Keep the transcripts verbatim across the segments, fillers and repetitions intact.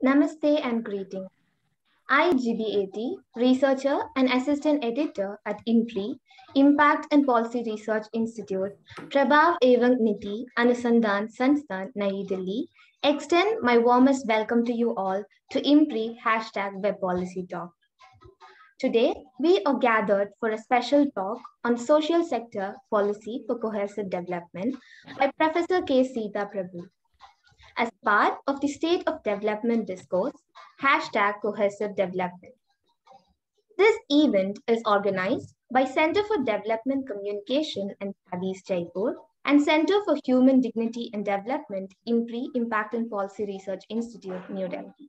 Namaste and greetings. I, G B A T, researcher and assistant editor at IMPRI, Impact and Policy Research Institute, Prabhav Evang Niti, Anusandhan Sansthan, Nayi Delhi, extend my warmest welcome to you all to IMPRI hashtag Web Policy Talk. Today, we are gathered for a special talk on social sector policy for cohesive development by Professor K. Sita Prabhu. As part of the State of Development Discourse, hashtag cohesive development. This event is organized by Center for Development Communication and Studies, Jaipur, and Center for Human Dignity and Development, IMPRI, Impact and Policy Research Institute, New Delhi.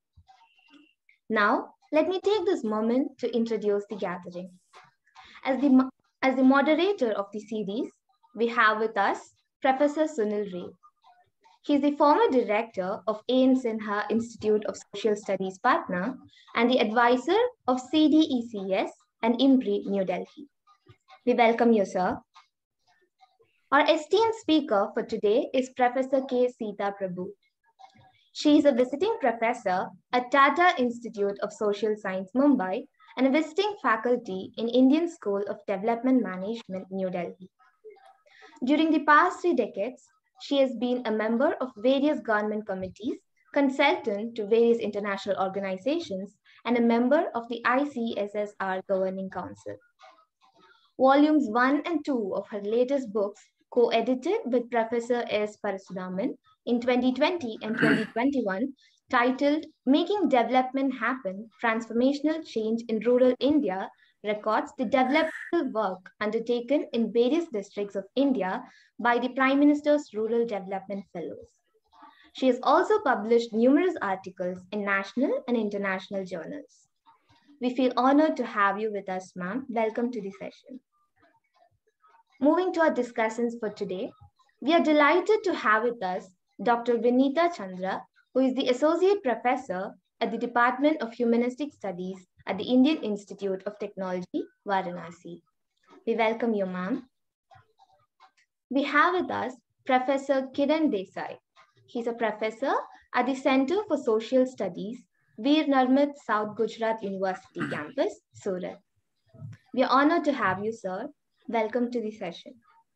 Now, let me take this moment to introduce the gathering. As the, as the moderator of the series, we have with us Professor Sunil Ray. He is the former director of A N Sinha Institute of Social Studies, Patna, and the advisor of C D E C S and IMPRI, New Delhi. We welcome you, sir. Our esteemed speaker for today is Professor K. Sita Prabhu. She is a visiting professor at Tata Institute of Social Science, Mumbai, and a visiting faculty in Indian School of Development Management, New Delhi. During the past three decades, she has been a member of various government committees, consultant to various international organizations, and a member of the I C S S R Governing Council. Volumes one and two of her latest books, co-edited with Professor S. Parasudaman in twenty twenty and twenty twenty-one, titled Making Development Happen, Transformational Change in Rural India, records the developmental work undertaken in various districts of India by the Prime Minister's Rural Development Fellows. She has also published numerous articles in national and international journals. We feel honored to have you with us, ma'am. Welcome to the session. Moving to our discussions for today, we are delighted to have with us Doctor Vinita Chandra, who is the Associate Professor at the Department of Humanistic Studies at the Indian Institute of Technology, Varanasi. We welcome you, ma'am. We have with us Professor Kiran Desai. He's a professor at the Center for Social Studies, Veer Narmad South Gujarat University campus, Surat. We are honored to have you, sir. Welcome to the session.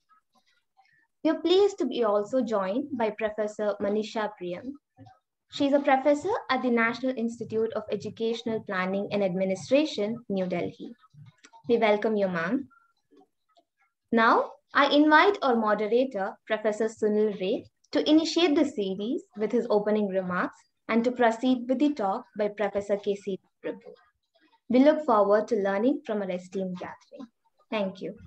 We are pleased to be also joined by Professor Manisha Priyam. She is a professor at the National Institute of Educational Planning and Administration, New Delhi. We welcome you, ma'am. Now, I invite our moderator, Professor Sunil Ray, to initiate the series with his opening remarks and to proceed with the talk by Professor K. Sita Prabhu. We look forward to learning from our esteemed gathering. Thank you.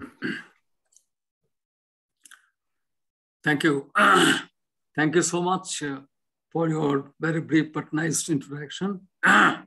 Thank you. Thank you so much uh, for your very brief but nice introduction. I'm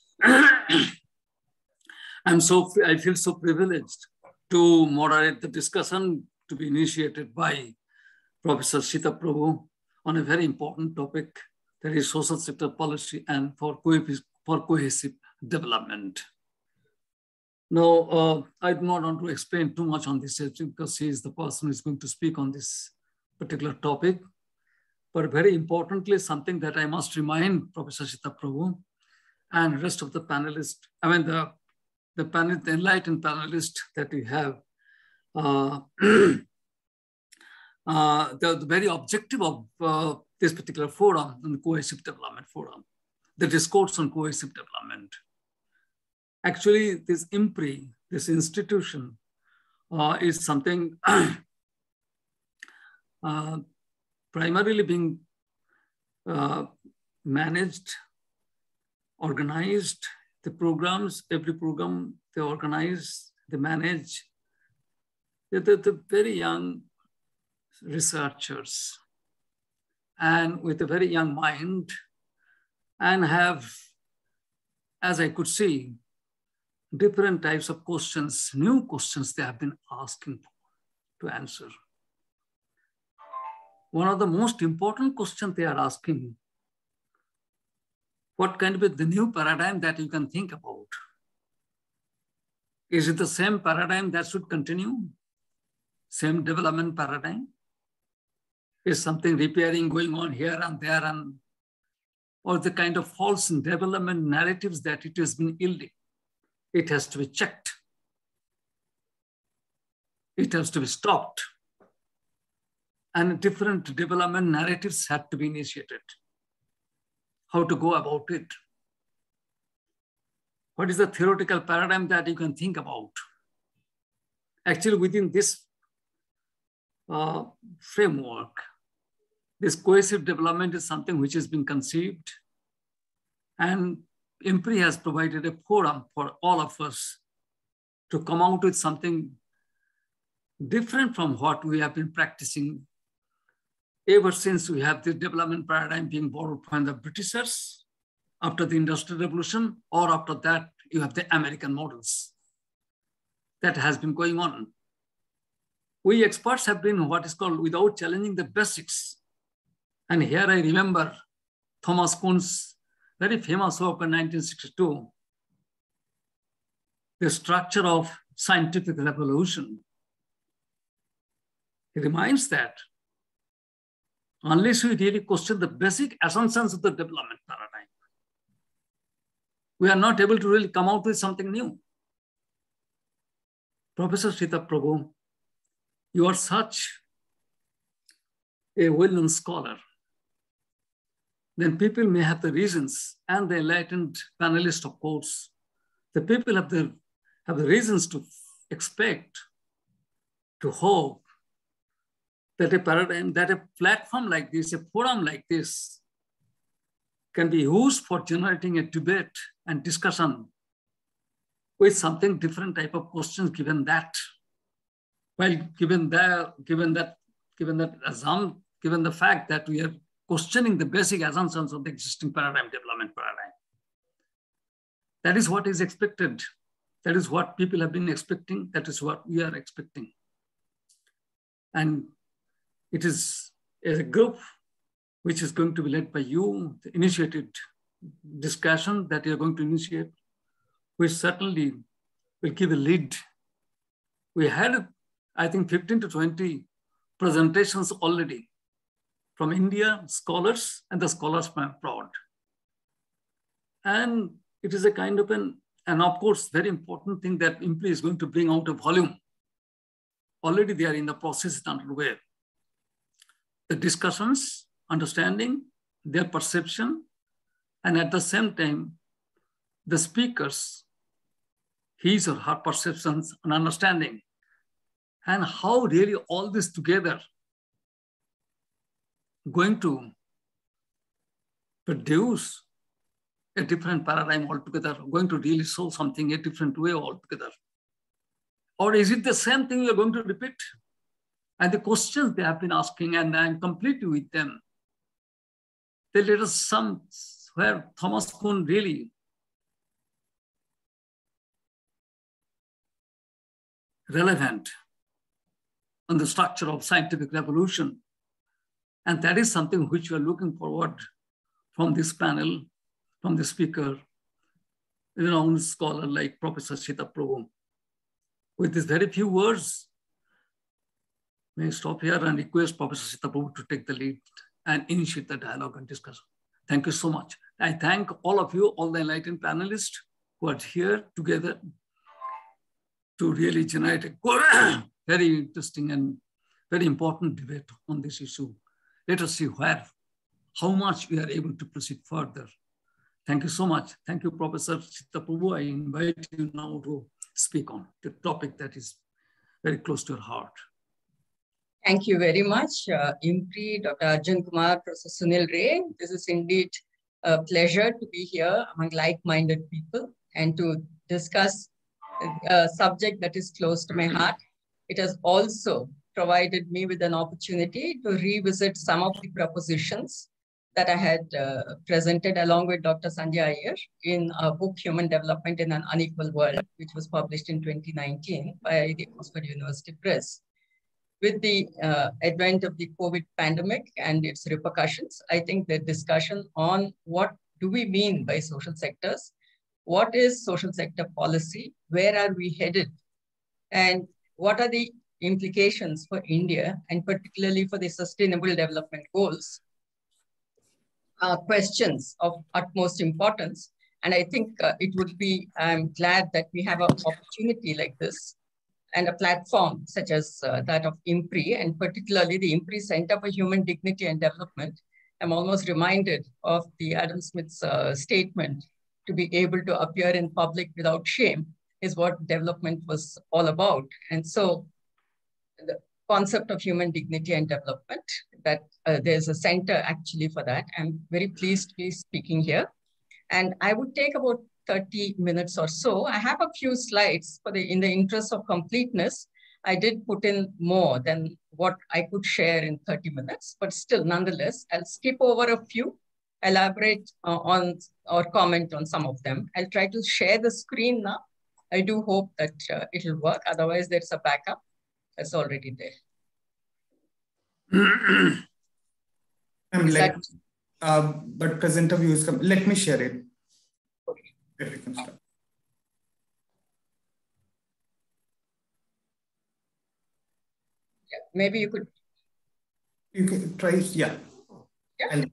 so, I feel so privileged to moderate the discussion to be initiated by Professor Sita Prabhu on a very important topic, that is social sector policy and for, co for cohesive development. Now, uh, I do not want to explain too much on this subject because he is the person who is going to speak on this particular topic. But very importantly, something that I must remind Professor Sita Prabhu and rest of the panelists, I mean, the, the, panel, the enlightened panelists that we have, uh, uh, the, the very objective of uh, this particular forum, the Cohesive Development Forum, the discourse on cohesive development. Actually, this IMPRI, this institution, uh, is something uh, primarily being uh, managed, organized, the programs, every program they organize, they manage. They're the, the very young researchers and with a very young mind and have, as I could see, different types of questions, new questions they have been asking for, to answer. One of the most important questions they are asking, what can be the new paradigm that you can think about? Is it the same paradigm that should continue? Same development paradigm? Is something repairing going on here and there and or the kind of false development narratives that it has been yielding. It has to be checked. It has to be stopped. And different development narratives had to be initiated. How to go about it? What is the theoretical paradigm that you can think about? Actually, within this uh, framework, this cohesive development is something which has been conceived, and IMPRI has provided a forum for all of us to come out with something different from what we have been practicing ever since we have the development paradigm being borrowed from the Britishers after the Industrial Revolution, or after that, you have the American models. That has been going on. We experts have been what is called without challenging the basics. And here I remember Thomas Kuhn's very famous work in nineteen sixty-two, The Structure of Scientific Revolution. He reminds that unless we really question the basic assumptions of the development paradigm, we are not able to really come out with something new. Professor Sita Prabhu, you are such a well-known scholar. Then people may have the reasons, and the enlightened panelists, of course, the people have the, have the reasons to expect, to hope that a paradigm, that a platform like this, a forum like this, can be used for generating a debate and discussion with something different type of questions, given that, well, given that, given that, given that assumption, given the fact that we are questioning the basic assumptions of the existing paradigm, development paradigm. That is what is expected. That is what people have been expecting. That is what we are expecting. And it is a group which is going to be led by you, the initiated discussion that you are going to initiate, which certainly will give a lead. We had, I think, fifteen to twenty presentations already from India, scholars, and the scholars from abroad. And it is a kind of an, and of course, very important thing that IMPRI is going to bring out a volume. Already they are in the process underway. The discussions, understanding, their perception, and at the same time, the speakers, his or her perceptions and understanding, and how really all this together going to produce a different paradigm altogether, going to really show something a different way altogether. Or is it the same thing you're going to repeat? And the questions they have been asking, and I'm completely with them. They let us some where Thomas Kuhn really relevant on the structure of scientific revolution. And that is something which we are looking forward from this panel, from the speaker, a renowned scholar like Professor Sita Prabhu. With these very few words, may I stop here and request Professor Sita Prabhu to take the lead and initiate the dialogue and discussion. Thank you so much. I thank all of you, all the enlightened panelists who are here together to really generate a very interesting and very important debate on this issue. Let us see where, how much we are able to proceed further. Thank you so much. Thank you, Professor Sita Prabhu. I invite you now to speak on the topic that is very close to your heart. Thank you very much, uh, IMPRI, Doctor Arjun Kumar, Professor Sunil Ray. This is indeed a pleasure to be here among like-minded people and to discuss a subject that is close to my heart. It has also provided me with an opportunity to revisit some of the propositions that I had uh, presented along with Doctor Sandhya Iyer in a book, Human Development in an Unequal World, which was published in twenty nineteen by the Oxford University Press. With the uh, advent of the COVID pandemic and its repercussions, I think the discussion on what do we mean by social sectors, what is social sector policy, where are we headed, and what are the implications for India, and particularly for the Sustainable Development Goals, uh, questions of utmost importance. And I think uh, it would be, I'm glad that we have an opportunity like this and a platform such as uh, that of IMPRI, and particularly the IMPRI Center for Human Dignity and Development. I'm almost reminded of the Adam Smith's uh, statement, to be able to appear in public without shame is what development was all about. And so the concept of human dignity and development, that uh, there's a center actually for that. I'm very pleased to be speaking here. And I would take about thirty minutes or so. I have a few slides for the, in the interest of completeness. I did put in more than what I could share in thirty minutes, but still, nonetheless, I'll skip over a few, elaborate uh, on or comment on some of them. I'll try to share the screen now. I do hope that uh, it'll work. Otherwise, there's a backup that's already there. I'm like, uh, but presenter view is coming. Let me share it. Okay. If we can start. Yeah, maybe you could. You can try, yeah. Yeah.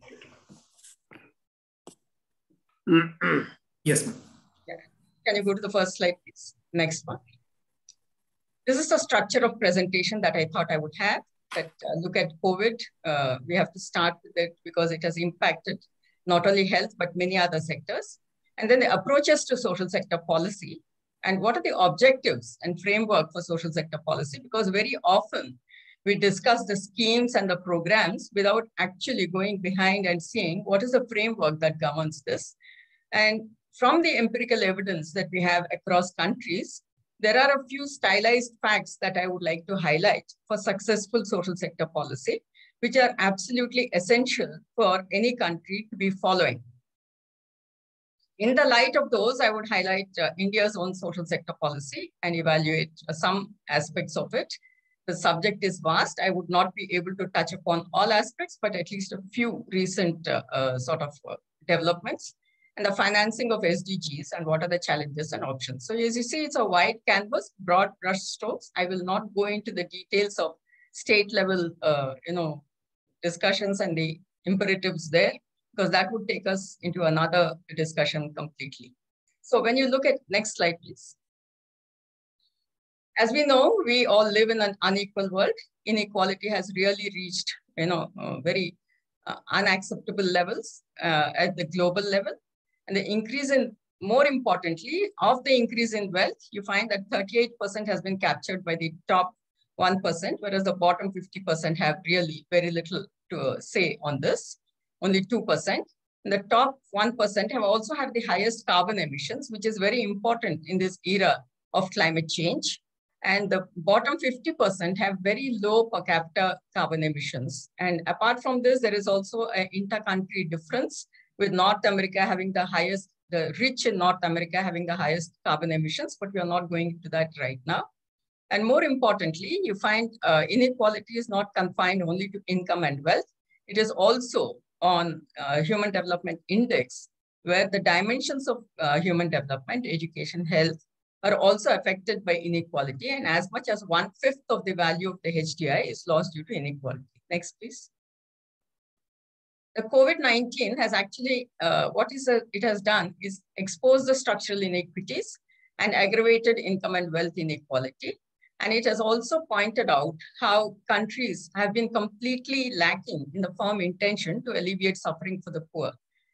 Yes, ma'am. Yeah. Can you go to the first slide, please? Next one. This is the structure of presentation that I thought I would have. That uh, look at COVID. Uh, we have to start with it because it has impacted not only health, but many other sectors. And then the approaches to social sector policy. And what are the objectives and framework for social sector policy? Because very often we discuss the schemes and the programs without actually going behind and seeing what is the framework that governs this. And from the empirical evidence that we have across countries, there are a few stylized facts that I would like to highlight for successful social sector policy, which are absolutely essential for any country to be following. In the light of those, I would highlight uh, India's own social sector policy and evaluate uh, some aspects of it. The subject is vast. I would not be able to touch upon all aspects, but at least a few recent uh, uh, sort of uh, developments. And the financing of S D Gs and what are the challenges and options. So as you see, it's a wide canvas, broad brush strokes. I will not go into the details of state level, uh, you know, discussions and the imperatives there, because that would take us into another discussion completely. So when you look at, next slide, please. As we know, we all live in an unequal world. Inequality has really reached, you know, uh, very uh, unacceptable levels uh, at the global level. And the increase in, more importantly, of the increase in wealth, you find that thirty-eight percent has been captured by the top one percent, whereas the bottom fifty percent have really very little to say on this, only two percent. And the top one percent have also have the highest carbon emissions, which is very important in this era of climate change. And the bottom fifty percent have very low per capita carbon emissions. And apart from this, there is also an inter-country difference, with North America having the highest, the rich in North America having the highest carbon emissions, but we are not going into that right now. And more importantly, you find uh, inequality is not confined only to income and wealth. It is also on uh, Human Development Index, where the dimensions of uh, human development, education, health, are also affected by inequality. And as much as one-fifth of the value of the H D I is lost due to inequality. Next, please. The COVID nineteen has actually, uh, what is a, it has done is expose the structural inequities and aggravated income and wealth inequality. And it has also pointed out how countries have been completely lacking in the firm intention to alleviate suffering for the poor.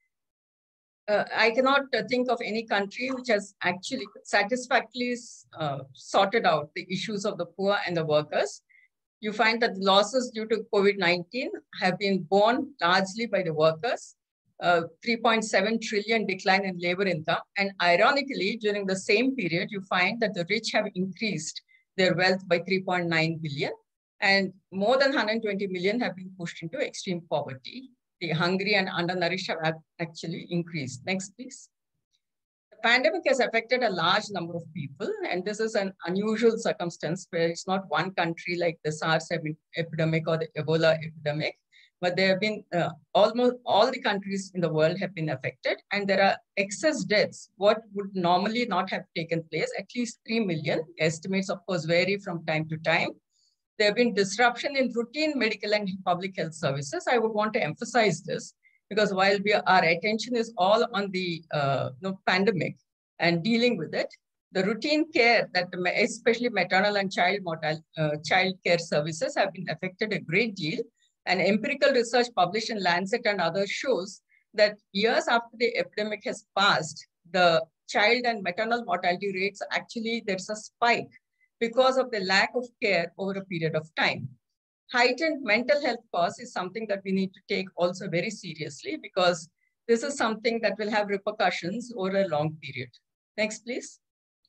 Uh, I cannot uh, think of any country which has actually satisfactorily uh, sorted out the issues of the poor and the workers. You find that the losses due to COVID nineteen have been borne largely by the workers, uh, three point seven trillion decline in labor income. And ironically, during the same period, you find that the rich have increased their wealth by three point nine billion, and more than one hundred twenty million have been pushed into extreme poverty. The hungry and undernourished have actually increased. Next, please. The pandemic has affected a large number of people, and this is an unusual circumstance where it's not one country like the SARS epidemic or the Ebola epidemic, but there have been uh, almost all the countries in the world have been affected, and there are excess deaths, what would normally not have taken place, at least three million. Estimates, of course, vary from time to time. There have been disruption in routine medical and public health services. I would want to emphasize this. because while we our attention is all on the uh, you know, pandemic and dealing with it, the routine care that especially maternal and child mortal, uh, child care services have been affected a great deal. And empirical research published in Lancet and others shows that years after the epidemic has passed, the child and maternal mortality rates, actually there's a spike because of the lack of care over a period of time. Heightened mental health costs is something that we need to take also very seriously, because this is something that will have repercussions over a long period. Next, please.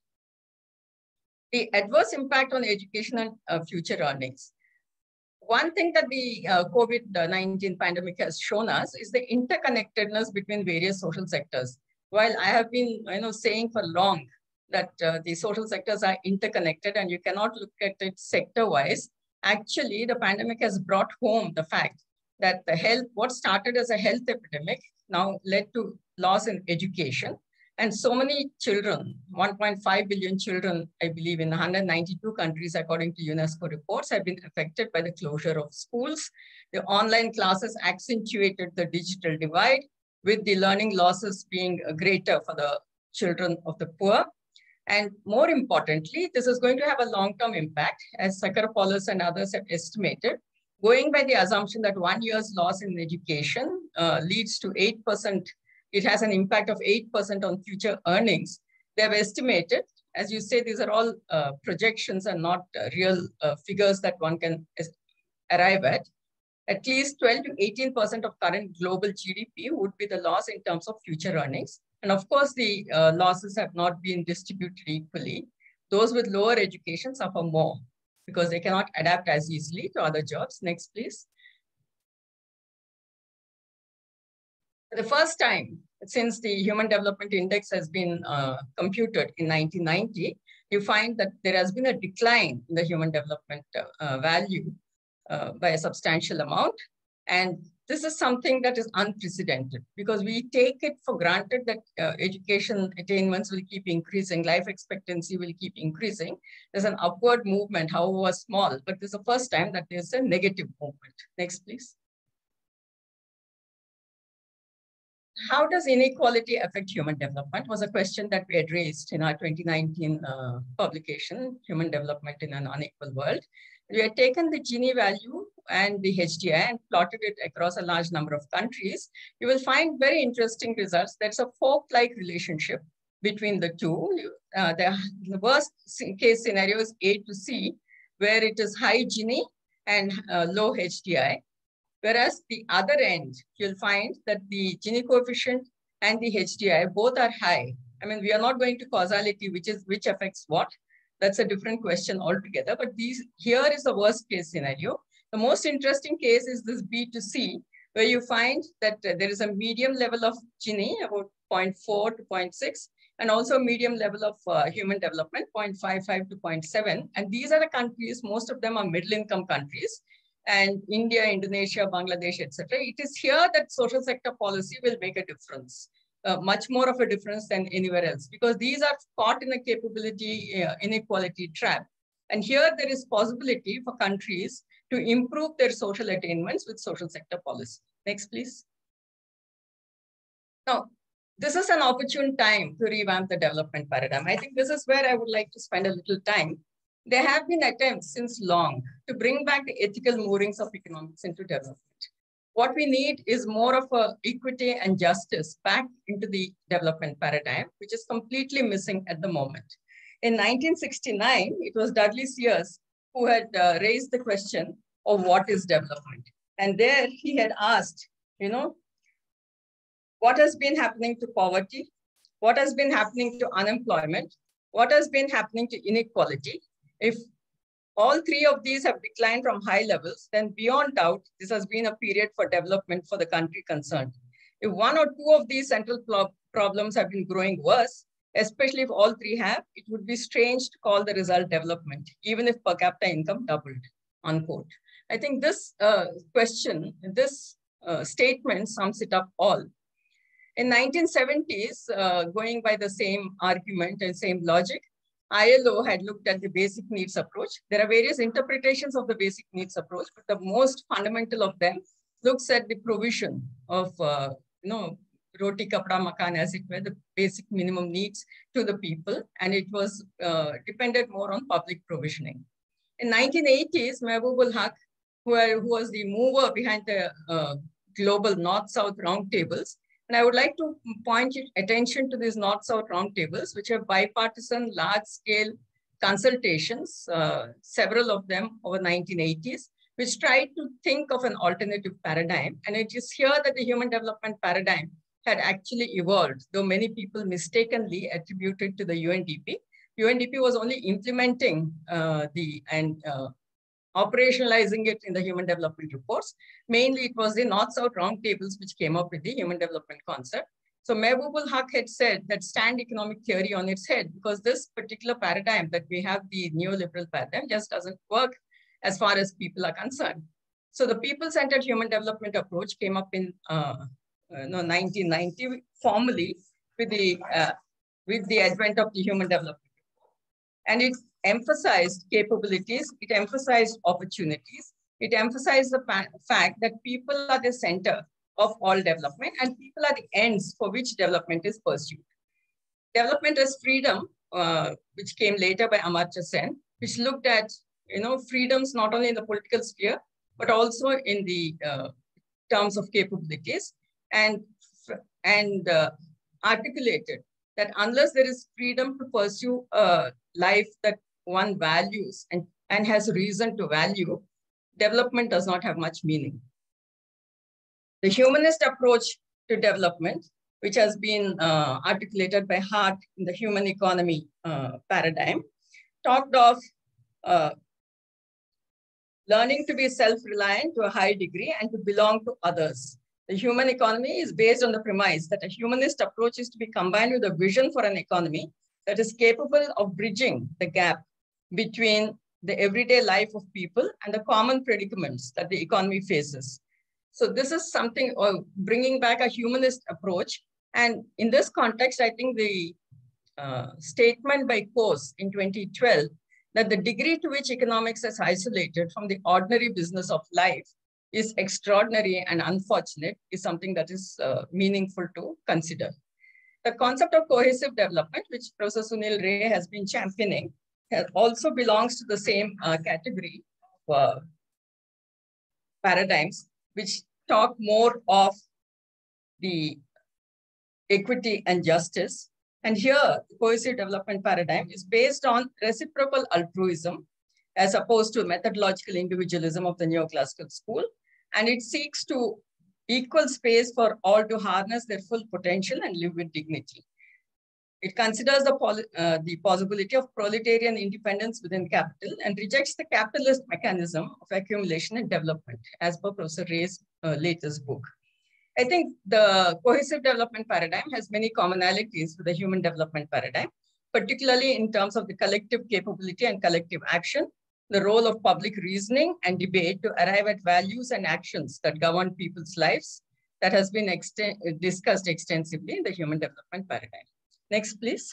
The adverse impact on education and uh, future earnings. One thing that the uh, COVID nineteen pandemic has shown us is the interconnectedness between various social sectors. While I have been you know, saying for long that uh, the social sectors are interconnected and you cannot look at it sector-wise, actually the pandemic has brought home the fact that the health, what started as a health epidemic now led to loss in education. And so many children, one point five billion children, I believe, in one hundred ninety-two countries, according to UNESCO reports, have been affected by the closure of schools. The online classes accentuated the digital divide, with the learning losses being greater for the children of the poor. And more importantly, this is going to have a long-term impact, as Sakaropoulos and others have estimated. Going by the assumption that one year's loss in education uh, leads to eight percent, it has an impact of eight percent on future earnings. They have estimated, as you say, these are all uh, projections and not uh, real uh, figures that one can arrive at. At least twelve to eighteen percent of current global G D P would be the loss in terms of future earnings. And of course, the uh, losses have not been distributed equally. Those with lower education suffer more because they cannot adapt as easily to other jobs. Next, please. For the first time since the Human Development Index has been uh, computed in nineteen ninety, you find that there has been a decline in the human development uh, uh, value uh, by a substantial amount. And this is something that is unprecedented, because we take it for granted that uh, education attainments will keep increasing, life expectancy will keep increasing. There's an upward movement, however small, but this is the first time that there's a negative movement. Next, please. How does inequality affect human development was a question that we had raised in our twenty nineteen uh, publication, Human Development in an Unequal World. We had taken the Gini value and the H D I and plotted it across a large number of countries. You will find very interesting results. There's a fork-like relationship between the two. Uh, the, the worst case scenario is A to C, where it is high Gini and uh, low H D I. Whereas the other end, you'll find that the Gini coefficient and the H D I both are high. I mean, we are not going to causality, which is which affects what. That's a different question altogether. But these here is the worst case scenario. The most interesting case is this B to C, where you find that uh, there is a medium level of Gini, about zero point four to zero point six, and also a medium level of uh, human development, zero point five five to zero point seven. And these are the countries, most of them are middle income countries. And India, Indonesia, Bangladesh, et cetera. It is here that social sector policy will make a difference, uh, much more of a difference than anywhere else, because these are caught in a capability uh, inequality trap. And here there is possibility for countries to improve their social attainments with social sector policy. Next, please. Now, this is an opportune time to revamp the development paradigm. I think this is where I would like to spend a little time. There have been attempts since long to bring back the ethical moorings of economics into development. What we need is more of a equity and justice back into the development paradigm, which is completely missing at the moment. In nineteen sixty-nine, it was Dudley Sears who had uh, raised the question of what is development. And there he had asked, you know, what has been happening to poverty? What has been happening to unemployment? What has been happening to inequality? If all three of these have declined from high levels, then beyond doubt, this has been a period for development for the country concerned. If one or two of these central problems have been growing worse, especially if all three have, it would be strange to call the result development, even if per capita income doubled, unquote. I think this uh, question, this uh, statement sums it up all. In nineteen seventies, uh, going by the same argument and same logic, I L O had looked at the basic needs approach. There are various interpretations of the basic needs approach, but the most fundamental of them looks at the provision of, uh, you know, roti, kapda, makan, as it were, the basic minimum needs to the people. And it was uh, depended more on public provisioning. In nineteen eighties, Mehboob ul Haq, who, who was the mover behind the uh, global North-South roundtables, and I would like to point attention to these North-South roundtables, which are bipartisan, large-scale consultations, uh, several of them over nineteen eighties, which tried to think of an alternative paradigm. And it is here that the human development paradigm had actually evolved, though many people mistakenly attributed to the U N D P. U N D P was only implementing uh, the and uh, operationalizing it in the human development reports. Mainly, it was the North-South roundtables which came up with the human development concept. So Mehboob ul Haq had said that stand economic theory on its head, because this particular paradigm that we have, the neoliberal paradigm, just doesn't work as far as people are concerned. So the people-centered human development approach came up in uh, uh, no, nineteen ninety formally with the, uh, with the advent of the human development. And it emphasized capabilities, it emphasized opportunities, it emphasized the fact that people are the center of all development and people are the ends for which development is pursued. Development as freedom, uh, which came later by Amartya Sen, which looked at, you know, freedoms not only in the political sphere, but also in the uh, terms of capabilities, and, and uh, articulated that unless there is freedom to pursue a life that one values and, and has reason to value, development does not have much meaning. The humanist approach to development, which has been uh, articulated by Hart in the human economy uh, paradigm, talked of uh, learning to be self-reliant to a high degree and to belong to others. The human economy is based on the premise that a humanist approach is to be combined with a vision for an economy that is capable of bridging the gap between the everyday life of people and the common predicaments that the economy faces. So this is something, uh, bringing back a humanist approach. And in this context, I think the uh, statement by Coase in twenty twelve, that the degree to which economics is isolated from the ordinary business of life is extraordinary and unfortunate, is something that is uh, meaningful to consider. The concept of cohesive development, which Professor Sunil Ray has been championing, also belongs to the same uh, category of uh, paradigms, which talk more of the equity and justice. And here, the cohesive development paradigm is based on reciprocal altruism, as opposed to methodological individualism of the neoclassical school. And it seeks to equal space for all to harness their full potential and live with dignity. It considers the, uh, the possibility of proletarian independence within capital and rejects the capitalist mechanism of accumulation and development, as per Professor Ray's uh, latest book. I think the cohesive development paradigm has many commonalities with the human development paradigm, particularly in terms of the collective capability and collective action, the role of public reasoning and debate to arrive at values and actions that govern people's lives, that has been ext- discussed extensively in the human development paradigm. Next, please.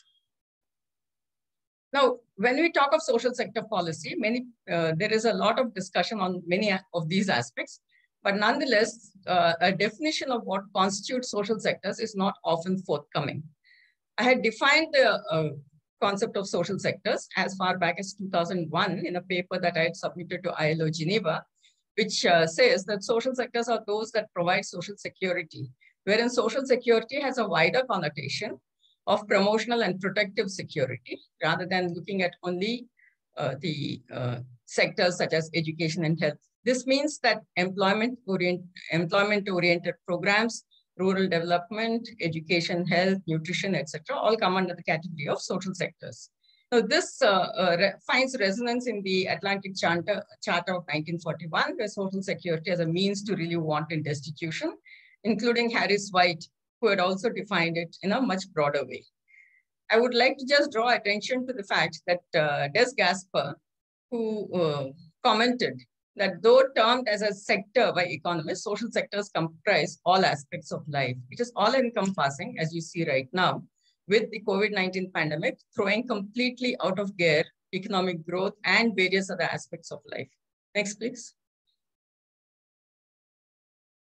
Now, when we talk of social sector policy, many uh, there is a lot of discussion on many of these aspects, but nonetheless, uh, a definition of what constitutes social sectors is not often forthcoming. I had defined the uh, concept of social sectors as far back as two thousand one in a paper that I had submitted to I L O Geneva, which uh, says that social sectors are those that provide social security, wherein social security has a wider connotation of promotional and protective security, rather than looking at only uh, the uh, sectors such as education and health. This means that employment orient, employment-oriented programs, rural development, education, health, nutrition, et cetera, all come under the category of social sectors. So this uh, uh, re finds resonance in the Atlantic Charter, Charter of nineteen forty-one, where social security as a means to relieve want and destitution, including Harris White, who had also defined it in a much broader way. I would like to just draw attention to the fact that uh, Des Gasper, who uh, commented that though termed as a sector by economists, social sectors comprise all aspects of life. It is all encompassing, as you see right now, with the COVID nineteen pandemic throwing completely out of gear economic growth and various other aspects of life. Next, please.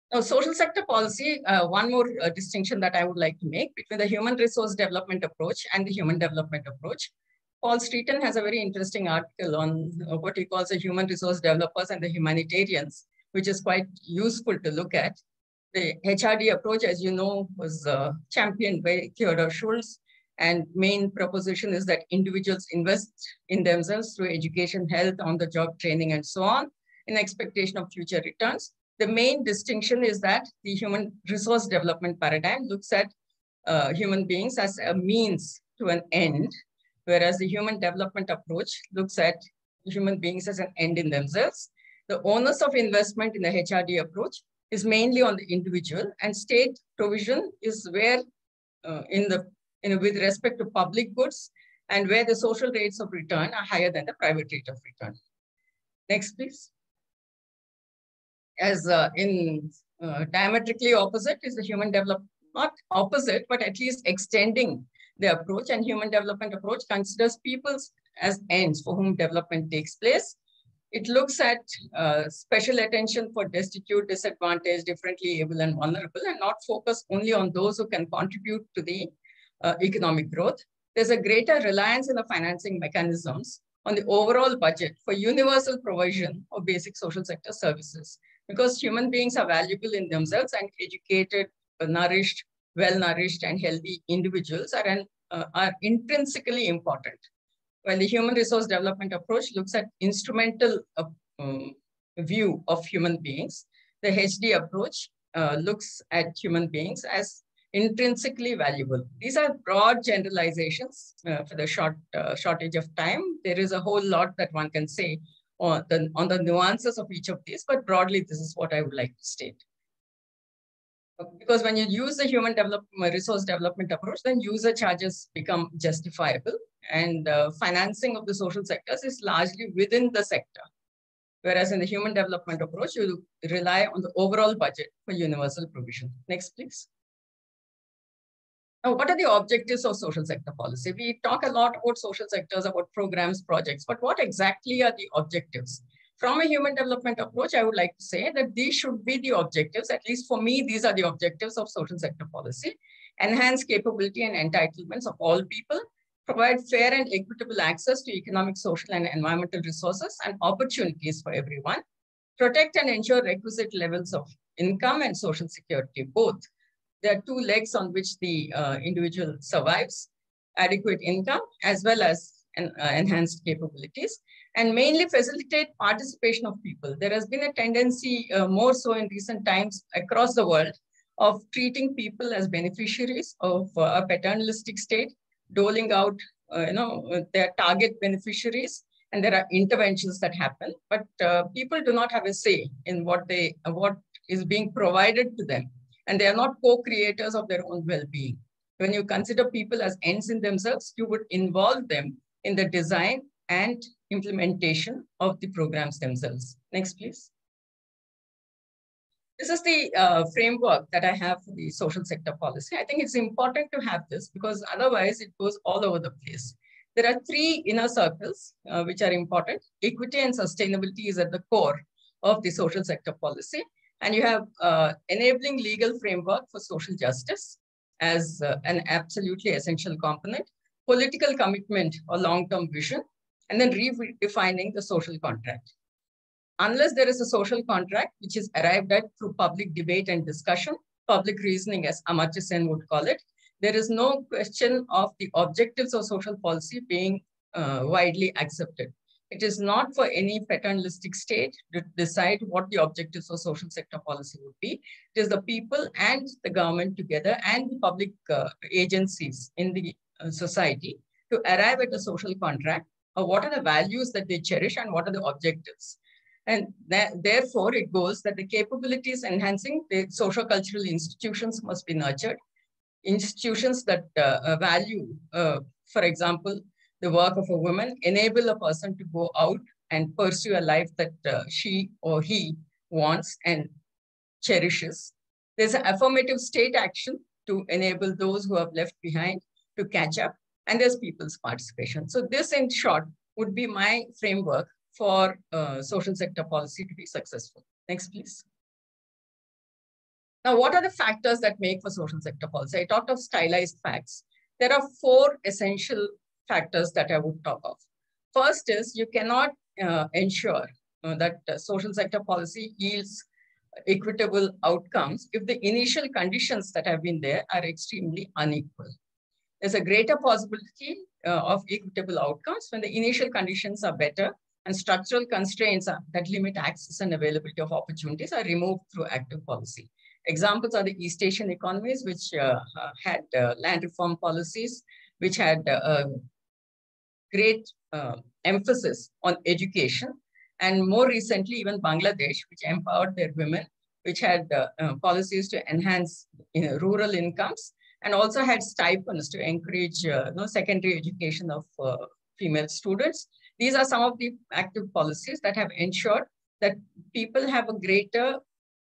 Now, social sector policy, uh, one more uh, distinction that I would like to make between the human resource development approach and the human development approach. Paul Streeton has a very interesting article on uh, what he calls the human resource developers and the humanitarians, which is quite useful to look at. The H R D approach, as you know, was uh, championed by Theodore Schultz, and main proposition is that individuals invest in themselves through education, health, on-the-job training, and so on, in expectation of future returns. The main distinction is that the human resource development paradigm looks at uh, human beings as a means to an end, whereas the human development approach looks at human beings as an end in themselves. The onus of investment in the H R D approach is mainly on the individual, and state provision is where uh, in the in, with respect to public goods and where the social rates of return are higher than the private rate of return. Next, please. As uh, in uh, diametrically opposite is the human development, not opposite, but at least extending the approach, and human development approach considers people as ends for whom development takes place. It looks at uh, special attention for destitute, disadvantaged, differently able, and vulnerable, and not focus only on those who can contribute to the uh, economic growth. There's a greater reliance in the financing mechanisms on the overall budget for universal provision of basic social sector services, because human beings are valuable in themselves, and educated, nourished, well-nourished, and healthy individuals are, an, uh, are intrinsically important. While the human resource development approach looks at instrumental uh, um, view of human beings, the H D approach uh, looks at human beings as intrinsically valuable. These are broad generalizations uh, for the short uh, shortage of time. There is a whole lot that one can say on the, on the nuances of each of these, but broadly, this is what I would like to state. Because when you use the human development, resource development approach, then user charges become justifiable, and uh, financing of the social sectors is largely within the sector. Whereas in the human development approach, you rely on the overall budget for universal provision. Next, please. Now, what are the objectives of social sector policy? We talk a lot about social sectors, about programs, projects, but what exactly are the objectives? From a human development approach, I would like to say that these should be the objectives. At least for me, these are the objectives of social sector policy. Enhance capability and entitlements of all people, provide fair and equitable access to economic, social, and environmental resources and opportunities for everyone, protect and ensure requisite levels of income and social security, both. There are two legs on which the uh, individual survives: adequate income as well as an, uh, enhanced capabilities, and mainly facilitate participation of people. There has been a tendency, uh, more so in recent times across the world, of treating people as beneficiaries of uh, a paternalistic state, doling out uh, you know, their target beneficiaries, and there are interventions that happen, but uh, people do not have a say in what, they, uh, what is being provided to them. And they are not co-creators of their own well-being. When you consider people as ends in themselves, you would involve them in the design and implementation of the programs themselves. Next, please. This is the uh, framework that I have for the social sector policy. I think it's important to have this because otherwise it goes all over the place. There are three inner circles uh, which are important. Equity and sustainability is at the core of the social sector policy. And you have uh, enabling legal framework for social justice as uh, an absolutely essential component, political commitment or long-term vision, and then redefining the social contract. Unless there is a social contract, which is arrived at through public debate and discussion, public reasoning, as Amartya Sen would call it, there is no question of the objectives of social policy being uh, widely accepted. It is not for any paternalistic state to decide what the objectives of social sector policy would be. It is the people and the government together and the public uh, agencies in the uh, society to arrive at a social contract of what are the values that they cherish and what are the objectives. And that, therefore, it goes that the capabilities enhancing the socio-cultural institutions must be nurtured. Institutions that uh, value, uh, for example, the work of a woman, enable a person to go out and pursue a life that uh, she or he wants and cherishes. There's an affirmative state action to enable those who have left behind to catch up, and there's people's participation. So this, in short, would be my framework for uh, social sector policy to be successful. Next, please. Now, what are the factors that make for social sector policy? I talked of stylized facts. There are four essential factors that I would talk of. First is you cannot uh, ensure uh, that uh, social sector policy yields equitable outcomes if the initial conditions that have been there are extremely unequal. There's a greater possibility uh, of equitable outcomes when the initial conditions are better and structural constraints are, that limit access and availability of opportunities are removed through active policy. Examples are the East Asian economies, which uh, uh, had uh, land reform policies, which had uh, great uh, emphasis on education. And more recently, even Bangladesh, which empowered their women, which had uh, uh, policies to enhance you know, rural incomes, and also had stipends to encourage uh, you know, secondary education of uh, female students. These are some of the active policies that have ensured that people have a greater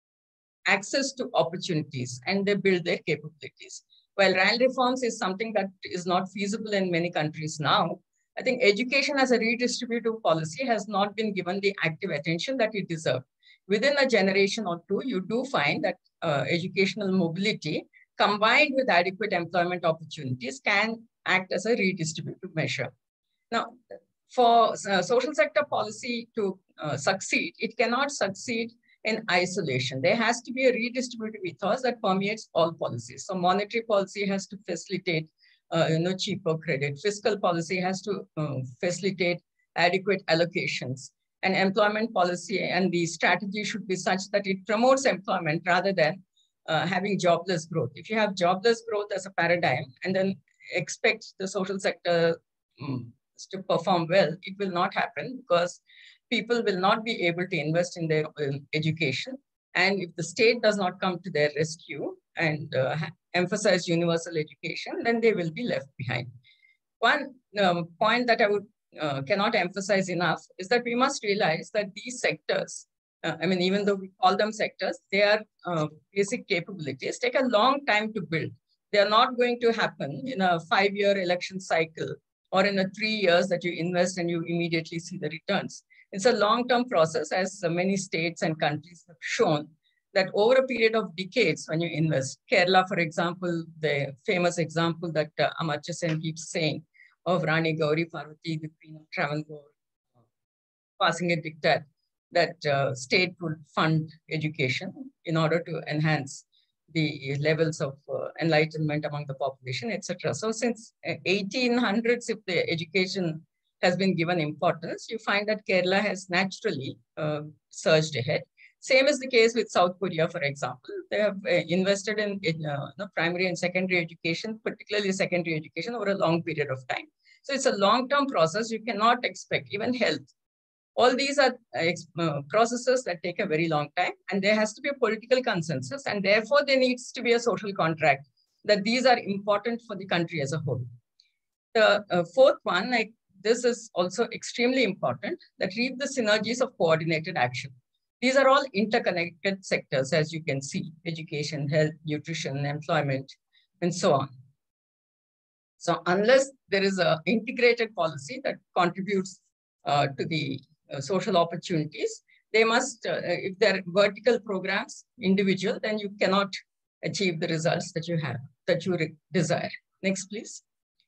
access to opportunities and they build their capabilities. While land reforms is something that is not feasible in many countries now, I think education as a redistributive policy has not been given the active attention that it deserved. Within a generation or two, you do find that uh, educational mobility combined with adequate employment opportunities can act as a redistributive measure. Now, for uh, social sector policy to uh, succeed, it cannot succeed in isolation. There has to be a redistributive ethos that permeates all policies. So monetary policy has to facilitate uh, you know, cheaper credit. Fiscal policy has to uh, facilitate adequate allocations. And employment policy and the strategy should be such that it promotes employment rather than uh, having jobless growth. If you have jobless growth as a paradigm and then expect the social sector um, to perform well, it will not happen because people will not be able to invest in their in education. And if the state does not come to their rescue and uh, emphasize universal education, then they will be left behind. One um, point that I would uh, cannot emphasize enough is that we must realize that these sectors, uh, I mean, even though we call them sectors, they are uh, basic capabilities, take a long time to build. They are not going to happen in a five-year election cycle or in a three years that you invest and you immediately see the returns. It's a long-term process, as many states and countries have shown that over a period of decades when you invest. Kerala, for example, the famous example that uh, Amartya Sen keeps saying of Rani Gauri Parvati, the Queen of Travancore, passing a diktat that uh, state would fund education in order to enhance the levels of uh, enlightenment among the population, et cetera. So since uh, eighteen hundreds, if the education has been given importance, you find that Kerala has naturally uh, surged ahead. Same is the case with South Korea, for example. They have uh, invested in, in uh, no, primary and secondary education, particularly secondary education, over a long period of time. So it's a long-term process. You cannot expect, even health. All these are uh, processes that take a very long time, and there has to be a political consensus, and therefore there needs to be a social contract that these are important for the country as a whole. The uh, fourth one, like, this is also extremely important, that reap the synergies of coordinated action. These are all interconnected sectors, as you can see: education, health, nutrition, employment, and so on. So unless there is an integrated policy that contributes uh, to the uh, social opportunities, they must, uh, if they're vertical programs, individual, then you cannot achieve the results that you have, that you desire. Next, please.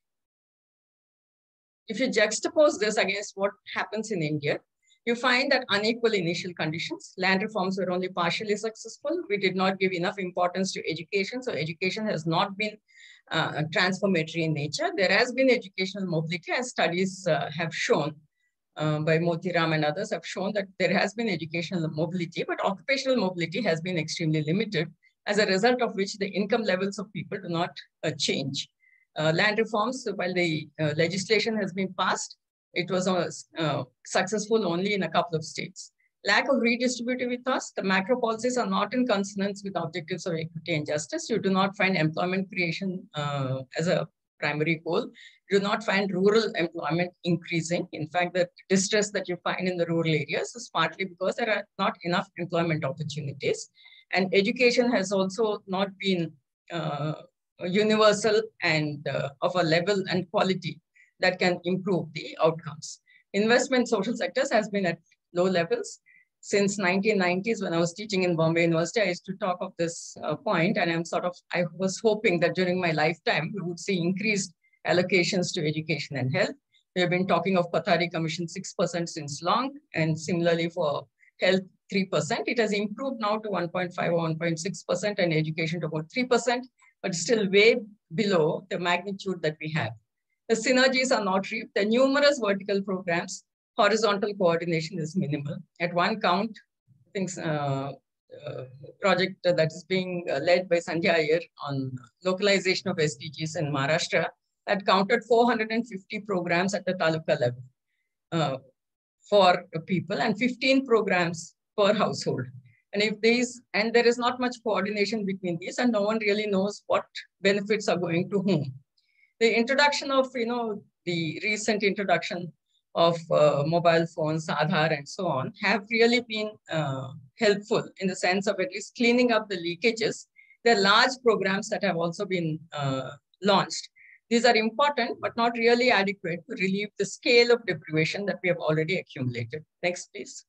If you juxtapose this against what happens in India, you find that unequal initial conditions, land reforms were only partially successful. We did not give enough importance to education. So education has not been uh, transformatory in nature. There has been educational mobility, as studies uh, have shown uh, by Motiram and others have shown that there has been educational mobility, but occupational mobility has been extremely limited, as a result of which the income levels of people do not uh, change. Uh, land reforms, while the uh, legislation has been passed, it was uh, uh, successful only in a couple of states. Lack of redistributive ethos, the macro policies are not in consonance with objectives of equity and justice. You do not find employment creation uh, as a primary goal. You do not find rural employment increasing. In fact, the distress that you find in the rural areas is partly because there are not enough employment opportunities. And education has also not been uh, universal and uh, of a level and quality that can improve the outcomes. Investment in social sectors has been at low levels. since nineteen nineties, when I was teaching in Bombay University, I used to talk of this uh, point, and I'm sort of, I was hoping that during my lifetime, we would see increased allocations to education and health. We have been talking of Pathari Commission six percent since long, and similarly for health, three percent. It has improved now to one point five or one point six percent, and education to about three percent, but still way below the magnitude that we have. The synergies are not reaped. The numerous vertical programs, horizontal coordination is minimal. At one count, I think uh, uh, project that is being uh, led by Sandhya Iyer on localization of S D Gs in Maharashtra, that counted four hundred fifty programs at the taluka level uh, for people, and fifteen programs per household. And if these, and there is not much coordination between these, and no one really knows what benefits are going to whom. The introduction of, you know, the recent introduction of uh, mobile phones, Aadhaar, and so on, have really been uh, helpful in the sense of at least cleaning up the leakages. There are large programs that have also been uh, launched. These are important, but not really adequate to relieve the scale of deprivation that we have already accumulated. Next, please.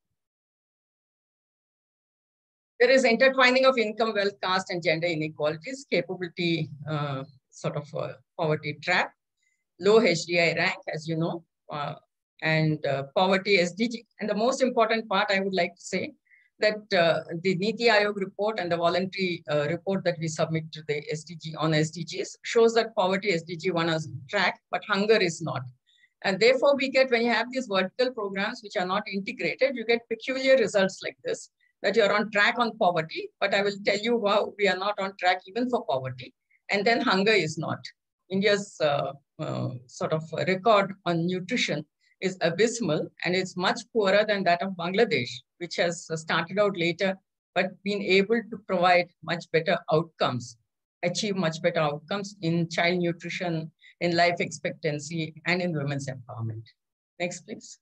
There is intertwining of income, wealth, caste, and gender inequalities, capability uh, sort of uh, poverty trap, low H D I rank, as you know, uh, and uh, poverty S D G. And the most important part, I would like to say, that uh, the Niti Aayog report and the voluntary uh, report that we submit to the S D G on S D Gs shows that poverty S D G one is track, but hunger is not. And therefore, we get, when you have these vertical programs which are not integrated, you get peculiar results like this, that you're on track on poverty, but I will tell you how we are not on track even for poverty. And then hunger is not. India's uh, uh, sort of record on nutrition is abysmal, and it's much poorer than that of Bangladesh, which has started out later, but been able to provide much better outcomes, achieve much better outcomes in child nutrition, in life expectancy, and in women's empowerment. Next, please.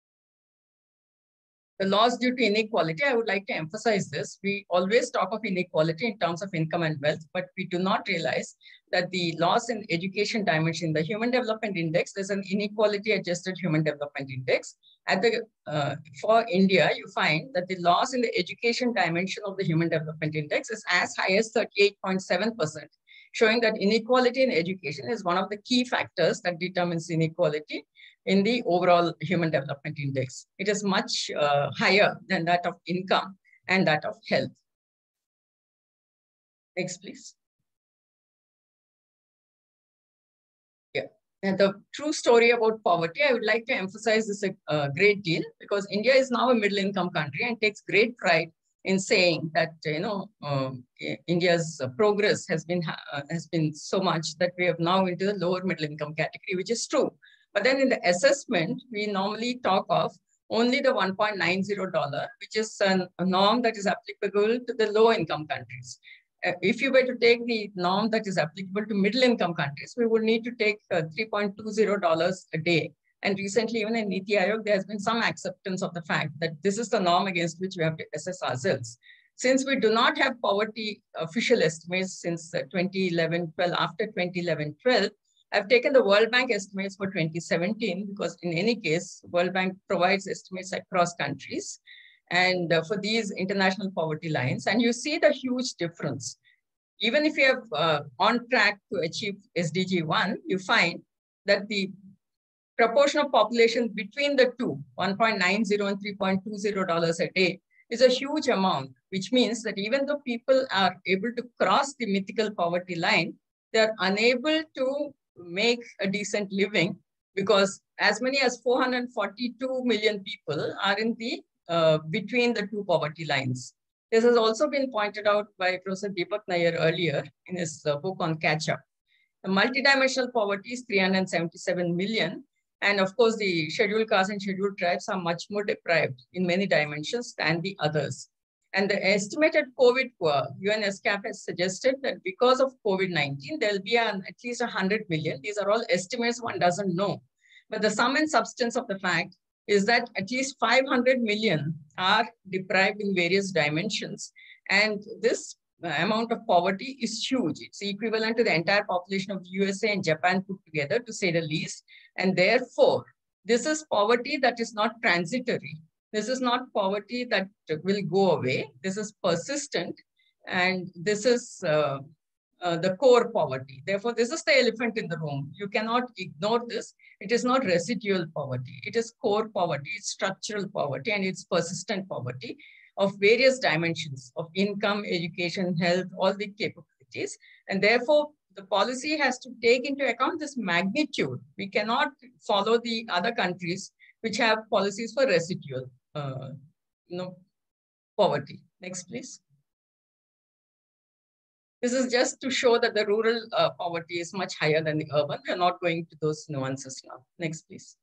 The loss due to inequality, I would like to emphasize this. We always talk of inequality in terms of income and wealth, but we do not realize that the loss in education dimension, the Human Development Index, there's an inequality adjusted Human Development Index. At the, uh, for India, you find that the loss in the education dimension of the Human Development Index is as high as thirty-eight point seven percent, showing that inequality in education is one of the key factors that determines inequality in the overall Human Development Index. It is much uh, higher than that of income and that of health. Next, please. Yeah, and the true story about poverty, I would like to emphasize this a, a great deal, because India is now a middle income country and takes great pride in saying that, you know, um, India's uh, progress has been, uh, has been so much that we have now into the lower middle income category, which is true. But then in the assessment, we normally talk of only the one point nine zero dollars, which is an, a norm that is applicable to the low income countries. Uh, if you were to take the norm that is applicable to middle income countries, we would need to take uh, three point two zero dollars a day. And recently, even in Niti Aayog, there has been some acceptance of the fact that this is the norm against which we have to assess ourselves. Since we do not have poverty official estimates since uh, twenty eleven twelve, after twenty eleven twelve, I've taken the World Bank estimates for twenty seventeen, because in any case, World Bank provides estimates across countries and uh, for these international poverty lines. And you see the huge difference. Even if you have uh, on track to achieve S D G one, you find that the proportion of population between the two, one point nine zero and three point two zero dollars a day, is a huge amount, which means that even though people are able to cross the mythical poverty line, they are unable to make a decent living, because as many as four hundred forty-two million people are in the uh, between the two poverty lines. This has also been pointed out by Professor Deepak Nair earlier in his uh, book on Catch Up. The multidimensional poverty is three hundred seventy-seven million. And of course, the scheduled castes and scheduled tribes are much more deprived in many dimensions than the others. And the estimated COVID poor, U N ESCAP has suggested that because of COVID nineteen, there'll be an, at least one hundred million. These are all estimates, one doesn't know. But the sum and substance of the fact is that at least five hundred million are deprived in various dimensions. And this amount of poverty is huge. It's equivalent to the entire population of the U S A and Japan put together, to say the least. And therefore, this is poverty that is not transitory. This is not poverty that will go away. This is persistent, and this is uh, uh, the core poverty. Therefore, this is the elephant in the room. You cannot ignore this. It is not residual poverty. It is core poverty, it's structural poverty, and it's persistent poverty of various dimensions of income, education, health, all the capabilities. And therefore, the policy has to take into account this magnitude. We cannot follow the other countries which have policies for residual uh, you know, poverty. Next, please. This is just to show that the rural uh, poverty is much higher than the urban. We're not going to those nuances now. Next, please.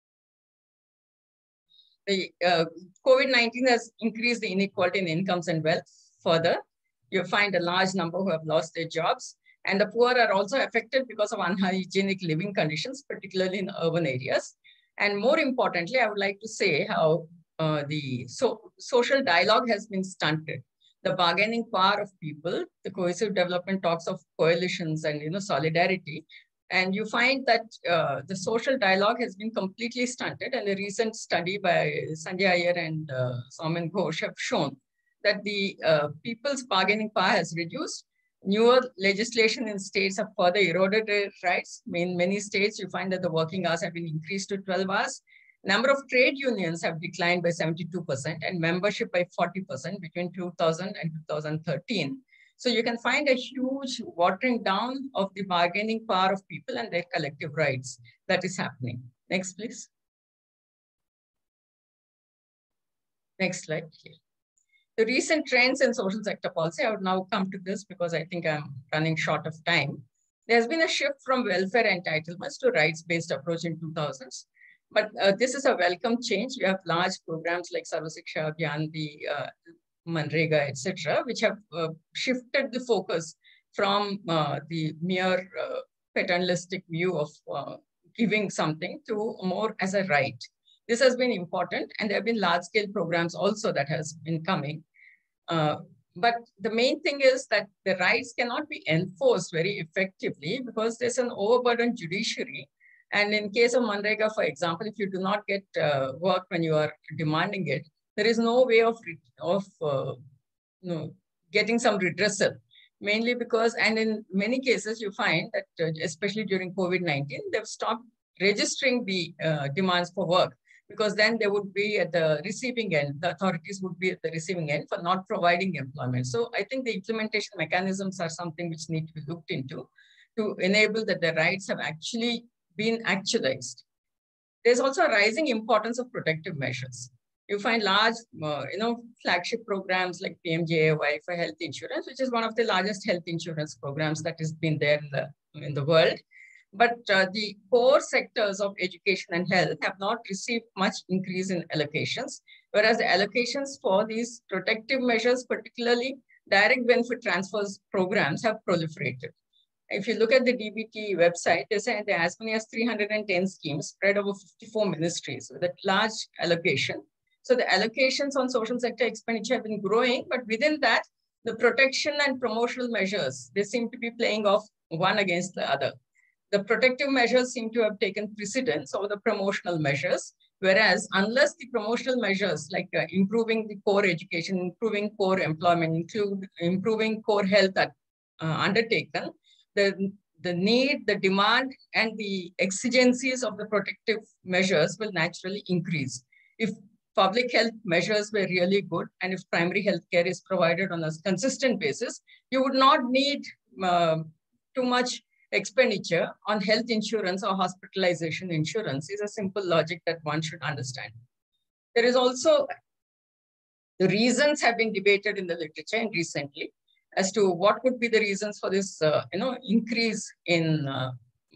The uh, COVID nineteen has increased the inequality in incomes and wealth further. You find a large number who have lost their jobs, and the poor are also affected because of unhygienic living conditions, particularly in urban areas. And more importantly, I would like to say how uh, the so, social dialogue has been stunted. The bargaining power of people, the cohesive development talks of coalitions and you know solidarity, and you find that uh, the social dialogue has been completely stunted. And a recent study by Sanjay Iyer and uh, Saumen Ghosh have shown that the uh, people's bargaining power has reduced. Newer legislation in states have further eroded their rights. In many states, you find that the working hours have been increased to twelve hours. Number of trade unions have declined by seventy-two percent and membership by forty percent between two thousand and two thousand thirteen. So you can find a huge watering down of the bargaining power of people and their collective rights that is happening. Next, please. Next slide, please. The recent trends in social sector policy, I would now come to this because I think I'm running short of time. There's been a shift from welfare entitlements to rights-based approach in two thousands. But uh, this is a welcome change. We have large programs like Sarva Shiksha Abhiyan, the uh, Manrega, et cetera, which have uh, shifted the focus from uh, the mere uh, paternalistic view of uh, giving something to more as a right. This has been important, and there have been large-scale programs also that has been coming. Uh, but the main thing is that the rights cannot be enforced very effectively because there's an overburdened judiciary. And in case of Manrega, for example, if you do not get uh, work when you are demanding it, there is no way of, of uh, you know, getting some redressal. Mainly because, and in many cases, you find that, uh, especially during COVID nineteen, they've stopped registering the uh, demands for work, because then they would be at the receiving end. The authorities would be at the receiving end for not providing employment. So I think the implementation mechanisms are something which need to be looked into to enable that the rights have actually been actualized. There's also a rising importance of protective measures. You find large, uh, you know, flagship programs like P M J A Y for health insurance, which is one of the largest health insurance programs that has been there in the, in the world. But uh, the core sectors of education and health have not received much increase in allocations, whereas the allocations for these protective measures, particularly direct benefit transfers programs, have proliferated. If you look at the D B T website, they say there are as many as three hundred ten schemes spread over fifty-four ministries with a large allocation. So the allocations on social sector expenditure have been growing, but within that, the protection and promotional measures, they seem to be playing off one against the other. The protective measures seem to have taken precedence over the promotional measures, whereas unless the promotional measures like uh, improving the core education, improving core employment, include improving core health are uh, undertaken, the, the need, the demand, and the exigencies of the protective measures will naturally increase. If public health measures were really good, and if primary health care is provided on a consistent basis, you would not need uh, too much expenditure on health insurance or hospitalization insurance. Is a simple logic that one should understand. There is also, the reasons have been debated in the literature and recently as to what would be the reasons for this uh, you know, increase in uh,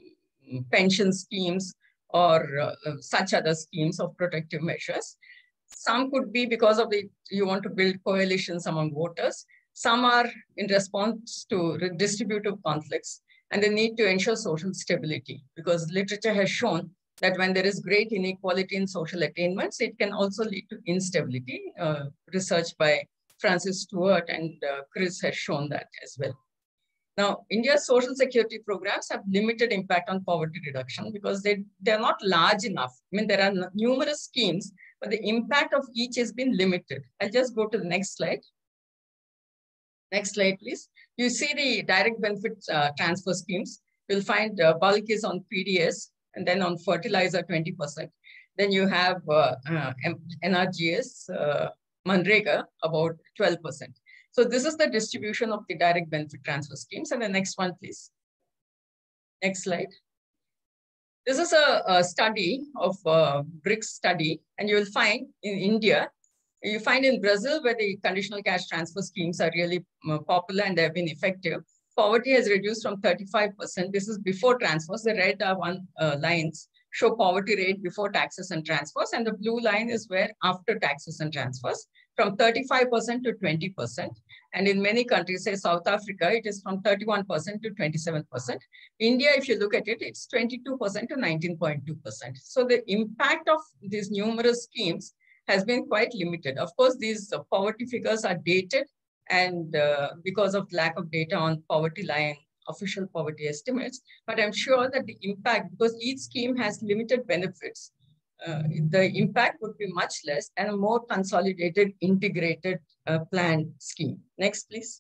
pension schemes or uh, such other schemes of protective measures. Some could be because of the, you want to build coalitions among voters. Some are in response to redistributive conflicts and the need to ensure social stability, because literature has shown that when there is great inequality in social attainments, it can also lead to instability. Uh, research by Francis Stewart and uh, Chris has shown that as well. Now, India's social security programs have limited impact on poverty reduction because they, they're not large enough. I mean, there are numerous schemes, but the impact of each has been limited. I'll just go to the next slide. Next slide, please. You see the direct benefit uh, transfer schemes. You'll find uh, bulk is on P D S, and then on fertilizer, twenty percent. Then you have uh, uh, N R G S, uh, Manrega, about twelve percent. So this is the distribution of the direct benefit transfer schemes. And the next one, please. Next slide. This is a, a study of uh, BRICS study, and you will find in India, you find in Brazil where the conditional cash transfer schemes are really uh, popular and they have been effective. Poverty has reduced from thirty-five percent. This is before transfers. The red uh, one uh, lines show poverty rate before taxes and transfers, and the blue line is where after taxes and transfers, from thirty-five percent to twenty percent. And in many countries, say South Africa, it is from thirty-one percent to twenty-seven percent. India, if you look at it, it's twenty-two percent to nineteen point two percent. So the impact of these numerous schemes has been quite limited. Of course, these uh, poverty figures are dated, and uh, because of lack of data on poverty line, official poverty estimates, but I'm sure that the impact, because each scheme has limited benefits, uh, the impact would be much less and a more consolidated, integrated uh, planned scheme. Next, please.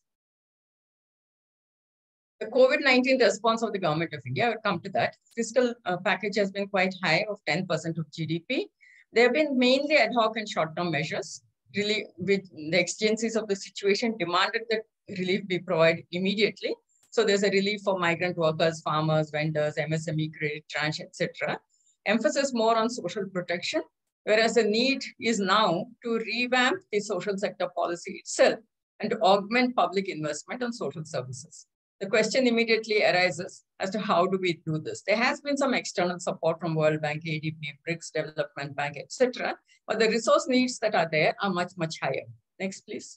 The COVID nineteen response of the government of India, I will come to that. Fiscal uh, package has been quite high of ten percent of G D P. There have been mainly ad hoc and short-term measures. Really, with the exigencies of the situation demanded that relief be provided immediately. So there's a relief for migrant workers, farmers, vendors, M S M E credit tranche, et cetera. Emphasis more on social protection, whereas the need is now to revamp the social sector policy itself and to augment public investment on social services. The question immediately arises as to how do we do this? There has been some external support from World Bank, A D B, BRICS Development Bank, et cetera. But the resource needs that are there are much, much higher. Next, please.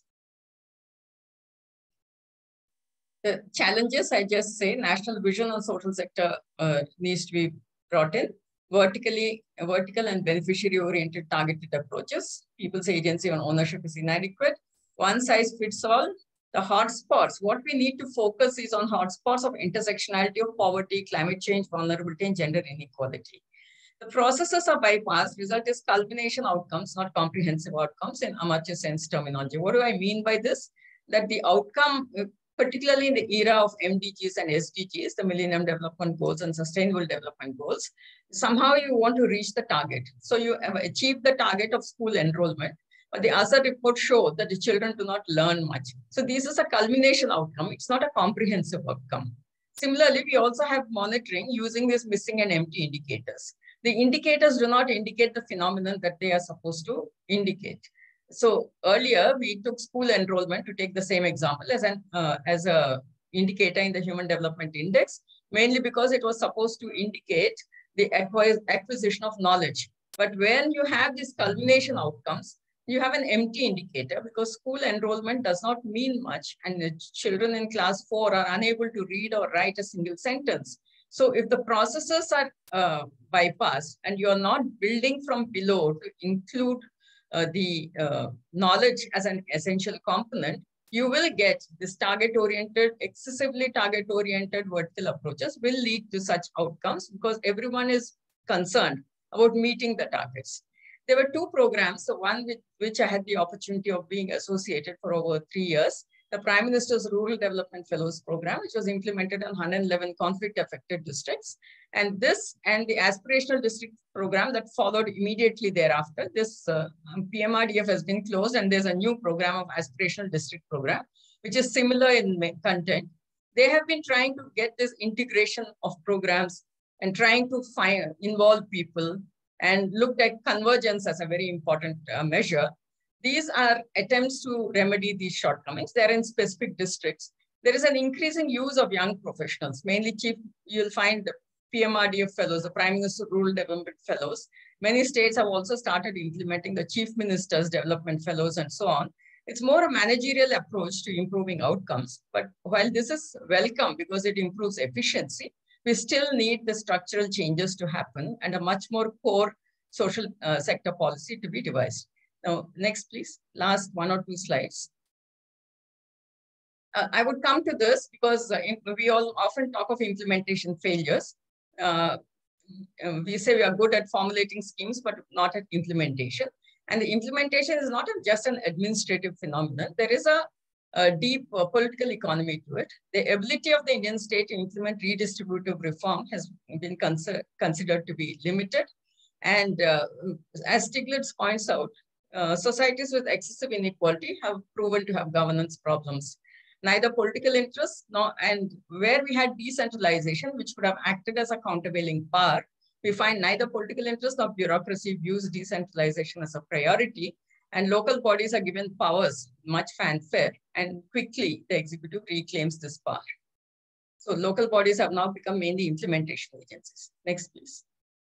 The challenges, I just say, national vision on social sector uh, needs to be brought in. Vertically, vertical and beneficiary-oriented targeted approaches. People's agency on ownership is inadequate. One size fits all. The hotspots, what we need to focus is on hotspots of intersectionality of poverty, climate change, vulnerability, and gender inequality. The processes are bypassed. Result is culmination outcomes, not comprehensive outcomes in Amartya Sen's terminology. What do I mean by this? That the outcome, particularly in the era of M D Gs and S D Gs, the Millennium Development Goals and Sustainable Development Goals, somehow you want to reach the target. So you have achieved the target of school enrollment, but the other reports show that the children do not learn much. So this is a culmination outcome. It's not a comprehensive outcome. Similarly, we also have monitoring using these missing and empty indicators. The indicators do not indicate the phenomenon that they are supposed to indicate. So earlier, we took school enrollment to take the same example as an uh, as a indicator in the Human Development Index, mainly because it was supposed to indicate the acquisition of knowledge. But when you have these culmination outcomes, you have an empty indicator because school enrollment does not mean much, and the children in class four are unable to read or write a single sentence. So if the processes are uh, bypassed and you are not building from below to include uh, the uh, knowledge as an essential component, you will get this target-oriented, excessively target-oriented vertical approaches will lead to such outcomes because everyone is concerned about meeting the targets. There were two programs, the one with which I had the opportunity of being associated for over three years, the Prime Minister's Rural Development Fellows Program, which was implemented in one hundred eleven conflict-affected districts. And this and the Aspirational District Program that followed immediately thereafter, this uh, P M R D F has been closed and there's a new program of Aspirational District Program, which is similar in content. They have been trying to get this integration of programs and trying to find, involve people and looked at convergence as a very important uh, measure. These are attempts to remedy these shortcomings. They're in specific districts. There is an increasing use of young professionals, mainly chief, you'll find the P M R D F fellows, the Prime Minister Rural Development Fellows. Many states have also started implementing the Chief Minister's Development Fellows and so on. It's more a managerial approach to improving outcomes. But while this is welcome because it improves efficiency, we still need the structural changes to happen and a much more core social uh, sector policy to be devised. Now, next, please. Last one or two slides. Uh, I would come to this because uh, we all often talk of implementation failures. Uh, we say we are good at formulating schemes, but not at implementation. And the implementation is not just an administrative phenomenon. There is a, a deep uh, political economy to it. The ability of the Indian state to implement redistributive reform has been consider considered to be limited. And uh, as Stiglitz points out, uh, societies with excessive inequality have proven to have governance problems. Neither political interests nor, and where we had decentralization, which could have acted as a countervailing power, we find neither political interest nor bureaucracy views decentralization as a priority, and local bodies are given powers, much fanfare, and quickly the executive reclaims this power. So local bodies have now become mainly implementation agencies. Next, please.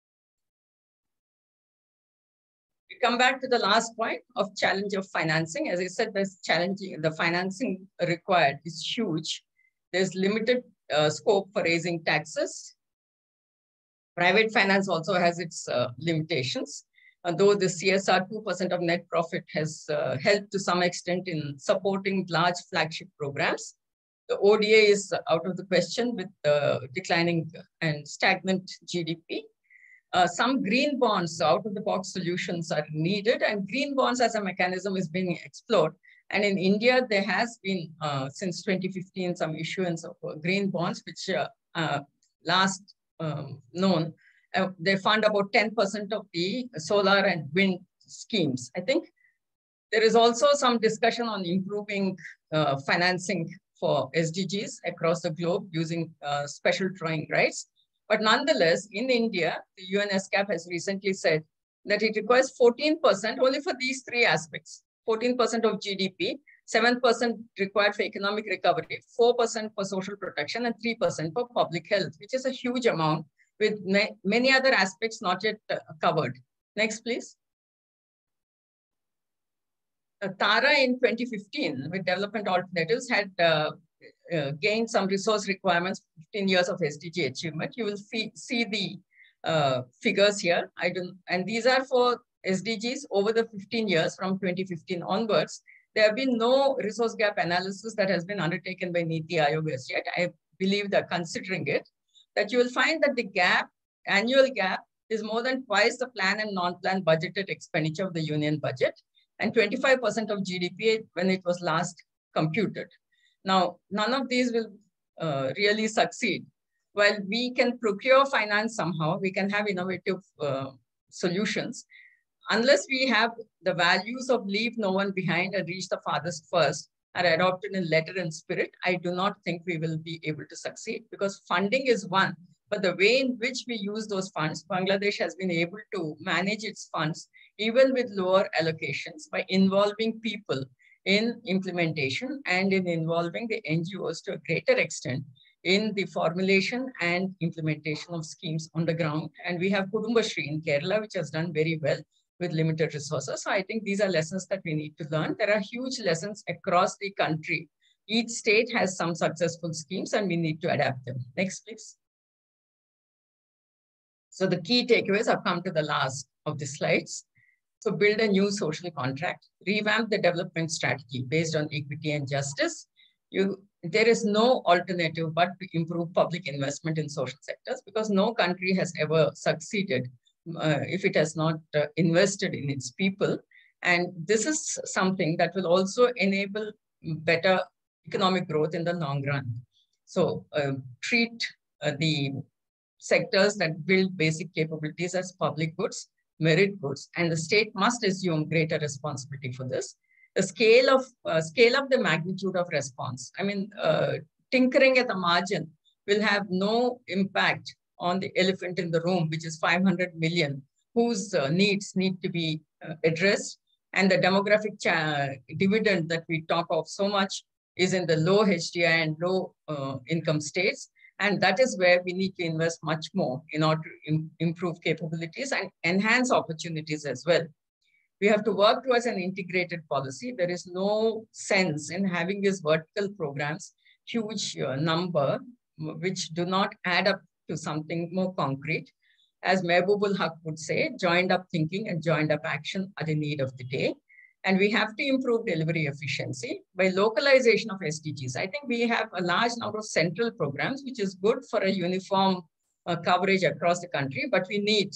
We come back to the last point of challenge of financing. As I said, there's challenging, the financing required is huge. There's limited uh, scope for raising taxes. Private finance also has its uh, limitations. Uh, though the C S R two percent of net profit has uh, helped to some extent in supporting large flagship programs, the O D A is out of the question with uh, declining and stagnant G D P. Uh, some green bonds, out-of-the-box solutions are needed, and green bonds as a mechanism is being explored. And in India, there has been, uh, since twenty fifteen, some issuance of uh, green bonds, which uh, uh, last um, known, uh, they fund about ten percent of the solar and wind schemes. I think there is also some discussion on improving uh, financing for S D Gs across the globe using uh, special drawing rights. But nonetheless, in India, the U N S C A P has recently said that it requires fourteen percent only for these three aspects. fourteen percent of G D P, seven percent required for economic recovery, four percent for social protection, and three percent for public health, which is a huge amount with ma many other aspects not yet uh, covered. Next, please. Uh, TARA in twenty fifteen, with development alternatives, had uh, Uh, gain some resource requirements, fifteen years of S D G achievement. You will see the uh, figures here. I don't, and these are for S D Gs over the fifteen years from twenty fifteen onwards. There have been no resource gap analysis that has been undertaken by NITI Aayog as yet. I believe they're considering it. That you will find that the gap, annual gap, is more than twice the plan and non-plan budgeted expenditure of the union budget, and twenty-five percent of G D P when it was last computed. Now, none of these will uh, really succeed. While we can procure finance somehow, we can have innovative uh, solutions. Unless we have the values of leave no one behind and reach the farthest first are adopted in letter and spirit, I do not think we will be able to succeed, because funding is one. But the way in which we use those funds, Bangladesh has been able to manage its funds, even with lower allocations, by involving people in implementation and in involving the N G Os to a greater extent in the formulation and implementation of schemes on the ground. And we have Kudumbashree in Kerala, which has done very well with limited resources. So I think these are lessons that we need to learn. There are huge lessons across the country. Each state has some successful schemes and we need to adapt them. Next, please. So the key takeaways have come to the last of the slides. So build a new social contract, revamp the development strategy based on equity and justice. You, there is no alternative but to improve public investment in social sectors, because no country has ever succeeded uh, if it has not uh, invested in its people. And this is something that will also enable better economic growth in the long run. So uh, treat uh, the sectors that build basic capabilities as public goods, merit goods, and the state must assume greater responsibility for this. The scale of uh, scale up the magnitude of response. I mean, uh, tinkering at the margin will have no impact on the elephant in the room, which is five hundred million, whose uh, needs need to be uh, addressed. And the demographic dividend that we talk of so much is in the low H D I and low uh, income states. And that is where we need to invest much more in order to im improve capabilities and enhance opportunities as well. We have to work towards an integrated policy. There is no sense in having these vertical programs, huge uh, number, which do not add up to something more concrete. As Mehboob-ul Haq would say, joined up thinking and joined up action are the need of the day. And we have to improve delivery efficiency by localization of S D Gs. I think we have a large number of central programs, which is good for a uniform uh, coverage across the country, but we need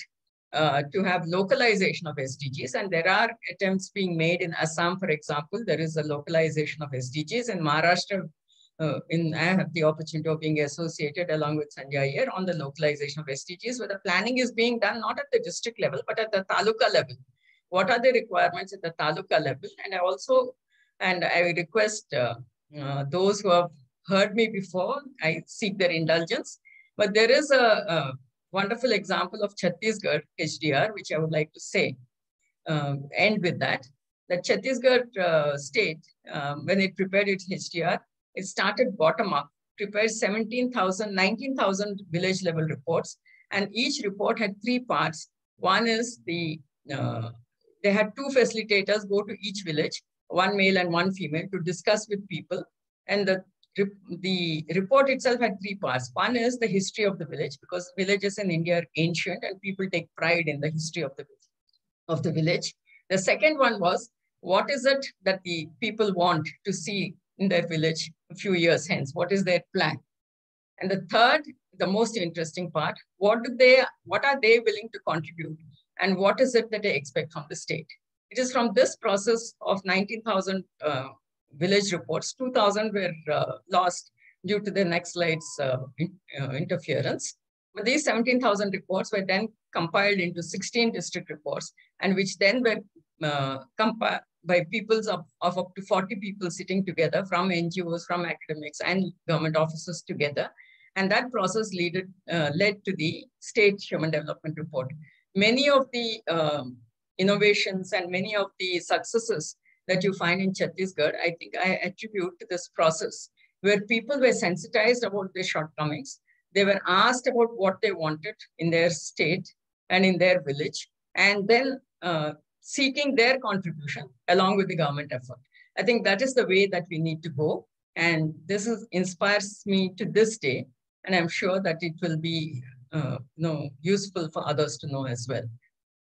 uh, to have localization of S D Gs. And there are attempts being made in Assam, for example. There is a localization of S D Gs. In Maharashtra, uh, in, I have the opportunity of being associated along with Sanjay here on the localization of S D Gs, where the planning is being done not at the district level, but at the taluka level. What are the requirements at the taluka level? And I also, and I request uh, uh, those who have heard me before, I seek their indulgence. But there is a, a wonderful example of Chhattisgarh H D R, which I would like to say, um, end with that. The Chhattisgarh uh, state, um, when it prepared its H D R, it started bottom up, prepared seventeen thousand, nineteen thousand village level reports. And each report had three parts. One is the, uh, they had two facilitators go to each village, one male and one female, to discuss with people. And the The report itself had three parts. One is the history of the village, because villages in India are ancient and people take pride in the history of the, of the village. The second one was, what is it that the people want to see in their village a few years hence? What is their plan? And the third, the most interesting part, what do they, what are they willing to contribute? And what is it that they expect from the state? It is from this process of nineteen thousand uh, village reports, two thousand were uh, lost due to the Naxalites' uh, in, uh, interference. But these seventeen thousand reports were then compiled into sixteen district reports, and which then were uh, compiled by peoples of, of up to forty people sitting together from N G Os, from academics and government officers together. And that process led, uh, led to the State Human Development Report. Many of the um, innovations and many of the successes that you find in Chhattisgarh, I think I attribute to this process where people were sensitized about their shortcomings. They were asked about what they wanted in their state and in their village, and then uh, seeking their contribution along with the government effort. I think that is the way that we need to go. And this is, inspires me to this day. And I'm sure that it will be uh, you know, useful for others to know as well.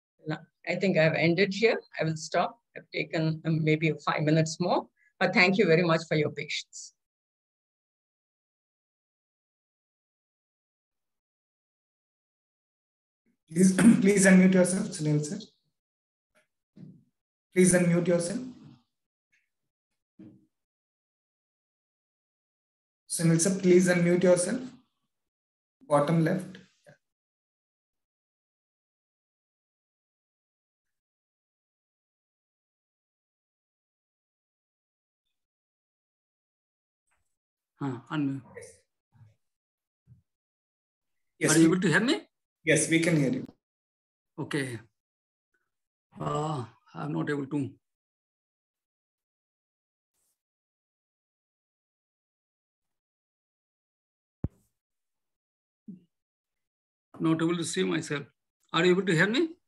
I think I've ended here. I will stop. I've taken um, maybe five minutes more, but thank you very much for your patience. Please, please unmute yourself, Sunil sir. Please unmute yourself. Sunil sir, please unmute yourself. Bottom left. Huh, unmute. Yes. Are you able to hear me? Yes, we can hear you. Okay. Uh, I'm not able to. Not able to see myself. Are you able to hear me?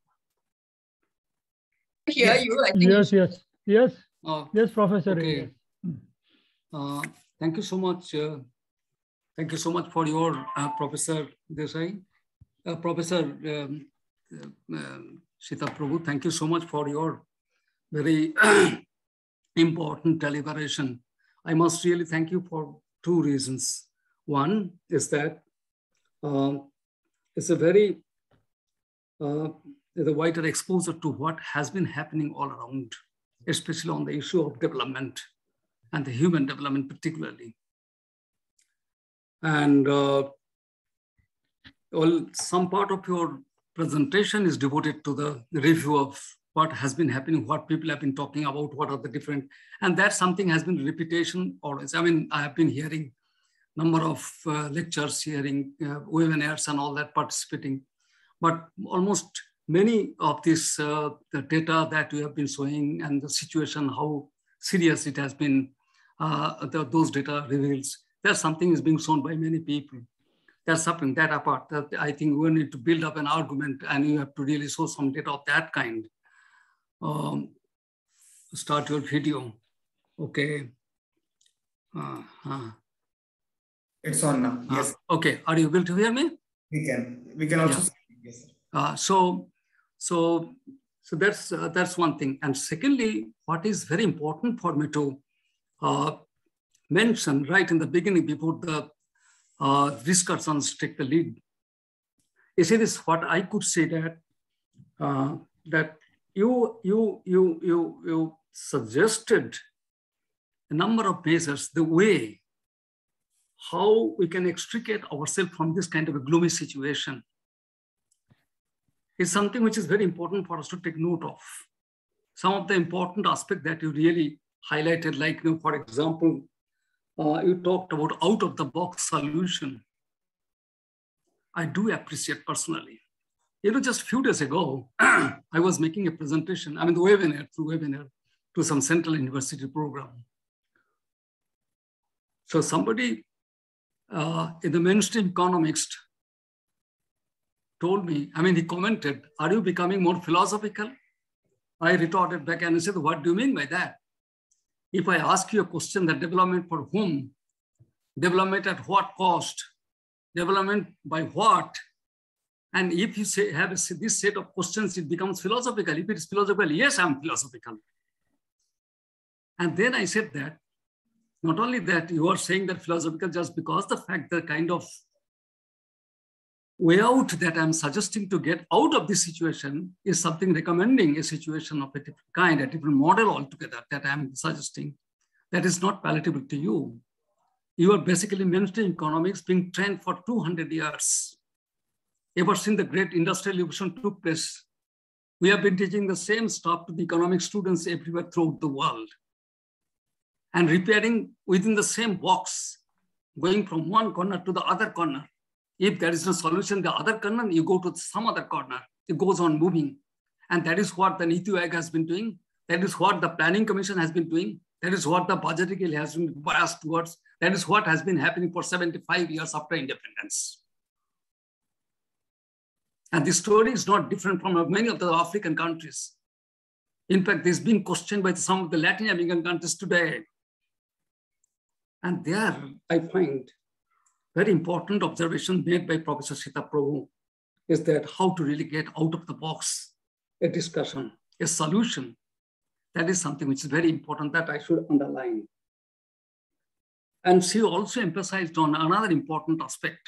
Hear yes. you? I think yes, yes, yes, uh, yes, Professor. Okay. Uh, thank you so much. Uh, thank you so much for your uh, Professor Desai, uh, Professor um, uh, uh, Sita Prabhu. Thank you so much for your very important deliberation. I must really thank you for two reasons. One is that uh, it's a very uh, the wider exposure to what has been happening all around, especially on the issue of development and the human development particularly. And uh, well, some part of your presentation is devoted to the review of what has been happening, what people have been talking about, what are the different, and that something has been repetition always. I mean, I have been hearing number of uh, lectures, hearing uh, webinars and all that, participating, but almost many of this uh, the data that you have been showing and the situation, how serious it has been, uh, the, those data reveals that something is being shown by many people. That's something that apart, that I think we need to build up an argument and you have to really show some data of that kind. Um, start your video. Okay. Uh, uh. It's on now. Yes. Uh, okay. Are you able to hear me? We can. We can also. Yeah. See. Yes. Uh, so, so, so that's uh, that's one thing. And secondly, what is very important for me to uh, mention right in the beginning, before the uh, discussions take the lead, is it is what I could say that uh, that you, you, you, you, you suggested a number of measures, the way how we can extricate ourselves from this kind of a gloomy situation is something which is very important for us to take note of. Some of the important aspects that you really highlighted, like, you know, for example, uh, you talked about out-of-the-box solution. I do appreciate personally. You know, just a few days ago, I was making a presentation, I mean, the webinar, through webinar, to some Central University program. So somebody uh, in the mainstream economist told me, I mean, he commented, are you becoming more philosophical? I retorted back and I said, what do you mean by that? If I ask you a question, that development for whom, development at what cost, development by what, and if you say have a, this set of questions, it becomes philosophical. If it is philosophical, yes, I'm philosophical. And then I said that, not only that, you are saying that philosophical just because the fact that kind of way out that I'm suggesting to get out of this situation is something recommending a situation of a different kind, a different model altogether that I'm suggesting, that is not palatable to you. You are basically mainstream economics being trained for two hundred years. Ever since the great industrial revolution took place, we have been teaching the same stuff to the economic students everywhere throughout the world and repairing within the same box, going from one corner to the other corner. If there is no solution, the other corner, you go to some other corner. It goes on moving. And that is what the Niti Aayog has been doing. That is what the Planning Commission has been doing. That is what the budgeting has been biased towards. That is what has been happening for seventy-five years after independence. And this story is not different from many of the African countries. In fact, this is being questioned by some of the Latin American countries today. And there I find very important observation made by Professor Sita Prabhu is that how to really get out of the box a discussion, a solution. That is something which is very important that I should underline. And she also emphasized on another important aspect,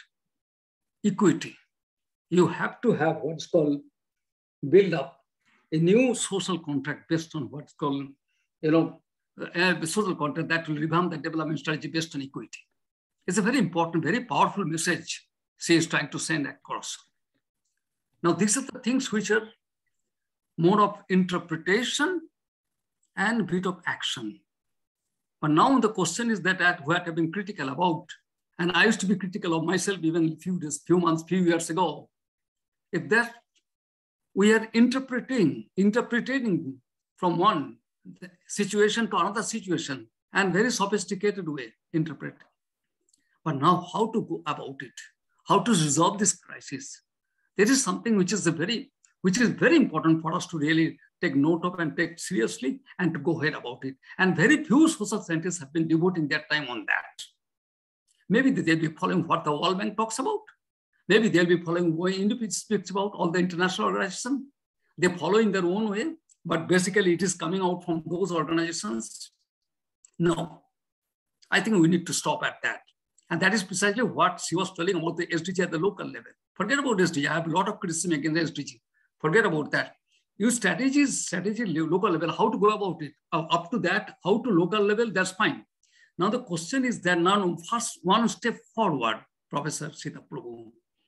equity. You have to have what's called build up a new social contract based on what's called, you know, a social contract that will revamp the development strategy based on equity. It's a very important, very powerful message she is trying to send across. Now, these are the things which are more of interpretation and bit of action. But now the question is that at what I've been critical about, and I used to be critical of myself even a few days, few months, few years ago, if that we are interpreting, interpreting from one situation to another situation and very sophisticated way, interpret. But now how to go about it, how to resolve this crisis. There is something which is a very, which is very important for us to really take note of and take seriously and to go ahead about it. And very few social scientists have been devoting their time on that. Maybe they'll be following what the World Bank talks about. Maybe they'll be following what Independence speaks about, all the international organizations. They're following their own way, but basically it is coming out from those organizations. No, I think we need to stop at that. And that is precisely what she was telling about the S D G at the local level. Forget about S D G. I have a lot of criticism against the S D G. Forget about that. Use strategies, strategy local level, how to go about it. Uh, up to that, how to local level, that's fine. Now the question is that now first one step forward, Professor Sita Prabhu,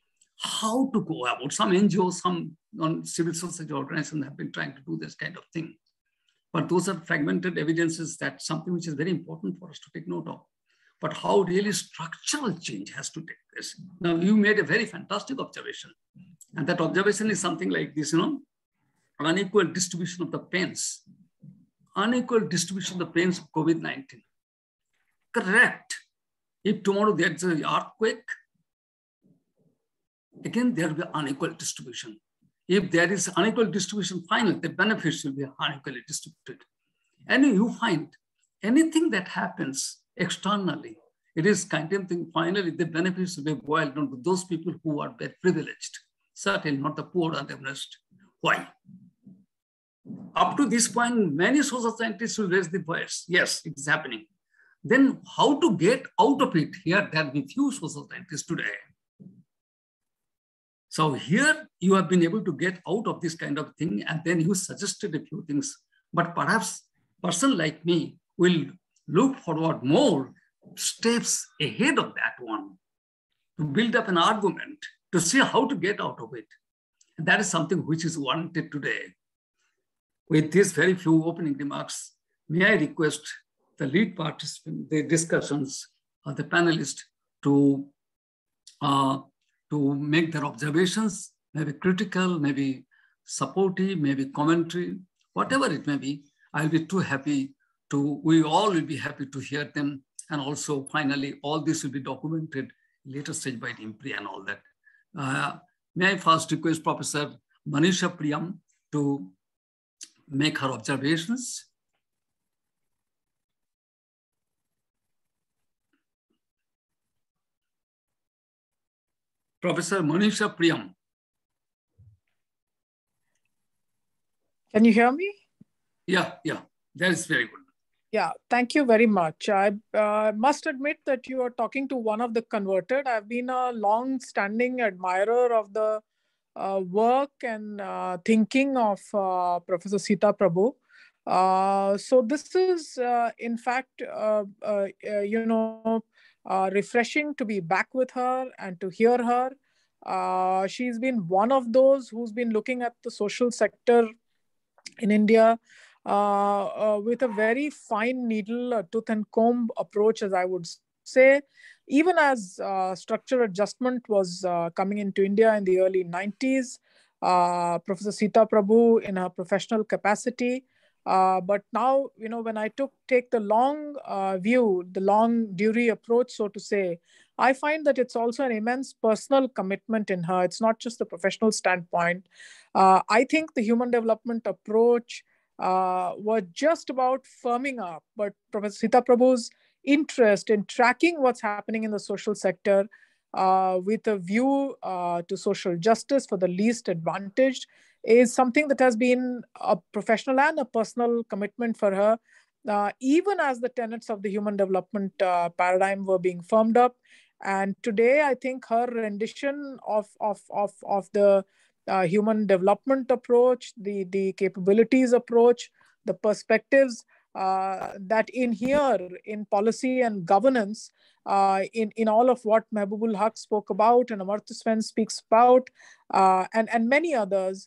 how to go about. Some N G Os, some civil society organizations have been trying to do this kind of thing. But those are fragmented evidences. That's something which is very important for us to take note of. But how really structural change has to take place. Now, you made a very fantastic observation. And that observation is something like this, you know, unequal distribution of the pains. Unequal distribution of the pains of COVID nineteen. Correct. If tomorrow there's an earthquake, again, there will be unequal distribution. If there is unequal distribution, finally, the benefits will be unequally distributed. And you find anything that happens externally, it is kind of thing, finally, the benefits will be boiled down to those people who are very privileged, certainly not the poor and the rest. Why? Up to this point, many social scientists will raise the voice. Yes, it is happening. Then how to get out of it? Here, there will be few social scientists today. So here you have been able to get out of this kind of thing, and then you suggested a few things. But perhaps a person like me will look forward more steps ahead of that one to build up an argument to see how to get out of it. And that is something which is warranted today. With these very few opening remarks, may I request the lead participant, the discussions, or the panelists to, uh, to make their observations, maybe critical, maybe supportive, maybe commentary, whatever it may be. I'll be too happy to, we all will be happy to hear them. And also, finally, all this will be documented later stage by IMPRI and all that. Uh, may I first request Professor Manisha Priyam to make her observations. Professor Manisha Priyam. Can you hear me? Yeah, yeah, that is very good. Yeah, thank you very much. I uh, must admit that you are talking to one of the converted. I've been a long-standing admirer of the uh, work and uh, thinking of uh, Professor Sita Prabhu. Uh, so this is, uh, in fact, uh, uh, uh, you know, uh, refreshing to be back with her and to hear her. Uh, she's been one of those who's been looking at the social sector in India Uh, uh, with a very fine needle, a tooth and comb approach, as I would say, even as uh, structural adjustment was uh, coming into India in the early nineties. Uh, Professor Sita Prabhu in her professional capacity. Uh, but now, you know, when I took take the long uh, view, the long durée approach, so to say, I find that it's also an immense personal commitment in her. It's not just the professional standpoint. Uh, I think the human development approach Uh, were just about firming up, but Professor Sita Prabhu's interest in tracking what's happening in the social sector uh, with a view uh, to social justice for the least advantaged is something that has been a professional and a personal commitment for her, uh, even as the tenets of the human development uh, paradigm were being firmed up. And today, I think her rendition of, of, of, of the Uh, human development approach, the, the capabilities approach, the perspectives uh, that inhere in policy and governance, uh, in, in all of what Mehboob Haq spoke about and Amartya Sen speaks about, uh, and, and many others,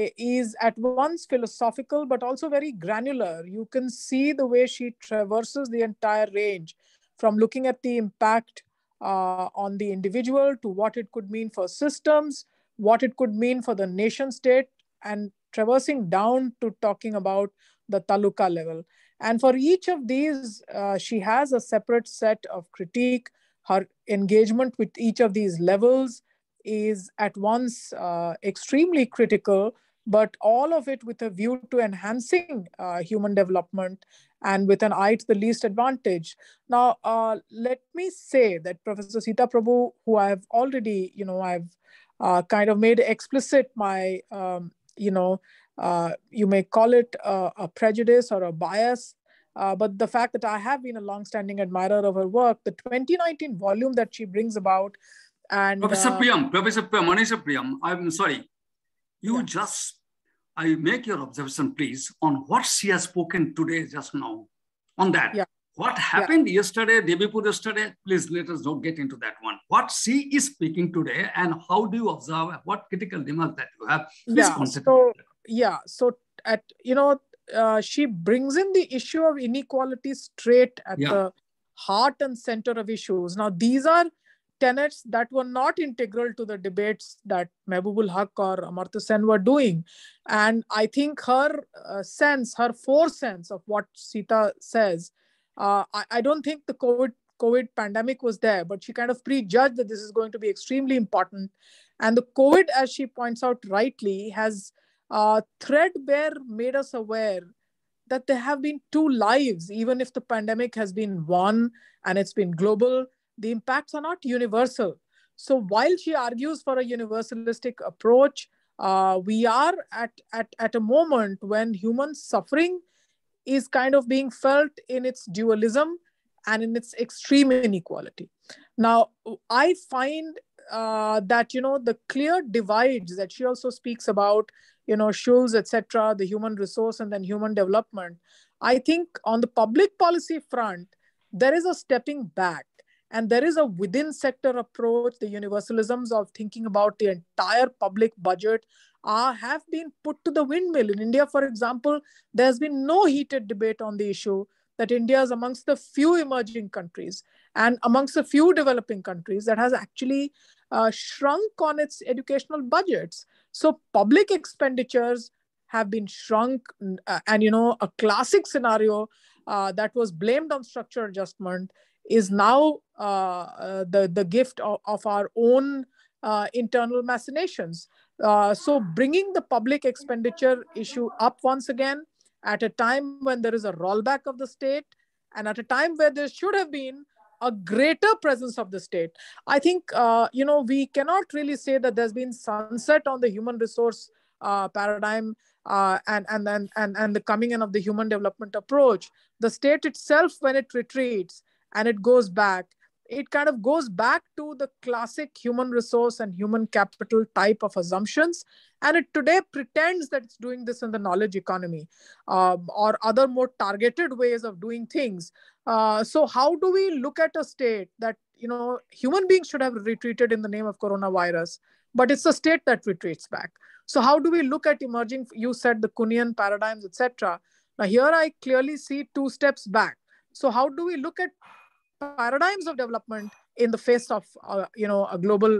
is at once philosophical but also very granular. You can see the way she traverses the entire range, from looking at the impact uh, on the individual to what it could mean for systems, what it could mean for the nation state, and traversing down to talking about the taluka level. And for each of these, uh, she has a separate set of critique. Her engagement with each of these levels is at once uh, extremely critical, but all of it with a view to enhancing uh, human development and with an eye to the least advantage. Now, uh, let me say that Professor Sita Prabhu, who I've already, you know, I've Uh, kind of made explicit my, um, you know, uh, you may call it a, a prejudice or a bias, uh, but the fact that I have been a long-standing admirer of her work, the twenty nineteen volume that she brings about, and Professor uh, Priyam, Professor Priyam, Manisha Priyam, I'm sorry, you yeah. just, I make your observation, please, on what she has spoken today just now, on that. Yeah. What happened yeah. yesterday, day before yesterday, please let us not get into that one. What she is speaking today, and how do you observe, what critical remarks that you have? Please yeah, so, yeah, so at, you know, uh, she brings in the issue of inequality straight at yeah. the heart and center of issues. Now, these are tenets that were not integral to the debates that Mehboob Haq or Amartya Sen were doing. And I think her uh, sense, her foresense of what Sita says, Uh, I, I don't think the COVID, COVID pandemic was there, but she kind of prejudged that this is going to be extremely important. And the COVID, as she points out rightly, has uh, threadbare made us aware that there have been two lives. Even if the pandemic has been one and it's been global, the impacts are not universal. So while she argues for a universalistic approach, uh, we are at, at, at a moment when human suffering is kind of being felt in its dualism and in its extreme inequality. Now, I find uh, that, you know, the clear divides that she also speaks about, you know, Schulz, et cetera, the human resource and then human development. I think on the public policy front, there is a stepping back and there is a within sector approach. The universalisms of thinking about the entire public budget are, have been put to the windmill. In India, for example, there's been no heated debate on the issue that India is amongst the few emerging countries and amongst the few developing countries that has actually uh, shrunk on its educational budgets. So public expenditures have been shrunk, uh, and, you know, a classic scenario uh, that was blamed on structural adjustment is now uh, uh, the, the gift of, of our own uh, internal machinations. Uh, so bringing the public expenditure issue up once again at a time when there is a rollback of the state and at a time where there should have been a greater presence of the state. I think, uh, you know, we cannot really say that there's been sunset on the human resource uh, paradigm uh, and, and, and, and, and the coming in of the human development approach. The state itself, when it retreats and it goes back, it kind of goes back to the classic human resource and human capital type of assumptions. And it today pretends that it's doing this in the knowledge economy um, or other more targeted ways of doing things. Uh, so how do we look at a state that, you know, human beings should have retreated in the name of coronavirus, but it's a state that retreats back? So how do we look at emerging, you said the Kuhnian paradigms, et cetera. Now here I clearly see two steps back. So how do we look at paradigms of development in the face of, uh, you know, a global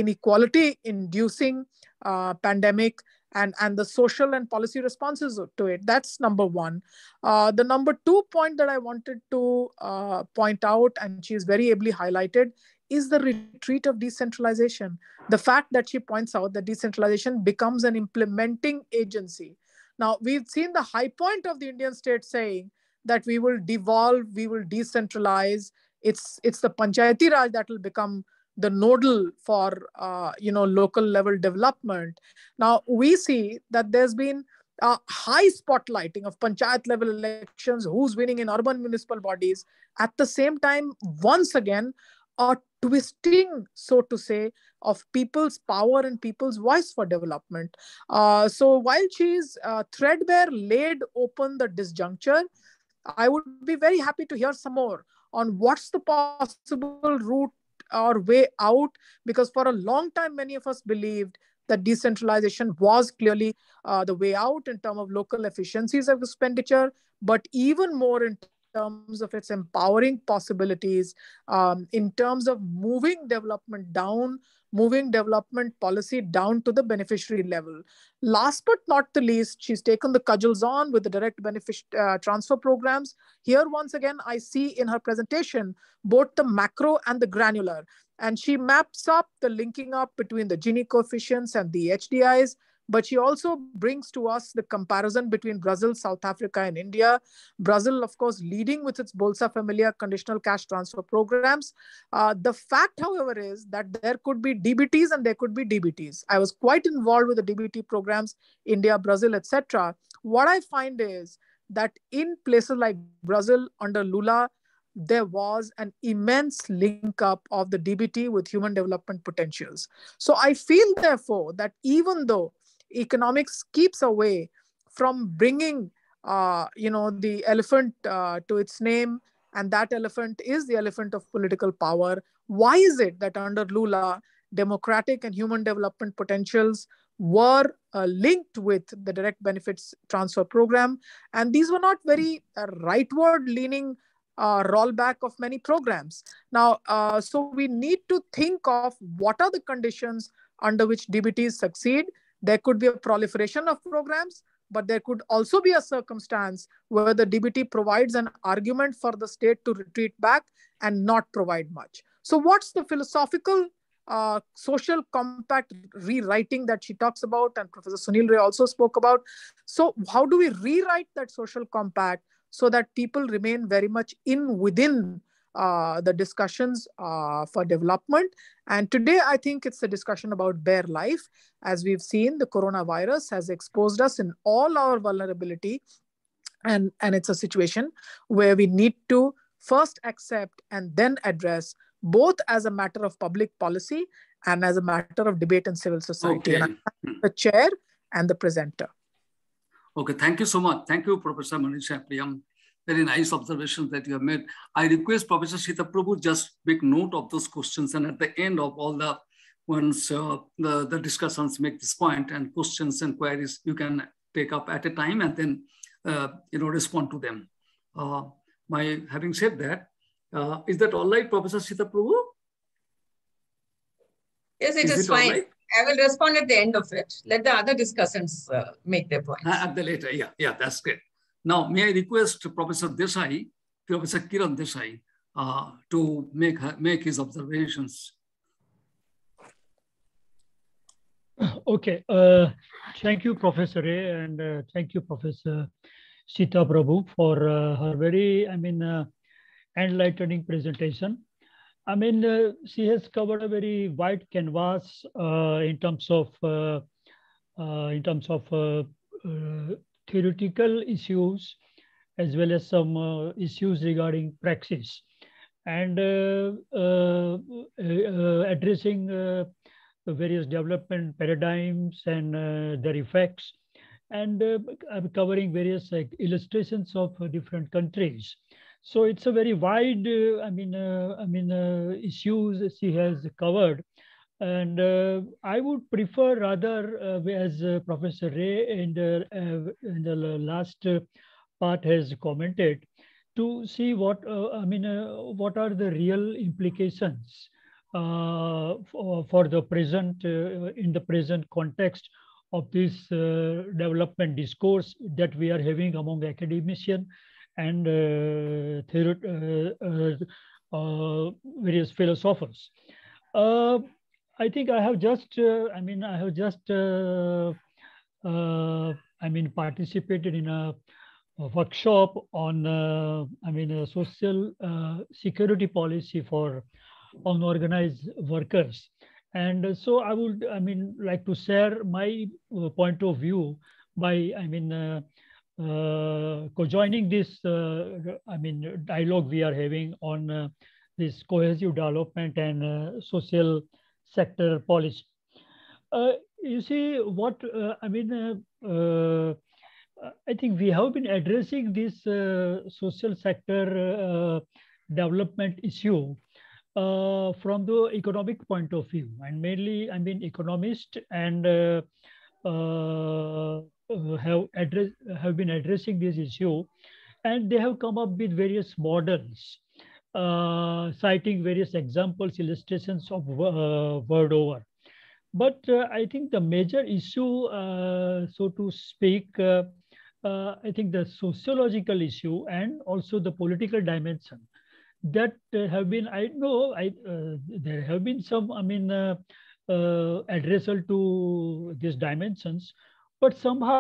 inequality-inducing uh, pandemic and, and the social and policy responses to it? That's number one. Uh, the number two point that I wanted to uh, point out, and she's very ably highlighted, is the retreat of decentralization. The fact that she points out that decentralization becomes an implementing agency. Now, we've seen the high point of the Indian state saying that we will devolve, we will decentralize. It's, it's the Panchayati Raj that will become the nodal for, uh, you know, local level development. Now, we see that there's been a high spotlighting of Panchayat level elections, who's winning in urban municipal bodies. At the same time, once again, a twisting, so to say, of people's power and people's voice for development. Uh, so while she's uh, threadbare laid open the disjuncture, I would be very happy to hear some more on what's the possible route or way out, because for a long time, many of us believed that decentralization was clearly uh, the way out in terms of local efficiencies of expenditure, but even more in terms of its empowering possibilities, um, in terms of moving development down, moving development policy down to the beneficiary level. Last but not the least, she's taken the cudgels on with the direct benefit uh, transfer programs. Here, once again, I see in her presentation both the macro and the granular. And she maps up the linking up between the Gini coefficients and the H D Is. But she also brings to us the comparison between Brazil, South Africa, and India. Brazil, of course, leading with its Bolsa Familia conditional cash transfer programs. Uh, the fact, however, is that there could be D B Ts and there could be D B Ts. I was quite involved with the D B T programs, India, Brazil, et cetera. What I find is that in places like Brazil under Lula, there was an immense link up of the D B T with human development potentials. So I feel, therefore, that even though economics keeps away from bringing, uh, you know, the elephant uh, to its name, and that elephant is the elephant of political power, why is it that under Lula, democratic and human development potentials were uh, linked with the direct benefits transfer program? And these were not very uh, rightward leaning Uh, rollback of many programs. Now, uh, so we need to think of what are the conditions under which D B Ts succeed. There could be a proliferation of programs, but there could also be a circumstance where the D B T provides an argument for the state to retreat back and not provide much. So what's the philosophical uh, social compact rewriting that she talks about, and Professor Sunil Ray also spoke about? So how do we rewrite that social compact so that people remain very much in within uh, the discussions uh, for development? And today, I think it's a discussion about bare life. As we've seen, the coronavirus has exposed us in all our vulnerability. And, and it's a situation where we need to first accept and then address, both as a matter of public policy and as a matter of debate in civil society. Okay. And I'm the chair and the presenter. Okay, thank you so much. Thank you, Professor Manisha Priyam. Very nice observations that you have made. I request Professor Sita Prabhu just make note of those questions, and at the end of all the once uh, the, the discussions make this point and questions and queries you can take up at a time and then uh, you know respond to them. Uh, my having said that, uh, is that all right, Professor Sita Prabhu? Yes, it is, is it fine. Right? I will respond at the end of it. Let the other discussants uh, make their points. Uh, at the later, yeah, yeah, that's great. Now, may I request Professor Desai, Professor Kiran Desai, uh, to make her, make his observations. Okay, uh, thank you, Professor Ray, and uh, thank you, Professor Sita Prabhu, for uh, her very, I mean, uh, enlightening presentation. I mean, uh, she has covered a very wide canvas uh, in terms of uh, uh, in terms of uh, uh, theoretical issues, as well as some uh, issues regarding praxis, and uh, uh, uh, addressing uh, the various development paradigms and uh, their effects, and uh, covering various like, illustrations of uh, different countries. So it's a very wide, uh, I mean, uh, I mean, uh, issues she has covered, and uh, I would prefer rather, uh, as uh, Professor Ray in the uh, in the last uh, part has commented, to see what uh, I mean, uh, what are the real implications uh, for, for the present uh, in the present context of this uh, development discourse that we are having among academicians and uh, theoret uh, uh, various philosophers. Uh, I think I have just, uh, I mean, I have just, uh, uh, I mean, participated in a, a workshop on, uh, I mean, a social uh, security policy for unorganized workers. And so I would, I mean, like to share my uh, point of view by, I mean, uh, Uh, co-joining this, uh, I mean, dialogue we are having on uh, this cohesive development and uh, social sector policy. Uh, you see what, uh, I mean, uh, uh, I think we have been addressing this uh, social sector uh, development issue uh, from the economic point of view, and mainly, I mean, economists and uh, uh, Uh, have address have been addressing this issue, and they have come up with various models, uh, citing various examples, illustrations of uh, word over. But uh, I think the major issue, uh, so to speak, uh, uh, I think the sociological issue and also the political dimension that uh, have been, I know, I uh, there have been some, I mean, uh, uh, addressal to these dimensions. But somehow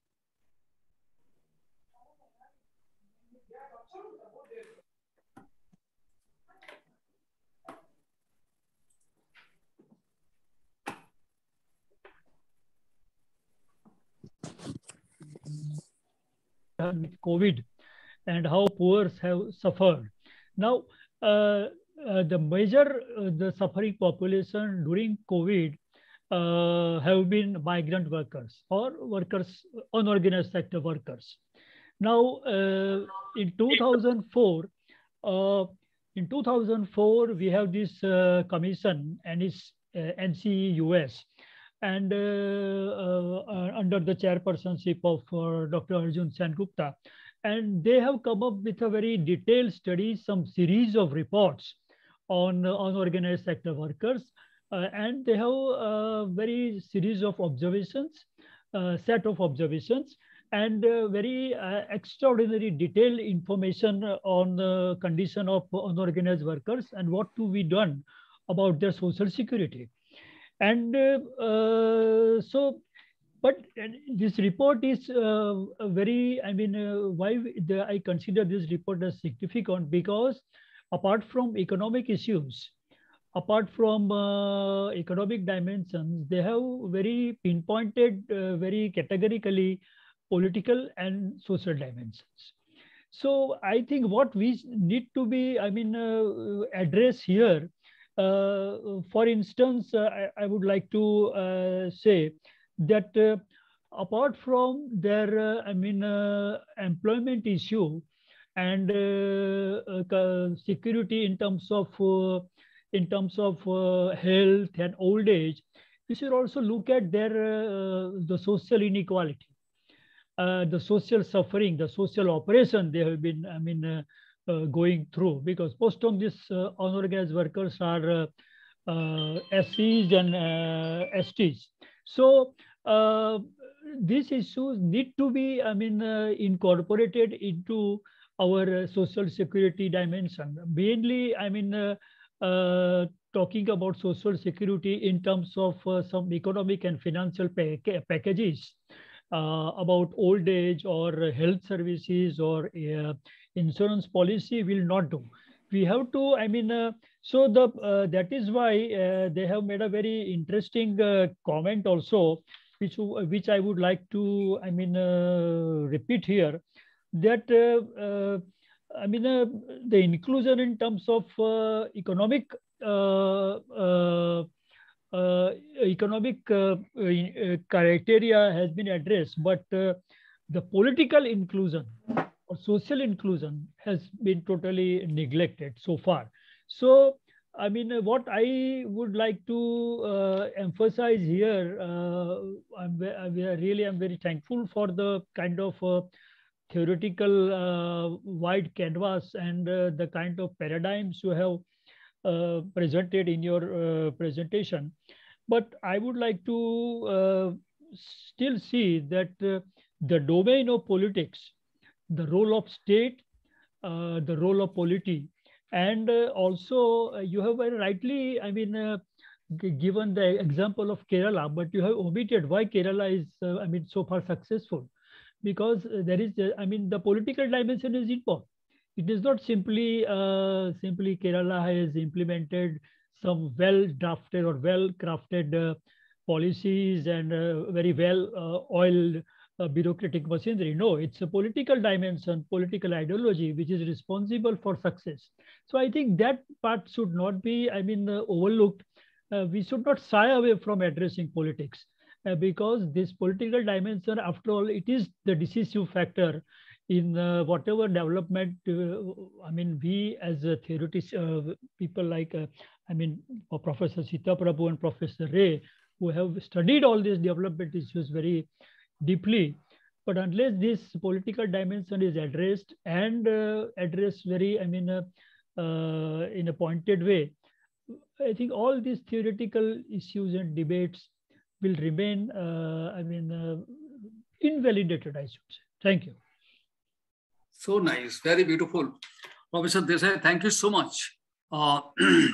COVID and how poor have suffered. Now, uh, uh, the major uh, the suffering population during COVID Uh, have been migrant workers or workers, unorganized sector workers. Now, uh, in two thousand four, uh, in two thousand four, we have this uh, commission, and it's uh, N C E U S, and uh, uh, under the chairpersonship of uh, Doctor Arjun Sengupta, and they have come up with a very detailed study, some series of reports on uh, unorganized sector workers. Uh, and they have a very series of observations, uh, set of observations, and uh, very uh, extraordinary detailed information on the condition of unorganized workers and what to be done about their social security. And uh, uh, so, but this report is uh, very, I mean, uh, why the, I consider this report as significant, because apart from economic issues, apart from uh, economic dimensions, they have very pinpointed, uh, very categorically political and social dimensions. So I think what we need to be, I mean, uh, address here Uh, for instance, uh, I, I would like to uh, say that uh, apart from their, uh, I mean, uh, employment issue and uh, uh, security in terms of uh, in terms of uh, health and old age, we should also look at their uh, the social inequality, uh, the social suffering, the social operation they have been, I mean, uh, uh, going through, because most of these uh, unorganized workers are uh, uh, S Cs and uh, S Ts. So uh, these issues need to be, I mean, uh, incorporated into our uh, social security dimension. Mainly, I mean, uh, uh, talking about social security in terms of uh, some economic and financial pack packages uh, about old age or health services or uh, insurance policy will not do. We have to, I mean, uh, so the uh, that is why uh, they have made a very interesting uh, comment also, which which I would like to, I mean, uh, repeat here, that uh, uh, I mean, uh, the inclusion in terms of uh, economic uh, uh, uh, economic uh, uh, criteria has been addressed, but uh, the political inclusion or social inclusion has been totally neglected so far. So, I mean, uh, what I would like to uh, emphasize here, uh, I'm, I'm really, I'm very thankful for the kind of uh, theoretical uh, wide canvas and uh, the kind of paradigms you have uh, presented in your uh, presentation. But I would like to uh, still see that uh, the domain of politics, the role of state, uh, the role of polity, and uh, also uh, you have very rightly, I mean, uh, given the example of Kerala, but you have omitted why Kerala is, uh, I mean, so far successful. Because there is, I mean, the political dimension is involved. It is not simply, uh, simply Kerala has implemented some well drafted or well crafted uh, policies and uh, very well uh, oiled uh, bureaucratic machinery. No, it's a political dimension, political ideology, which is responsible for success. So I think that part should not be, I mean, uh, overlooked. Uh, we should not shy away from addressing politics. Uh, because this political dimension, after all, it is the decisive factor in uh, whatever development. Uh, I mean, we as a theoretician, uh, people like, uh, I mean, Professor Sita Prabhu and Professor Ray, who have studied all these development issues very deeply. But unless this political dimension is addressed and uh, addressed very, I mean, uh, uh, in a pointed way, I think all these theoretical issues and debates will remain, uh, I mean, uh, invalidated, I should say. Thank you. So nice, very beautiful. Professor Desai, thank you so much. Uh,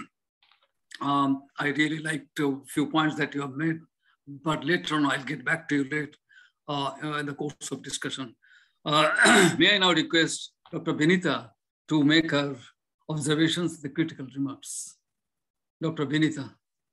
um, I really liked a few points that you have made, but later on I'll get back to you later uh, in the course of discussion. Uh, may I now request Doctor Vinita to make her observations, the critical remarks. Doctor Vinita.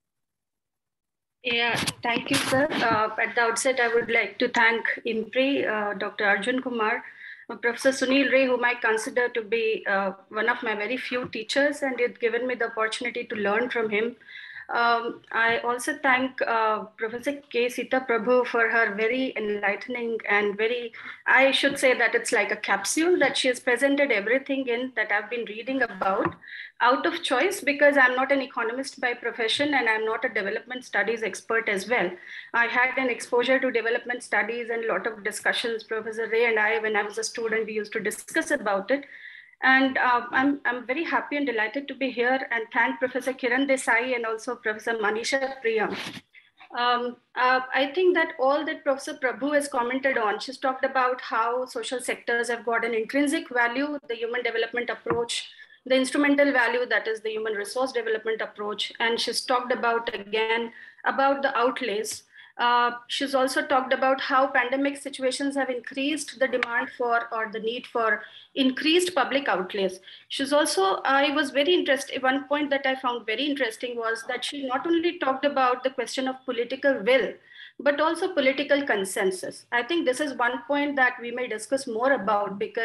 Yeah, thank you, sir. Uh, at the outset, I would like to thank IMPRI, uh, Doctor Arjun Kumar, uh, Professor Sunil Ray, whom I consider to be uh, one of my very few teachers, and it's given me the opportunity to learn from him. Um, I also thank uh, Professor K. Sita Prabhu for her very enlightening and very, I should say that it's like a capsule that she has presented everything in that I've been reading about out of choice, because I'm not an economist by profession and I'm not a development studies expert as well. I had an exposure to development studies and a lot of discussions. Professor Ray and I, when I was a student, we used to discuss about it. And uh, I'm, I'm very happy and delighted to be here and thank Professor Kiran Desai and also Professor Manisha Priyam. Um, uh, I think that all that Professor Prabhu has commented on, she's talked about how social sectors have got an intrinsic value, the human development approach, the instrumental value, that is the human resource development approach. And she's talked about, again, about the outlays. Uh, she's also talked about how pandemic situations have increased the demand for or the need for increased public outlays. She's also, I was very interested, one point that I found very interesting was that she not only talked about the question of political will, but also political consensus. I think this is one point that we may discuss more about, because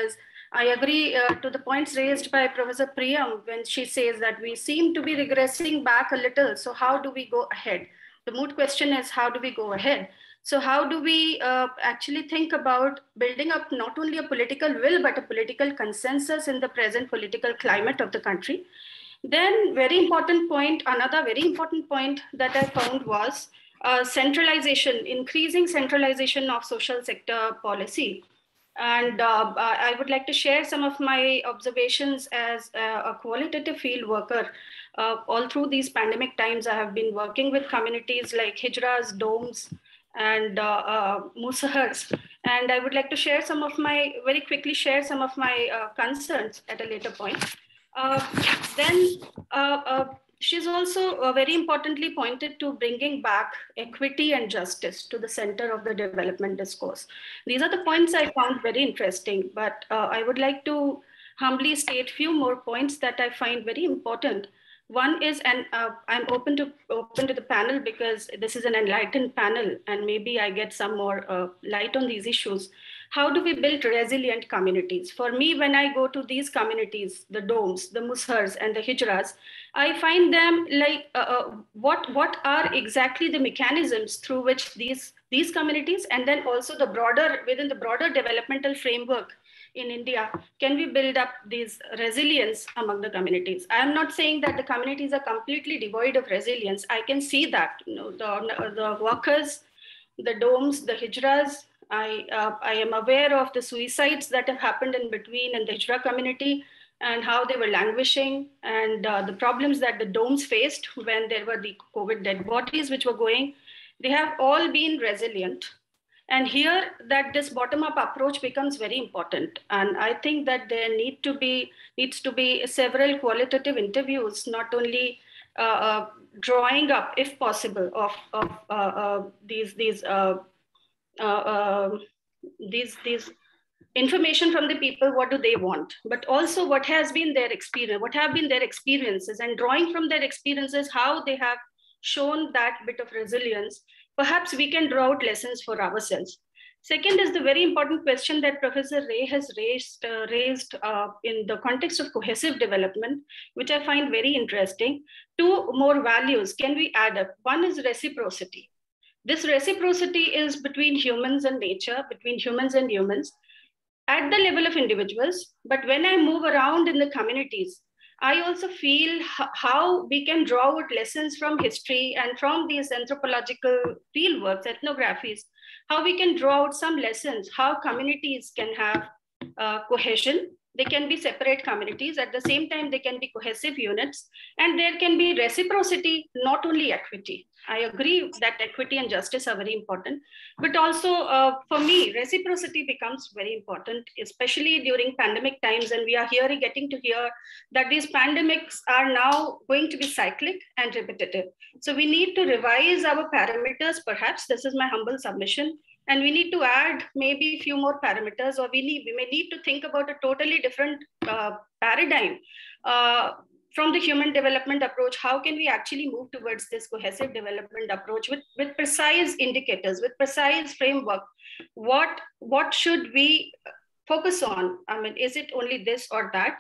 I agree uh, to the points raised by Professor Priyam when she says that we seem to be regressing back a little. So how do we go ahead? The moot question is, how do we go ahead? So how do we uh, actually think about building up not only a political will, but a political consensus in the present political climate of the country? Then very important point, another very important point that I found was uh, centralization, increasing centralization of social sector policy. And uh, I would like to share some of my observations as a, a qualitative field worker. Uh, all through these pandemic times, I have been working with communities like hijras, domes, and uh, uh, musahars. And I would like to share some of my, very quickly share some of my uh, concerns at a later point. Uh, then uh, uh, she's also uh, very importantly pointed to bringing back equity and justice to the center of the development discourse. These are the points I found very interesting, but uh, I would like to humbly state few more points that I find very important. One is, and uh, I'm open to open to the panel because this is an enlightened panel and maybe I get some more uh, light on these issues. How do we build resilient communities? For me, when I go to these communities, the domes, the mushars and the hijras, I find them like, uh, uh, what, what are exactly the mechanisms through which these, these communities and then also the broader, within the broader developmental framework in India, can we build up these resilience among the communities? I am not saying that the communities are completely devoid of resilience. I can see that, you know, the, the workers, the domes, the hijras, I, uh, I am aware of the suicides that have happened in between in the hijra community and how they were languishing and uh, the problems that the domes faced when there were the COVID dead bodies which were going. They have all been resilient. And here that this bottom-up approach becomes very important. And I think that there need to be, needs to be several qualitative interviews, not only uh, uh, drawing up, if possible, of, of uh, uh, these, these, uh, uh, uh, these, these information from the people, what do they want, but also what has been their experience, what have been their experiences, and drawing from their experiences, how they have shown that bit of resilience. Perhaps we can draw out lessons for ourselves. Second is the very important question that Professor Ray has raised, uh, raised uh, in the context of cohesive development, which I find very interesting. Two more values can we add up? One is reciprocity. This reciprocity is between humans and nature, between humans and humans, at the level of individuals. But when I move around in the communities, I also feel how we can draw out lessons from history and from these anthropological fieldworks, ethnographies, how we can draw out some lessons, how communities can have uh, cohesion. They can be separate communities. At the same time, they can be cohesive units. And there can be reciprocity, not only equity. I agree that equity and justice are very important, but also uh, for me, reciprocity becomes very important, especially during pandemic times. And we are here getting to hear that these pandemics are now going to be cyclic and repetitive. So we need to revise our parameters, perhaps. This is my humble submission. And we need to add maybe a few more parameters, or we need we may need to think about a totally different uh, paradigm uh, from the human development approach. How can we actually move towards this cohesive development approach with, with precise indicators, with precise framework? What, what should we focus on? I mean, is it only this or that?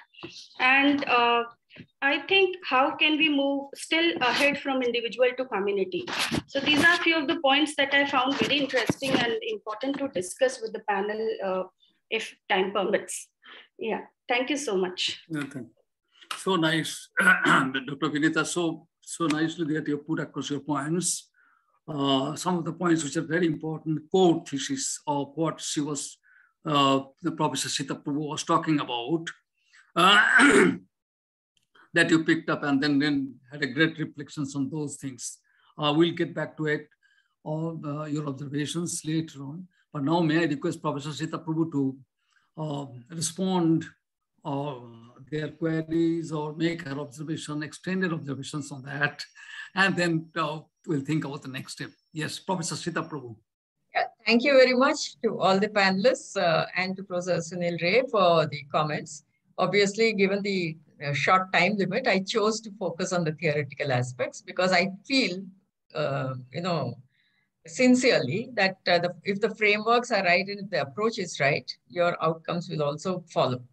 And uh, I think how can we move still ahead from individual to community? So these are a few of the points that I found very interesting and important to discuss with the panel uh, if time permits. Yeah, thank you so much. Yeah, thank you. So nice, Doctor Vinita, so, so nicely that you put across your points. Uh, some of the points which are very important, core thesis of what she was, uh, the Professor Sita Prabhu was talking about. Uh, that you picked up and then, then had a great reflections on those things. Uh, we'll get back to it, all uh, your observations later on. But now may I request Professor Sita Prabhu to uh, respond uh, their queries or make her observation, extended observations on that. And then uh, we'll think about the next step. Yes, Professor Sita Prabhu. Yeah, thank you very much to all the panelists uh, and to Professor Sunil Ray for the comments. Obviously, given the uh, short time limit, I chose to focus on the theoretical aspects because I feel, uh, you know, sincerely that uh, the, if the frameworks are right and if the approach is right, your outcomes will also follow.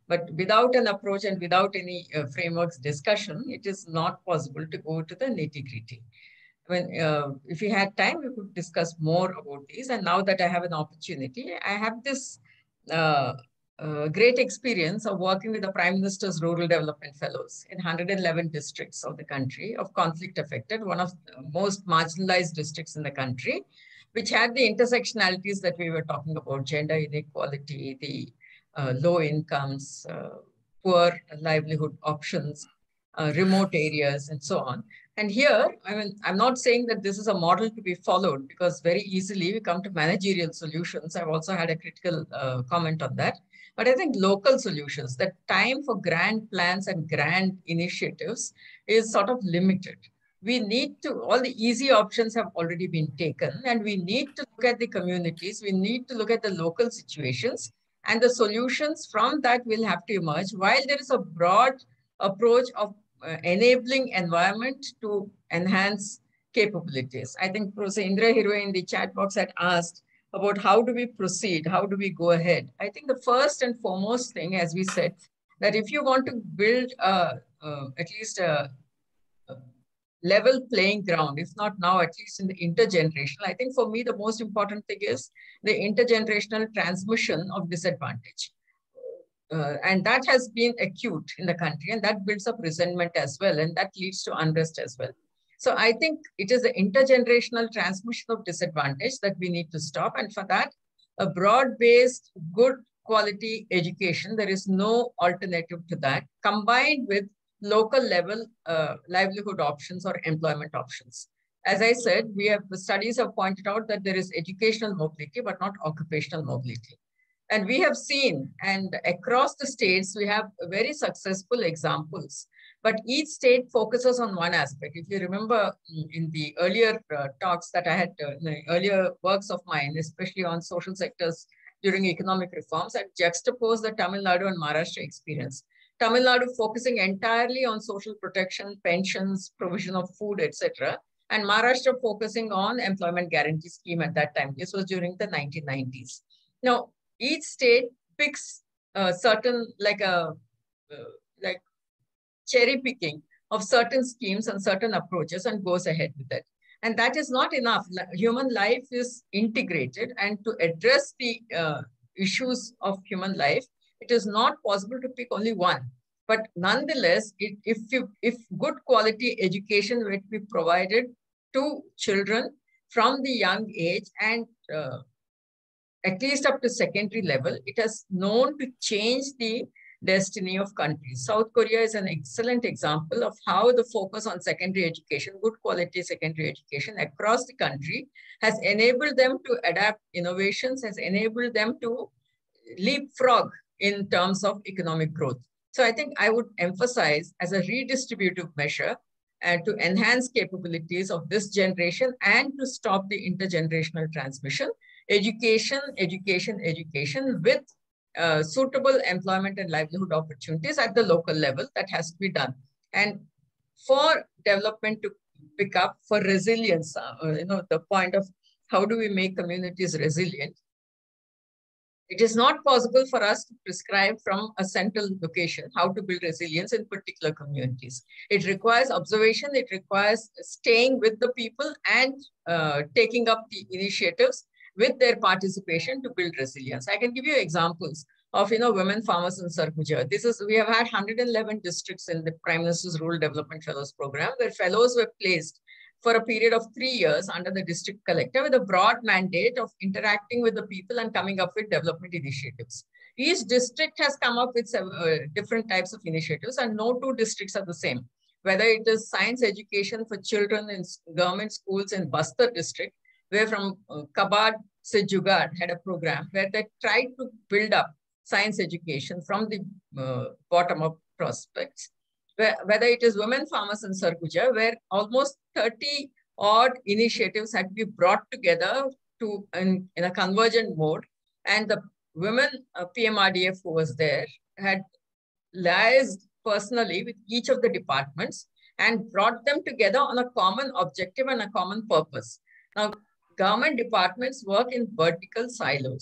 But without an approach and without any uh, frameworks discussion, it is not possible to go to the nitty-gritty. When, uh, if we had time, we could discuss more about these. And now that I have an opportunity, I have this uh, uh, great experience of working with the Prime Minister's Rural Development Fellows in one hundred eleven districts of the country of conflict affected, one of the most marginalized districts in the country, which had the intersectionalities that we were talking about, gender inequality, the uh, low incomes, uh, poor livelihood options, uh, remote areas, and so on. And here, I mean, I'm not saying that this is a model to be followed, because very easily we come to managerial solutions. I've also had a critical uh, comment on that. But I think local solutions, the time for grand plans and grand initiatives is sort of limited. We need to, all the easy options have already been taken, and we need to look at the communities. We need to look at the local situations, and the solutions from that will have to emerge, while there is a broad approach of uh, enabling environment to enhance capabilities. I think Professor Indra Hirve in the chat box had asked about how do we proceed, how do we go ahead. I think the first and foremost thing, as we said, that if you want to build a, uh, at least a, a level playing ground, if not now, at least in the intergenerational, I think for me, the most important thing is the intergenerational transmission of disadvantage. Uh, and that has been acute in the country, and that builds up resentment as well, and that leads to unrest as well. So I think it is the intergenerational transmission of disadvantage that we need to stop. And for that, a broad-based, good quality education, there is no alternative to that, combined with local level uh, livelihood options or employment options. As I said, we have, the studies have pointed out that there is educational mobility, but not occupational mobility. And we have seen, and across the states, we have very successful examples, but each state focuses on one aspect. If you remember in the earlier uh, talks that I had, uh, in the earlier works of mine, especially on social sectors during economic reforms, I juxtaposed the Tamil Nadu and Maharashtra experience. Tamil Nadu focusing entirely on social protection, pensions, provision of food, et cetera, and Maharashtra focusing on employment guarantee scheme at that time. This was during the nineteen nineties. Now, each state picks a certain, like a, uh, like cherry picking of certain schemes and certain approaches and goes ahead with it. And that is not enough. Human life is integrated, and to address the uh, issues of human life, it is not possible to pick only one. But nonetheless, it, if, you, if good quality education were to be provided to children from the young age and uh, at least up to secondary level, it has known to change the destiny of countries. South Korea is an excellent example of how the focus on secondary education, good quality secondary education across the country, has enabled them to adapt innovations, has enabled them to leapfrog in terms of economic growth. So I think I would emphasize as a redistributive measure and to enhance capabilities of this generation and to stop the intergenerational transmission, education, education, education with uh, suitable employment and livelihood opportunities at the local level. That has to be done. And for development to pick up, for resilience, uh, you know, the point of how do we make communities resilient? It is not possible for us to prescribe from a central location how to build resilience in particular communities. It requires observation, it requires staying with the people and uh, taking up the initiatives with their participation to build resilience. I can give you examples of, you know, women farmers in Sarguja. This is, we have had one hundred eleven districts in the Prime Minister's Rural Development Fellows Program, where fellows were placed for a period of three years under the district collector with a broad mandate of interacting with the people and coming up with development initiatives. Each district has come up with some, uh, different types of initiatives, and no two districts are the same. Whether it is science education for children in government schools in Bastar district, where from uh, Kabad se Jugad had a program where they tried to build up science education from the uh, bottom-up prospects. Whether it is women farmers in Sarguja, where almost thirty odd initiatives had to be brought together to in, in a convergent mode. And the women uh, P M R D F who was there had liaised personally with each of the departments and brought them together on a common objective and a common purpose. Now, government departments work in vertical silos.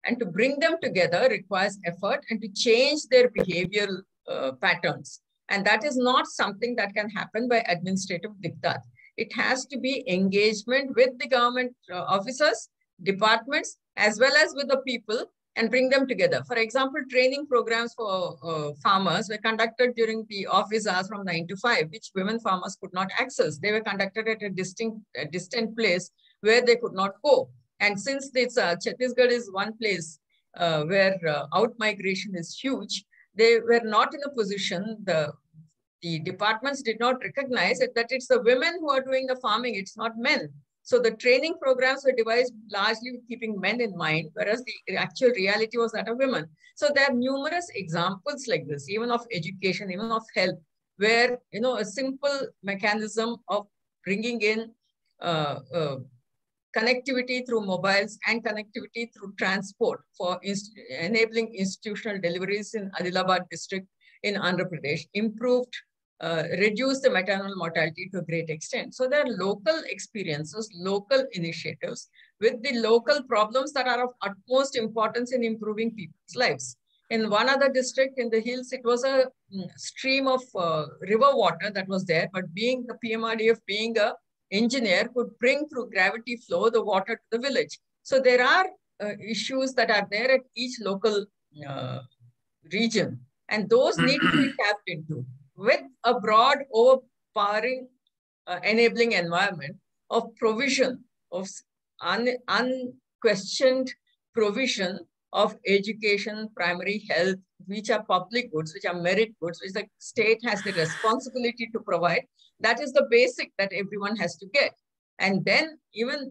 And to bring them together requires effort and to change their behavioral uh, patterns. And that is not something that can happen by administrative diktat. It has to be engagement with the government uh, officers, departments, as well as with the people, and bring them together. For example, training programs for uh, farmers were conducted during the office hours from nine to five, which women farmers could not access. They were conducted at a distinct, a distant place where they could not go. And since this uh, Chhattisgarh is one place uh, where uh, out-migration is huge, they were not in a position, the, the departments did not recognize it, that it's the women who are doing the farming, it's not men. So the training programs were devised largely with keeping men in mind, whereas the actual reality was that of women. So there are numerous examples like this, even of education, even of health, where, you know, a simple mechanism of bringing in uh, uh, connectivity through mobiles and connectivity through transport for inst enabling institutional deliveries in Adilabad district in Andhra Pradesh improved, uh, reduced the maternal mortality to a great extent. So there are local experiences, local initiatives with the local problems that are of utmost importance in improving people's lives. In one other district in the hills, it was a mm, stream of uh, river water that was there, but being the P M R D F, being a engineer, could bring through gravity flow the water to the village. So there are uh, issues that are there at each local uh, region, and those need to be tapped into with a broad, overpowering, uh, enabling environment of provision, of un unquestioned provision of education, primary health, which are public goods, which are merit goods, which the state has the responsibility to provide. That is the basic that everyone has to get. And then even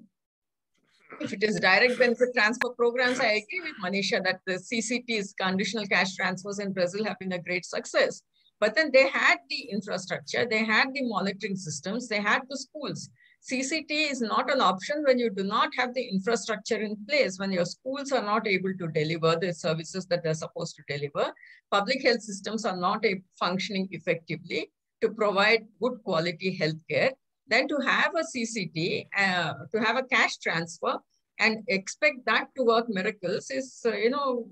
if it is direct benefit transfer programs, I agree with Manisha that the C C Ts, conditional cash transfers in Brazil, have been a great success. But then they had the infrastructure, they had the monitoring systems, they had the schools. C C T is not an option when you do not have the infrastructure in place, when your schools are not able to deliver the services that they're supposed to deliver. Public health systems are not functioning effectively to provide good quality healthcare. Then to have a C C T, uh, to have a cash transfer and expect that to work miracles is, uh, you know,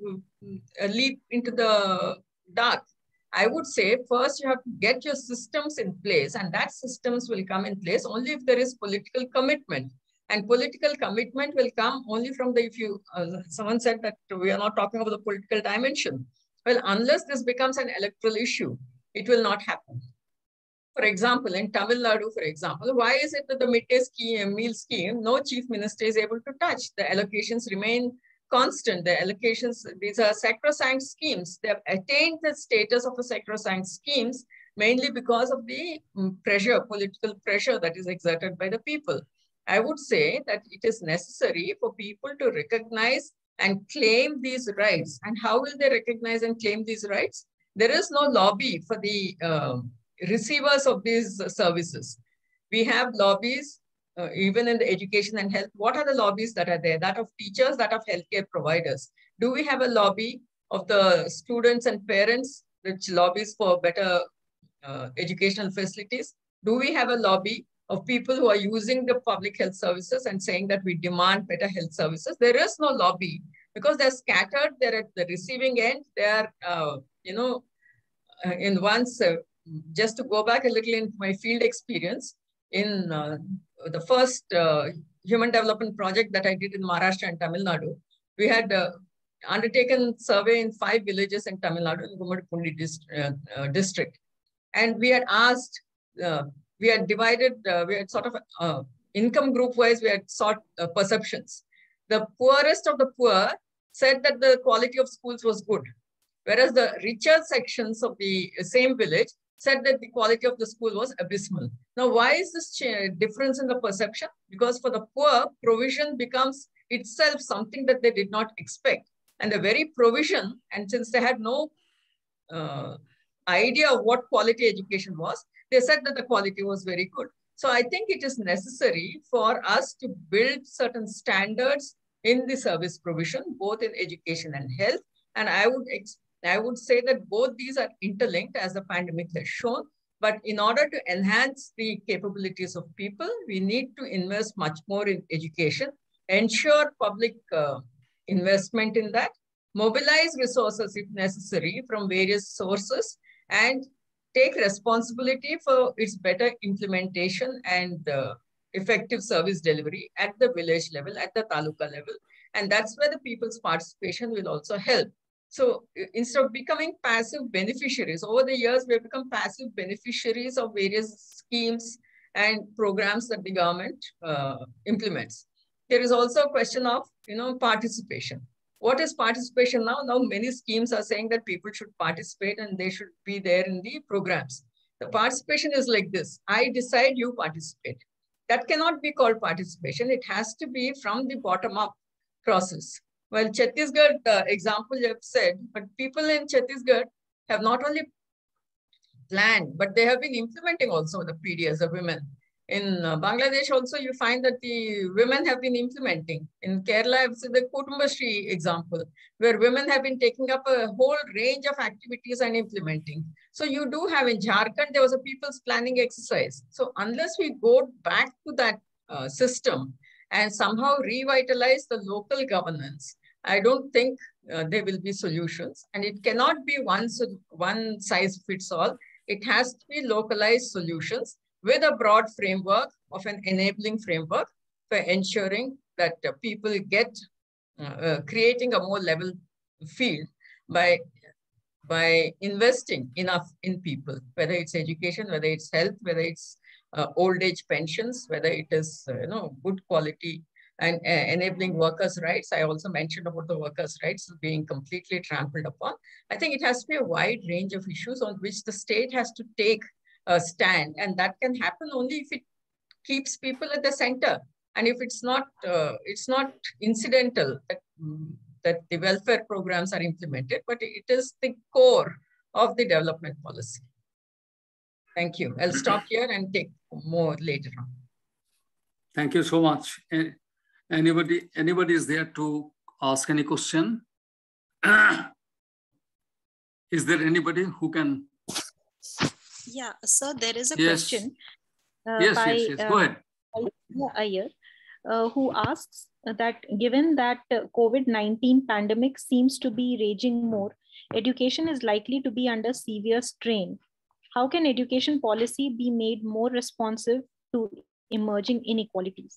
a leap into the dark. I would say first you have to get your systems in place, and that systems will come in place only if there is political commitment. And political commitment will come only from the, if you, uh, someone said that we are not talking about the political dimension. Well, unless this becomes an electoral issue, it will not happen. For example, in Tamil Nadu, for example, why is it that the midday scheme, meal scheme, no chief minister is able to touch? The allocations remain constant. The allocations, these are sacrosanct schemes. They have attained the status of a sacrosanct schemes mainly because of the pressure, political pressure that is exerted by the people. I would say that it is necessary for people to recognize and claim these rights. And how will they recognize and claim these rights? There is no lobby for the uh, receivers of these services. We have lobbies, uh, even in the education and health. What are the lobbies that are there? That of teachers, that of healthcare providers. Do we have a lobby of the students and parents, which lobbies for better uh, educational facilities? Do we have a lobby of people who are using the public health services and saying that we demand better health services? There is no lobby because they're scattered. They're at the receiving end. They're, uh, you know, in once, uh, just to go back a little into my field experience, in uh, the first uh, human development project that I did in Maharashtra and Tamil Nadu, we had uh, undertaken survey in five villages in Tamil Nadu, in Gumadipundi dist uh, uh, district. And we had asked, uh, we had divided, uh, we had sort of uh, income group wise, we had sought uh, perceptions. The poorest of the poor said that the quality of schools was good, whereas the richer sections of the same village said that the quality of the school was abysmal. Now, why is this difference in the perception? Because for the poor, provision becomes itself something that they did not expect. And the very provision, and since they had no uh, idea of what quality education was, they said that the quality was very good. So I think it is necessary for us to build certain standards in the service provision, both in education and health. And I would I would say that both these are interlinked, as the pandemic has shown. But in order to enhance the capabilities of people, we need to invest much more in education, ensure public uh, investment in that, mobilize resources if necessary from various sources, and take responsibility for its better implementation and uh, effective service delivery at the village level, at the taluka level. And that's where the people's participation will also help. So instead of becoming passive beneficiaries, over the years, we have become passive beneficiaries of various schemes and programs that the government uh, implements. There is also a question of, you know, participation. What is participation now? Now many schemes are saying that people should participate and they should be there in the programs. The participation is like this: I decide, you participate. That cannot be called participation. It has to be from the bottom up process. Well, Chhattisgarh uh, example you have said, but people in Chhattisgarh have not only planned, but they have been implementing also the P D as a women. In uh, Bangladesh also, you find that the women have been implementing. In Kerala, I've seen the Kutumbashree example, where women have been taking up a whole range of activities and implementing. So you do have in Jharkhand, there was a people's planning exercise. So unless we go back to that uh, system and somehow revitalize the local governance, I don't think uh, there will be solutions. And it cannot be one, one size fits all. It has to be localized solutions with a broad framework of an enabling framework for ensuring that uh, people get, uh, uh, creating a more level field by, by investing enough in people, whether it's education, whether it's health, whether it's uh, old age pensions, whether it is, uh, you know, good quality and uh, enabling workers' rights. I also mentioned about the workers' rights being completely trampled upon. I think it has to be a wide range of issues on which the state has to take a stand, and that can happen only if it keeps people at the center, and if it's not, uh, it's not incidental that, that the welfare programs are implemented, but it is the core of the development policy. Thank you. I'll stop here and take more later on. Thank you so much. Anybody, anybody is there to ask any question? Is there anybody who can? Yeah, so there is a yes. question uh, yes, by yes, yes. Go ahead. Uh, Iyer, uh, who asks that given that uh, COVID nineteen pandemic seems to be raging more, education is likely to be under severe strain. How can education policy be made more responsive to emerging inequalities?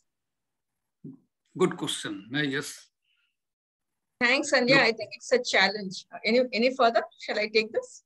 Good question. Yes. Thanks, Sandhya. I think it's a challenge. Any, any further? Shall I take this?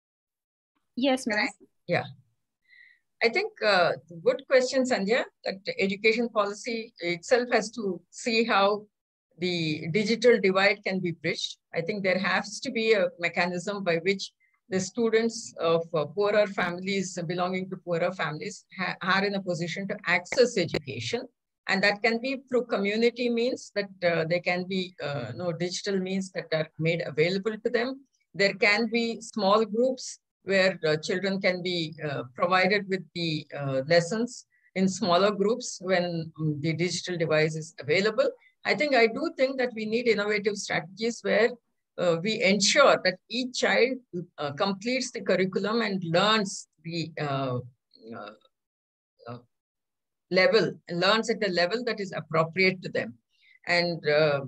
Yes, ma'am. Yeah. I think uh, good question, Sandhya, that education policy itself has to see how the digital divide can be bridged. I think there has to be a mechanism by which the students of uh, poorer families, belonging to poorer families, are in a position to access education. And that can be through community means, that uh, there can be uh, no digital means that are made available to them. There can be small groups where uh, children can be uh, provided with the uh, lessons in smaller groups when um, the digital device is available. I think I do think that we need innovative strategies where uh, we ensure that each child uh, completes the curriculum and learns the uh, uh, uh, level, learns at the level that is appropriate to them. And, uh,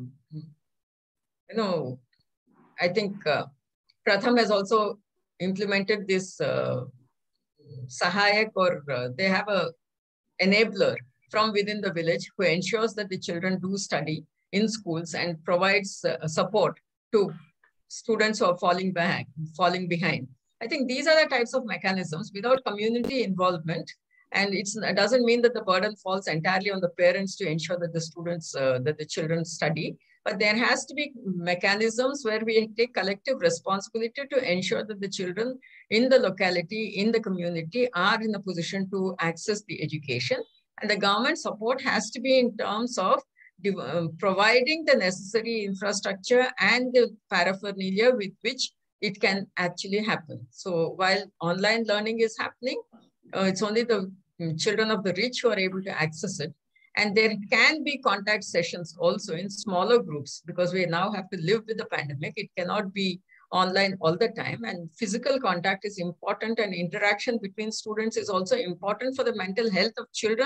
you know, I think uh, Pratham has also implemented this uh, Sahayak, or uh, they have a enabler from within the village who ensures that the children do study in schools and provides uh, support to students who are falling back, falling behind. I think these are the types of mechanisms without community involvement. And it's, it doesn't mean that the burden falls entirely on the parents to ensure that the students, uh, that the children study. But there has to be mechanisms where we take collective responsibility to ensure that the children in the locality, in the community, are in a position to access the education. And the government support has to be in terms of um, providing the necessary infrastructure and the paraphernalia with which it can actually happen. So while online learning is happening, uh, it's only the children of the rich who are able to access it. And there can be contact sessions also in smaller groups, because we now have to live with the pandemic. It cannot be online all the time, and physical contact is important, and interaction between students is also important for the mental health of children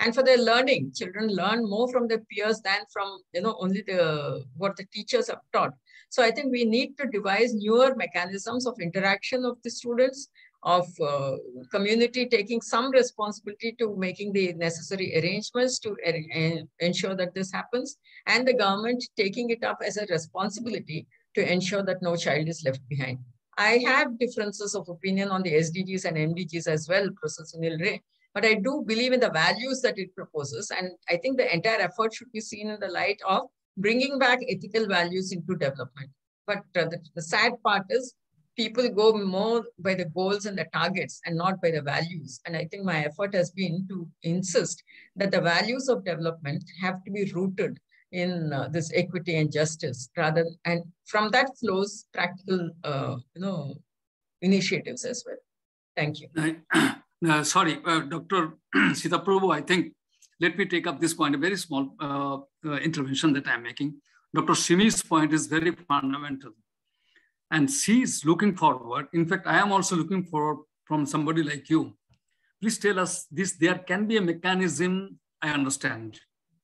And for their learning, children learn more from their peers than from, you know, only the what the teachers have taught. So I think we need to devise newer mechanisms of interaction of the students, of uh, community taking some responsibility to making the necessary arrangements to uh, ensure that this happens, and the government taking it up as a responsibility to ensure that no child is left behind. I have differences of opinion on the S D Gs and M D Gs as well, Professor Sunil Ray, but I do believe in the values that it proposes. And I think the entire effort should be seen in the light of bringing back ethical values into development. But uh, the, the sad part is people go more by the goals and the targets and not by the values. And I think my effort has been to insist that the values of development have to be rooted in uh, this equity and justice, rather, and from that flows practical, uh, you know, initiatives as well. Thank you. Uh, uh, sorry, uh, Doctor Sita Prabhu, I think, let me take up this point, a very small uh, uh, intervention that I'm making. Doctor Shimi's point is very fundamental. And she is looking forward. In fact, I am also looking forward from somebody like you. Please tell us this, there can be a mechanism, I understand.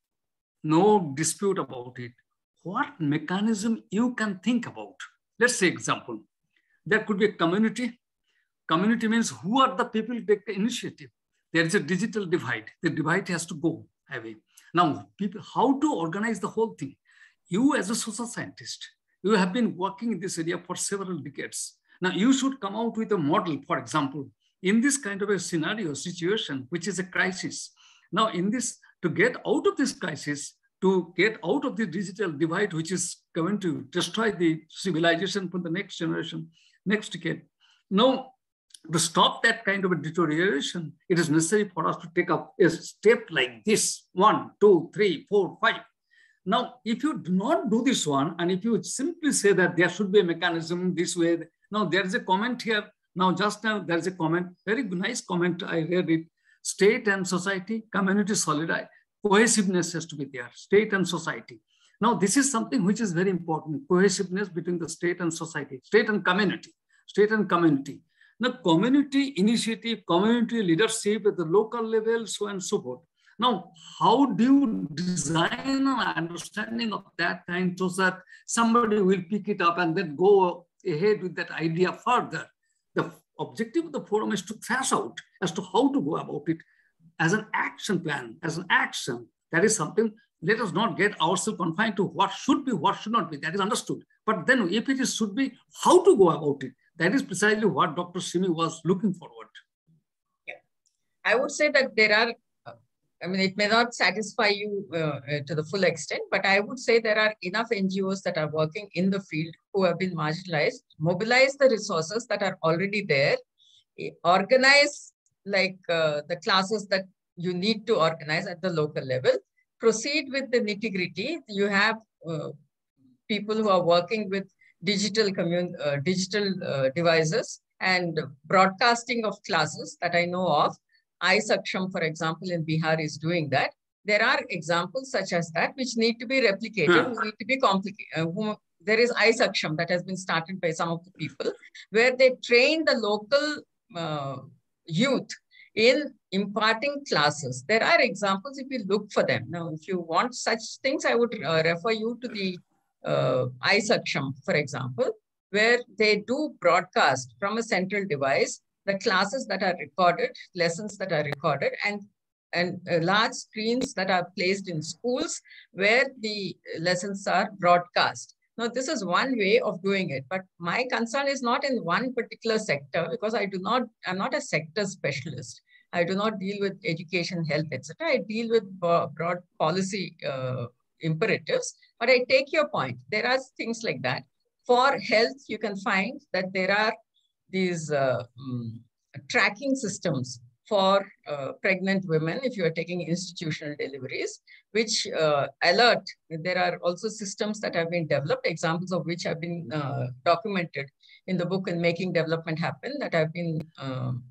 No dispute about it. What mechanism you can think about? Let's say example. There could be a community. Community means who are the people who take the initiative. There is a digital divide. The divide has to go away. Now, people, how to organize the whole thing? You as a social scientist, you have been working in this area for several decades. Now, you should come out with a model, for example, in this kind of a scenario, situation, which is a crisis. Now, in this, to get out of this crisis, to get out of the digital divide, which is going to destroy the civilization for the next generation, next decade. Now, to stop that kind of a deterioration, it is necessary for us to take up a step like this, one, two, three, four, five. Now, if you do not do this one, and if you simply say that there should be a mechanism this way, now there is a comment here. Now, just now there is a comment, very nice comment, I read it. State and society, community solidarity, cohesiveness has to be there, state and society. Now, this is something which is very important, cohesiveness between the state and society, state and community, state and community. Now, community initiative, community leadership at the local level, so on and so forth. Now, how do you design an understanding of that kind so that somebody will pick it up and then go ahead with that idea further? The objective of the forum is to thrash out as to how to go about it as an action plan, as an action. That is something, let us not get ourselves confined to what should be, what should not be, that is understood. But then if it is, should be, how to go about it, that is precisely what Doctor Shimi was looking forward. Yeah, I would say that there are, I mean, it may not satisfy you uh, to the full extent, but I would say there are enough N G Os that are working in the field who have been marginalized, mobilize the resources that are already there, organize like uh, the classes that you need to organize at the local level, proceed with the nitty-gritty. You have uh, people who are working with digital commun uh, digital uh, devices and broadcasting of classes that I know of. iSaksham, for example, in Bihar is doing that. There are examples such as that which need to be replicated, hmm. need to be complicated. Uh, there is iSaksham that has been started by some of the people where they train the local uh, youth in imparting classes. There are examples if you look for them. Now, if you want such things, I would uh, refer you to the uh, iSaksham, for example, where they do broadcast from a central device the classes that are recorded, lessons that are recorded, and, and uh, large screens that are placed in schools where the lessons are broadcast. Now, this is one way of doing it, but my concern is not in one particular sector because I do not, I'm not a sector specialist. I do not deal with education, health, et cetera. I deal with broad policy uh, imperatives, but I take your point. There are things like that. For health, you can find that there are these uh, um, tracking systems for uh, pregnant women, if you are taking institutional deliveries, which uh, alert. There are also systems that have been developed, examples of which have been uh, documented in the book in Making Development Happen, that have been uh,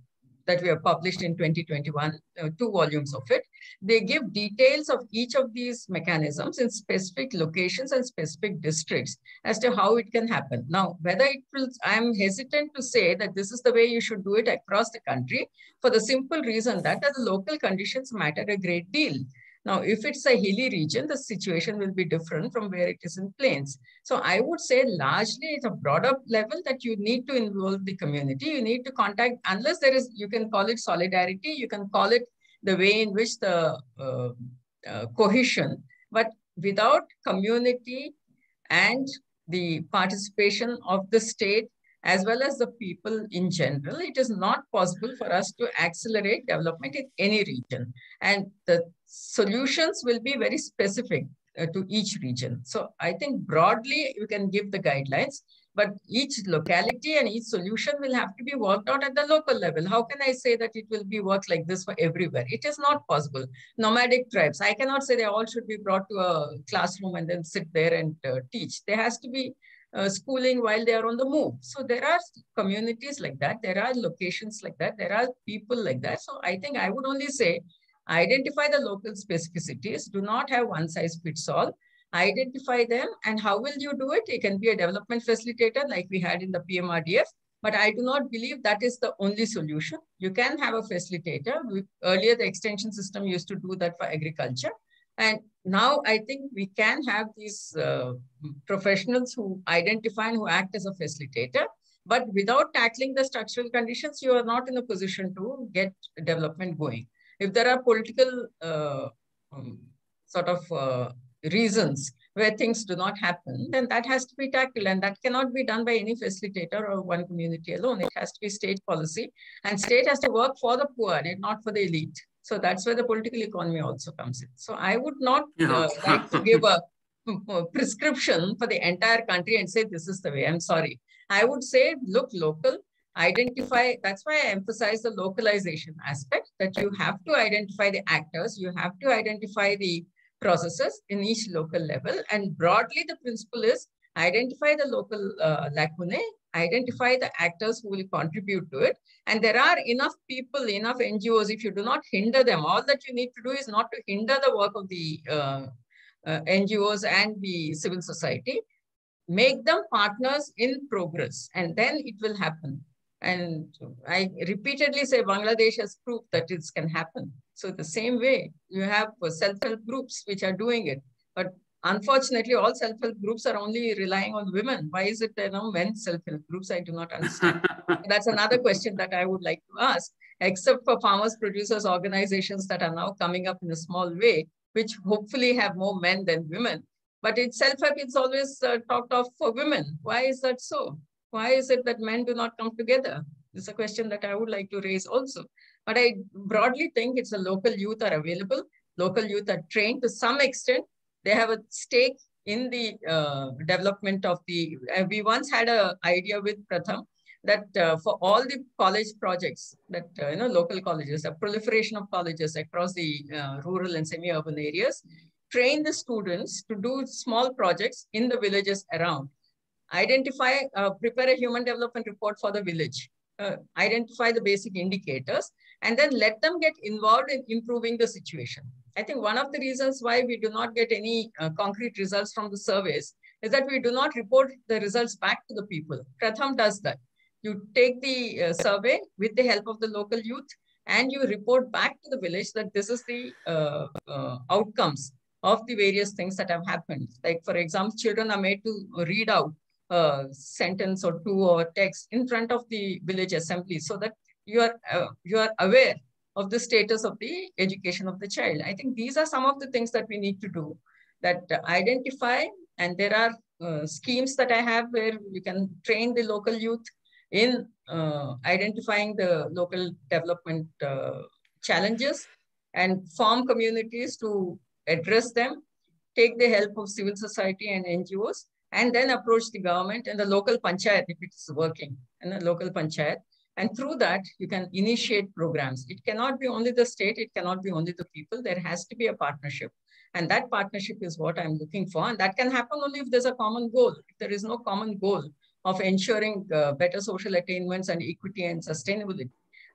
that we have published in twenty twenty-one, uh, two volumes of it. They give details of each of these mechanisms in specific locations and specific districts as to how it can happen. Now, whether it will, I'm hesitant to say that this is the way you should do it across the country, for the simple reason that the local conditions matter a great deal. Now, if it's a hilly region, the situation will be different from where it is in plains. So I would say largely it's a broader level that you need to involve the community. You need to contact, unless there is, you can call it solidarity, you can call it the way in which the uh, uh, cohesion, but without community and the participation of the state as well as the people in general, it is not possible for us to accelerate development in any region. And the solutions will be very specific uh, to each region. So I think broadly you can give the guidelines, but each locality and each solution will have to be worked out at the local level. How can I say that it will be worked like this for everywhere? It is not possible. Nomadic tribes, I cannot say they all should be brought to a classroom and then sit there and uh, teach. There has to be Uh, schooling while they are on the move. So there are communities like that. There are locations like that. There are people like that. So I think I would only say, identify the local specificities. Do not have one size fits all. Identify them. And how will you do it? It can be a development facilitator like we had in the P M R D F. But I do not believe that is the only solution. You can have a facilitator. Earlier, the extension system used to do that for agriculture. And now I think we can have these uh, professionals who identify and who act as a facilitator, but without tackling the structural conditions, you are not in a position to get development going. If there are political uh, um, sort of uh, reasons where things do not happen, then that has to be tackled, and that cannot be done by any facilitator or one community alone. It has to be state policy, and state has to work for the poor and not for the elite. So that's where the political economy also comes in. So I would not yeah. uh, like to give a, a prescription for the entire country and say, this is the way. I'm sorry. I would say, look local, identify. That's why I emphasize the localization aspect, that you have to identify the actors. You have to identify the processes in each local level. And broadly, the principle is identify the local uh, lacunae, identify the actors who will contribute to it. And there are enough people, enough N G Os, if you do not hinder them, all that you need to do is not to hinder the work of the uh, uh, N G Os and the civil society. Make them partners in progress, and then it will happen. And I repeatedly say Bangladesh has proved that it can happen. So the same way, you have self-help groups which are doing it. But unfortunately, all self-help groups are only relying on women. Why is it there are no men's self-help groups? I do not understand. That's another question that I would like to ask, except for farmers, producers, organizations that are now coming up in a small way, which hopefully have more men than women. But in self-help, it's always uh, talked of for women. Why is that so? Why is it that men do not come together? This is a question that I would like to raise also. But I broadly think it's a local youth are available. Local youth are trained to some extent. They have a stake in the uh, development of the, uh, we once had an idea with Pratham that uh, for all the college projects that, uh, you know, local colleges, a proliferation of colleges across the uh, rural and semi-urban areas, train the students to do small projects in the villages around. Identify, uh, prepare a human development report for the village, uh, identify the basic indicators, and then let them get involved in improving the situation. I think one of the reasons why we do not get any uh, concrete results from the surveys is that we do not report the results back to the people. Pratham does that. You take the uh, survey with the help of the local youth, and you report back to the village that this is the uh, uh, outcomes of the various things that have happened. Like, for example, children are made to read out a sentence or two or text in front of the village assembly so that you are, uh, you are aware of the status of the education of the child. I think these are some of the things that we need to do, that uh, identify, and there are uh, schemes that I have where you can train the local youth in uh, identifying the local development uh, challenges and form communities to address them, take the help of civil society and N G Os, and then approach the government and the local panchayat if it is working, and the local panchayat. And through that, you can initiate programs. It cannot be only the state, it cannot be only the people. There has to be a partnership. And that partnership is what I'm looking for. And that can happen only if there's a common goal. If there is no common goal of ensuring uh, better social attainments and equity and sustainability,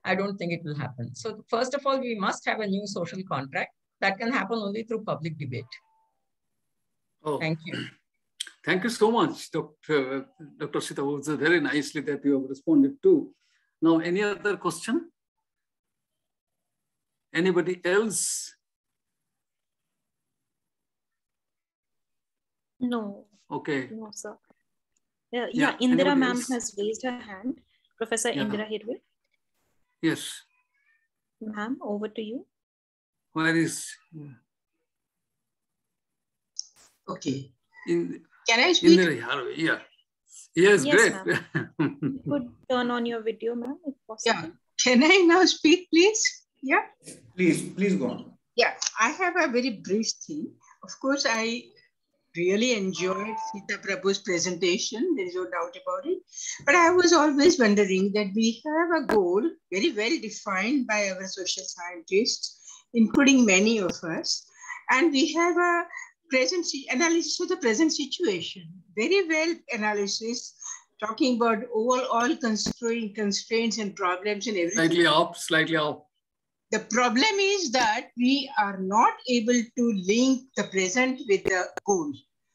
I don't think it will happen. So first of all, we must have a new social contract that can happen only through public debate. Oh. Thank you. Thank you so much, Doctor Doctor Sita. It was very nicely that you have responded to. Now, any other question? Anybody else? No. Okay. No, sir. Yeah, Yeah, yeah Indira ma'am else? has raised her hand. Professor Yeah. Indira Hirve. Yes. Ma'am, over to you. Where is? Okay. In, Can I speak? Indira Hirve, yeah. Yes, Yes, great. You could turn on your video, ma'am, if possible. Yeah. Can I now speak, please? Yeah. Please, please go on. Yeah, I have a very brief thing. Of course, I really enjoyed Sita Prabhu's presentation. There is no doubt about it. But I was always wondering that we have a goal very well defined by our social scientists, including many of us. And we have a present analysis of the present situation. Very well analysis, talking about all, all constraint, constraints and problems and everything. Slightly up, slightly up. The problem is that we are not able to link the present with the goal.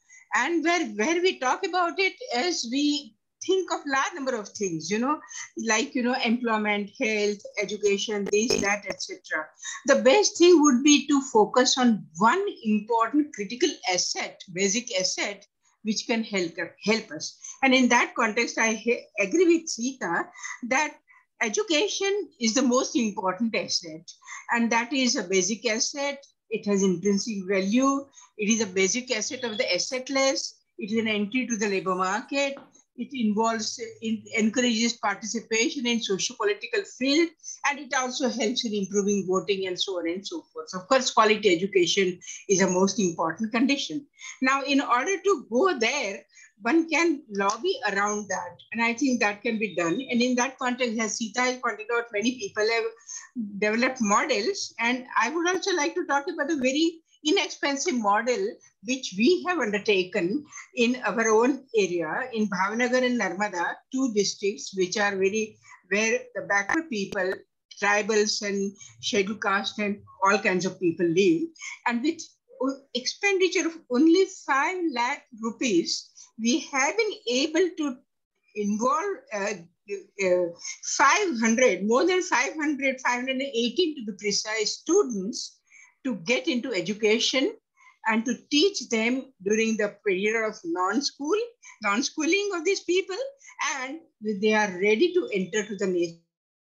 And where, where we talk about it as we think of large number of things, you know, like, you know, employment, health, education, this, that, et cetera. The best thing would be to focus on one important critical asset, basic asset, which can help, help us. And in that context, I agree with Sita that education is the most important asset, and that is a basic asset. It has intrinsic value. It is a basic asset of the assetless. It is an entry to the labor market. It involves, it encourages participation in socio-political field, and it also helps in improving voting and so on and so forth. Of course, quality education is a most important condition. Now, in order to go there, one can lobby around that. And I think that can be done. And in that context, as Sita has pointed out, many people have developed models. And I would also like to talk about a very inexpensive model which we have undertaken in our own area, in Bhavnagar and Narmada, two districts which are very, where the backward people, tribals and scheduled caste and all kinds of people live. And with expenditure of only five lakh rupees, we have been able to involve uh, uh, five hundred, more than five hundred, five hundred eighteen to be precise, students to get into education and to teach them during the period of non-school, non-schooling of these people, and they are ready to enter to the nation.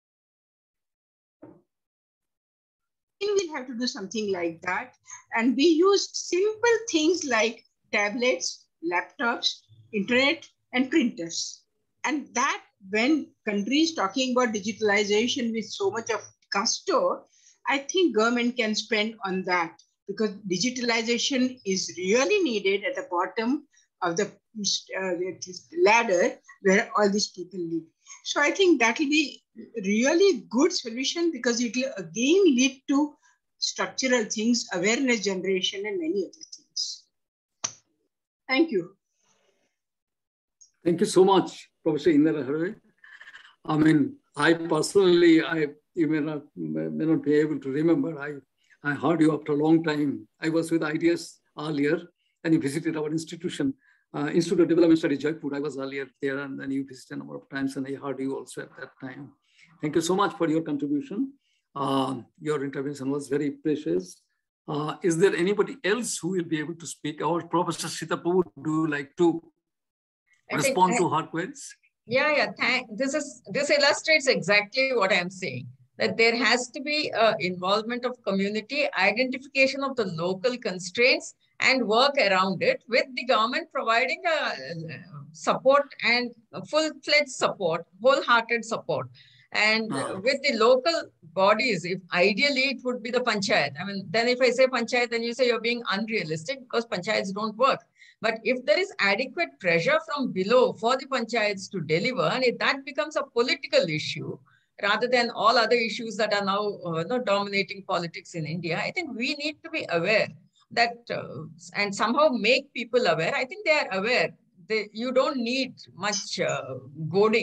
We'll have to do something like that. And we used simple things like tablets, laptops, internet, and printers. And that when countries talking about digitalization with so much of gusto, I think government can spend on that, because digitalization is really needed at the bottom of the uh, ladder where all these people live. So I think that will be really good solution, because it will again lead to structural things, awareness generation, and many other things. Thank you. Thank you so much, Professor Indira Hirve. I mean, I personally, I you may not may not be able to remember. I I heard you after a long time. I was with I D S earlier, and you visited our institution, uh, Institute of Development Studies, Jaipur. I was earlier there, and then you visited a number of times, and I heard you also at that time. Thank you so much for your contribution. Uh, your intervention was very precious. Uh, is there anybody else who will be able to speak? Our Professor Sita Prabhu, do you like to I respond I, to her queries? Yeah, yeah. Thank, this is this illustrates exactly what I'm saying. That there has to be uh, involvement of community, identification of the local constraints, and work around it, with the government providing a, uh, support and full-fledged support, wholehearted support. And uh, with the local bodies, if ideally it would be the panchayat. I mean, then if I say panchayat, then you say you're being unrealistic, because panchayats don't work. But if there is adequate pressure from below for the panchayats to deliver, and if that becomes a political issue, rather than all other issues that are now uh, not dominating politics in India, I think we need to be aware that, uh, and somehow make people aware. I think they are aware. They, you don't need much uh, goading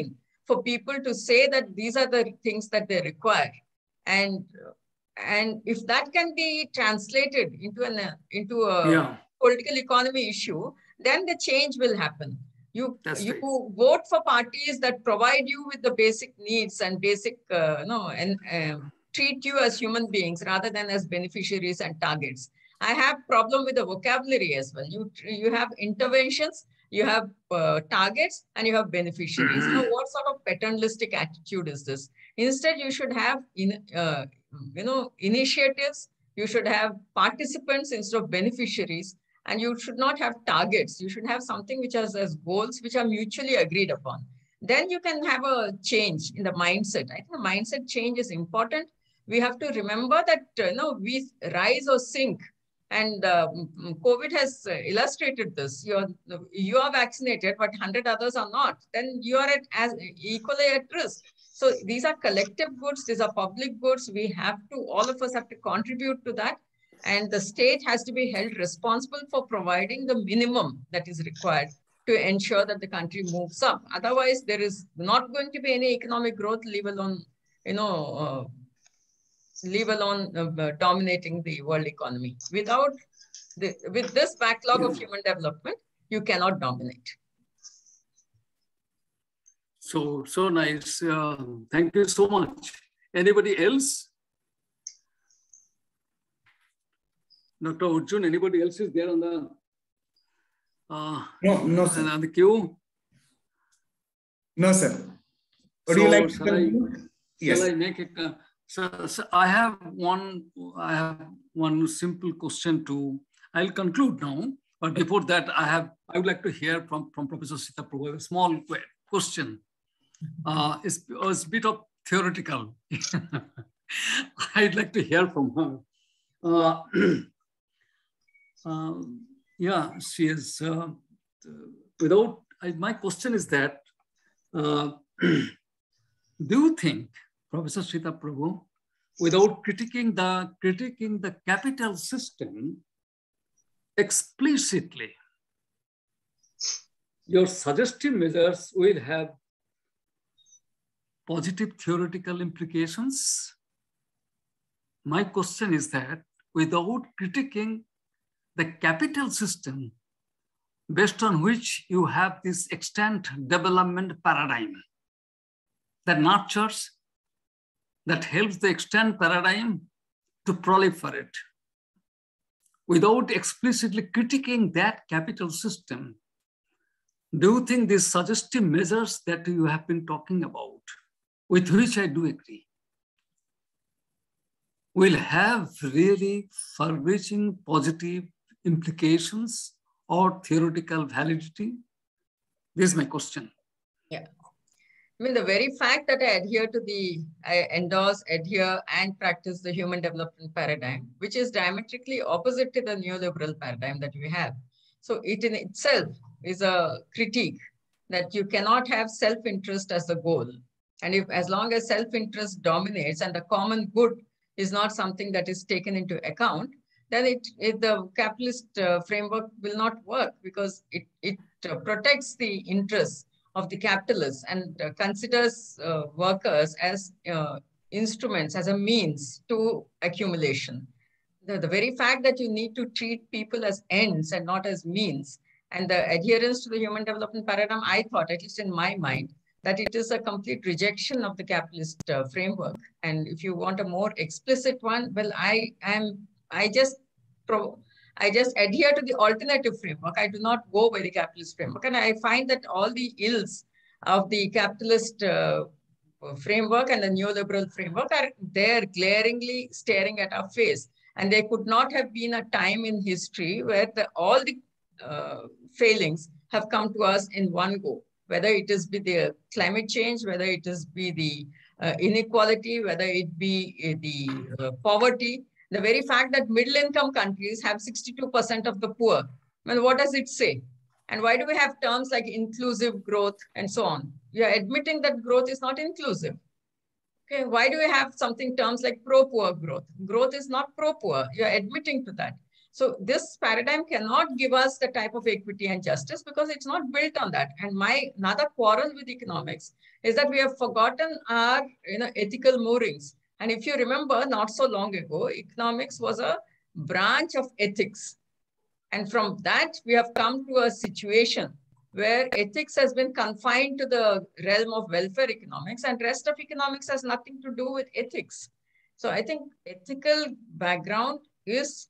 for people to say that these are the things that they require. And, and if that can be translated into, an, into a yeah. political economy issue, then the change will happen. You, you right. vote for parties that provide you with the basic needs and basic, uh, no, and um, treat you as human beings rather than as beneficiaries and targets. I have problem with the vocabulary as well. You, you have interventions, you have uh, targets, and you have beneficiaries. Now, what sort of paternalistic attitude is this? Instead, you should have, in, uh, you know, initiatives. You should have participants instead of beneficiaries. And you should not have targets. You should have something which has as goals which are mutually agreed upon. Then you can have a change in the mindset. I think the mindset change is important. We have to remember that uh, you know, we rise or sink. And uh, COVID has uh, illustrated this. You're, you are vaccinated, but one hundred others are not. Then you are at, as equally at risk. So these are collective goods. These are public goods. We have to, all of us have to contribute to that. And the state has to be held responsible for providing the minimum that is required to ensure that the country moves up. Otherwise, there is not going to be any economic growth, leave alone, you know, uh, leave alone uh, dominating the world economy. Without the, with this backlog of human development, you cannot dominate. So, so nice. Uh, thank you so much. Anybody else? Doctor Arjun, anybody else is there on the uh, no, no, sir. On the queue? No, sir. Would so, you like to shall I, yes. Shall I make it? Uh, so, so I have one. I have one simple question to. I'll conclude now, but before that, I have. I would like to hear from from Professor Sita Prabhu a small question. Uh, it's, it's a bit of theoretical. I'd like to hear from her. Uh, Uh, yeah, she is, uh, without, I, my question is that, uh, do you think, Professor Sita Prabhu, without critiquing the, critiquing the capital system explicitly, your suggestive measures will have positive theoretical implications? My question is that, without critiquing the capital system based on which you have this extant development paradigm that nurtures, that helps the extant paradigm to proliferate. Without explicitly critiquing that capital system, do you think these suggestive measures that you have been talking about, with which I do agree, will have really far-reaching positive implications or theoretical validity? This is my question. Yeah. I mean, the very fact that I adhere to the, I endorse, adhere, and practice the human development paradigm, which is diametrically opposite to the neoliberal paradigm that we have. So it in itself is a critique that you cannot have self-interest as the goal. And if, as long as self-interest dominates and the common good is not something that is taken into account, then it, it the capitalist uh, framework will not work, because it, it uh, protects the interests of the capitalists and uh, considers uh, workers as uh, instruments, as a means to accumulation. The, the very fact that you need to treat people as ends and not as means, and the adherence to the human development paradigm, I thought, at least in my mind, that it is a complete rejection of the capitalist uh, framework. And if you want a more explicit one, well, I am, I just, pro, I just adhere to the alternative framework. I do not go by the capitalist framework. And I find that all the ills of the capitalist uh, framework and the neoliberal framework are there glaringly staring at our face. And there could not have been a time in history where the, all the uh, failings have come to us in one go. Whether it is be the climate change, whether it is be the uh, inequality, whether it be uh, the uh, poverty, the very fact that middle income countries have sixty-two percent of the poor. Well, what does it say? And why do we have terms like inclusive growth and so on? We are admitting that growth is not inclusive. Okay, why do we have something terms like pro-poor growth? Growth is not pro-poor. You are admitting to that. So this paradigm cannot give us the type of equity and justice because it's not built on that. And my another quarrel with economics is that we have forgotten our you know, ethical moorings. And if you remember, not so long ago, economics was a branch of ethics. And from that, we have come to a situation where ethics has been confined to the realm of welfare economics, and rest of economics has nothing to do with ethics. So I think ethical background is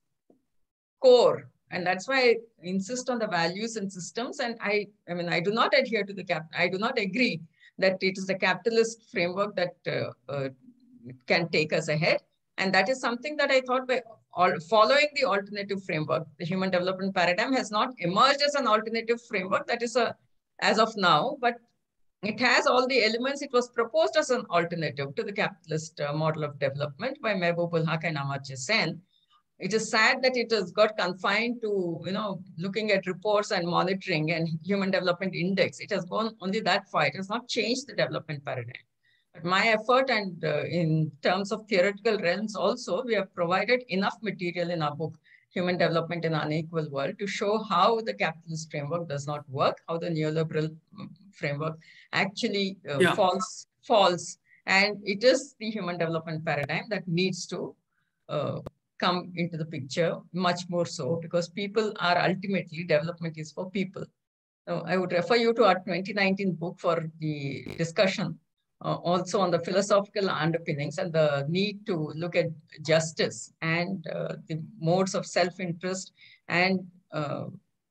core, and that's why I insist on the values and systems. And I, I mean, I do not adhere to the cap. I do not agree that it is the capitalist framework that uh, uh, can take us ahead. And that is something that I thought by all, following the alternative framework, the human development paradigm has not emerged as an alternative framework that is a, as of now, but it has all the elements. It was proposed as an alternative to the capitalist uh, model of development by Mehboob Haq and Amartya Sen. It is sad that it has got confined to, you know, looking at reports and monitoring and human development index. It has gone only that far. It has not changed the development paradigm. But my effort, and uh, in terms of theoretical realms also, we have provided enough material in our book, Human Development in an Unequal World, to show how the capitalist framework does not work, how the neoliberal framework actually uh, yeah. falls, falls. And it is the human development paradigm that needs to uh, come into the picture much more so, because people are ultimately, development is for people. So I would refer you to our twenty nineteen book for the discussion. Uh, also on the philosophical underpinnings and the need to look at justice and uh, the modes of self-interest and uh,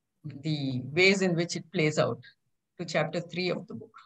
the ways in which it plays out, to chapter three of the book.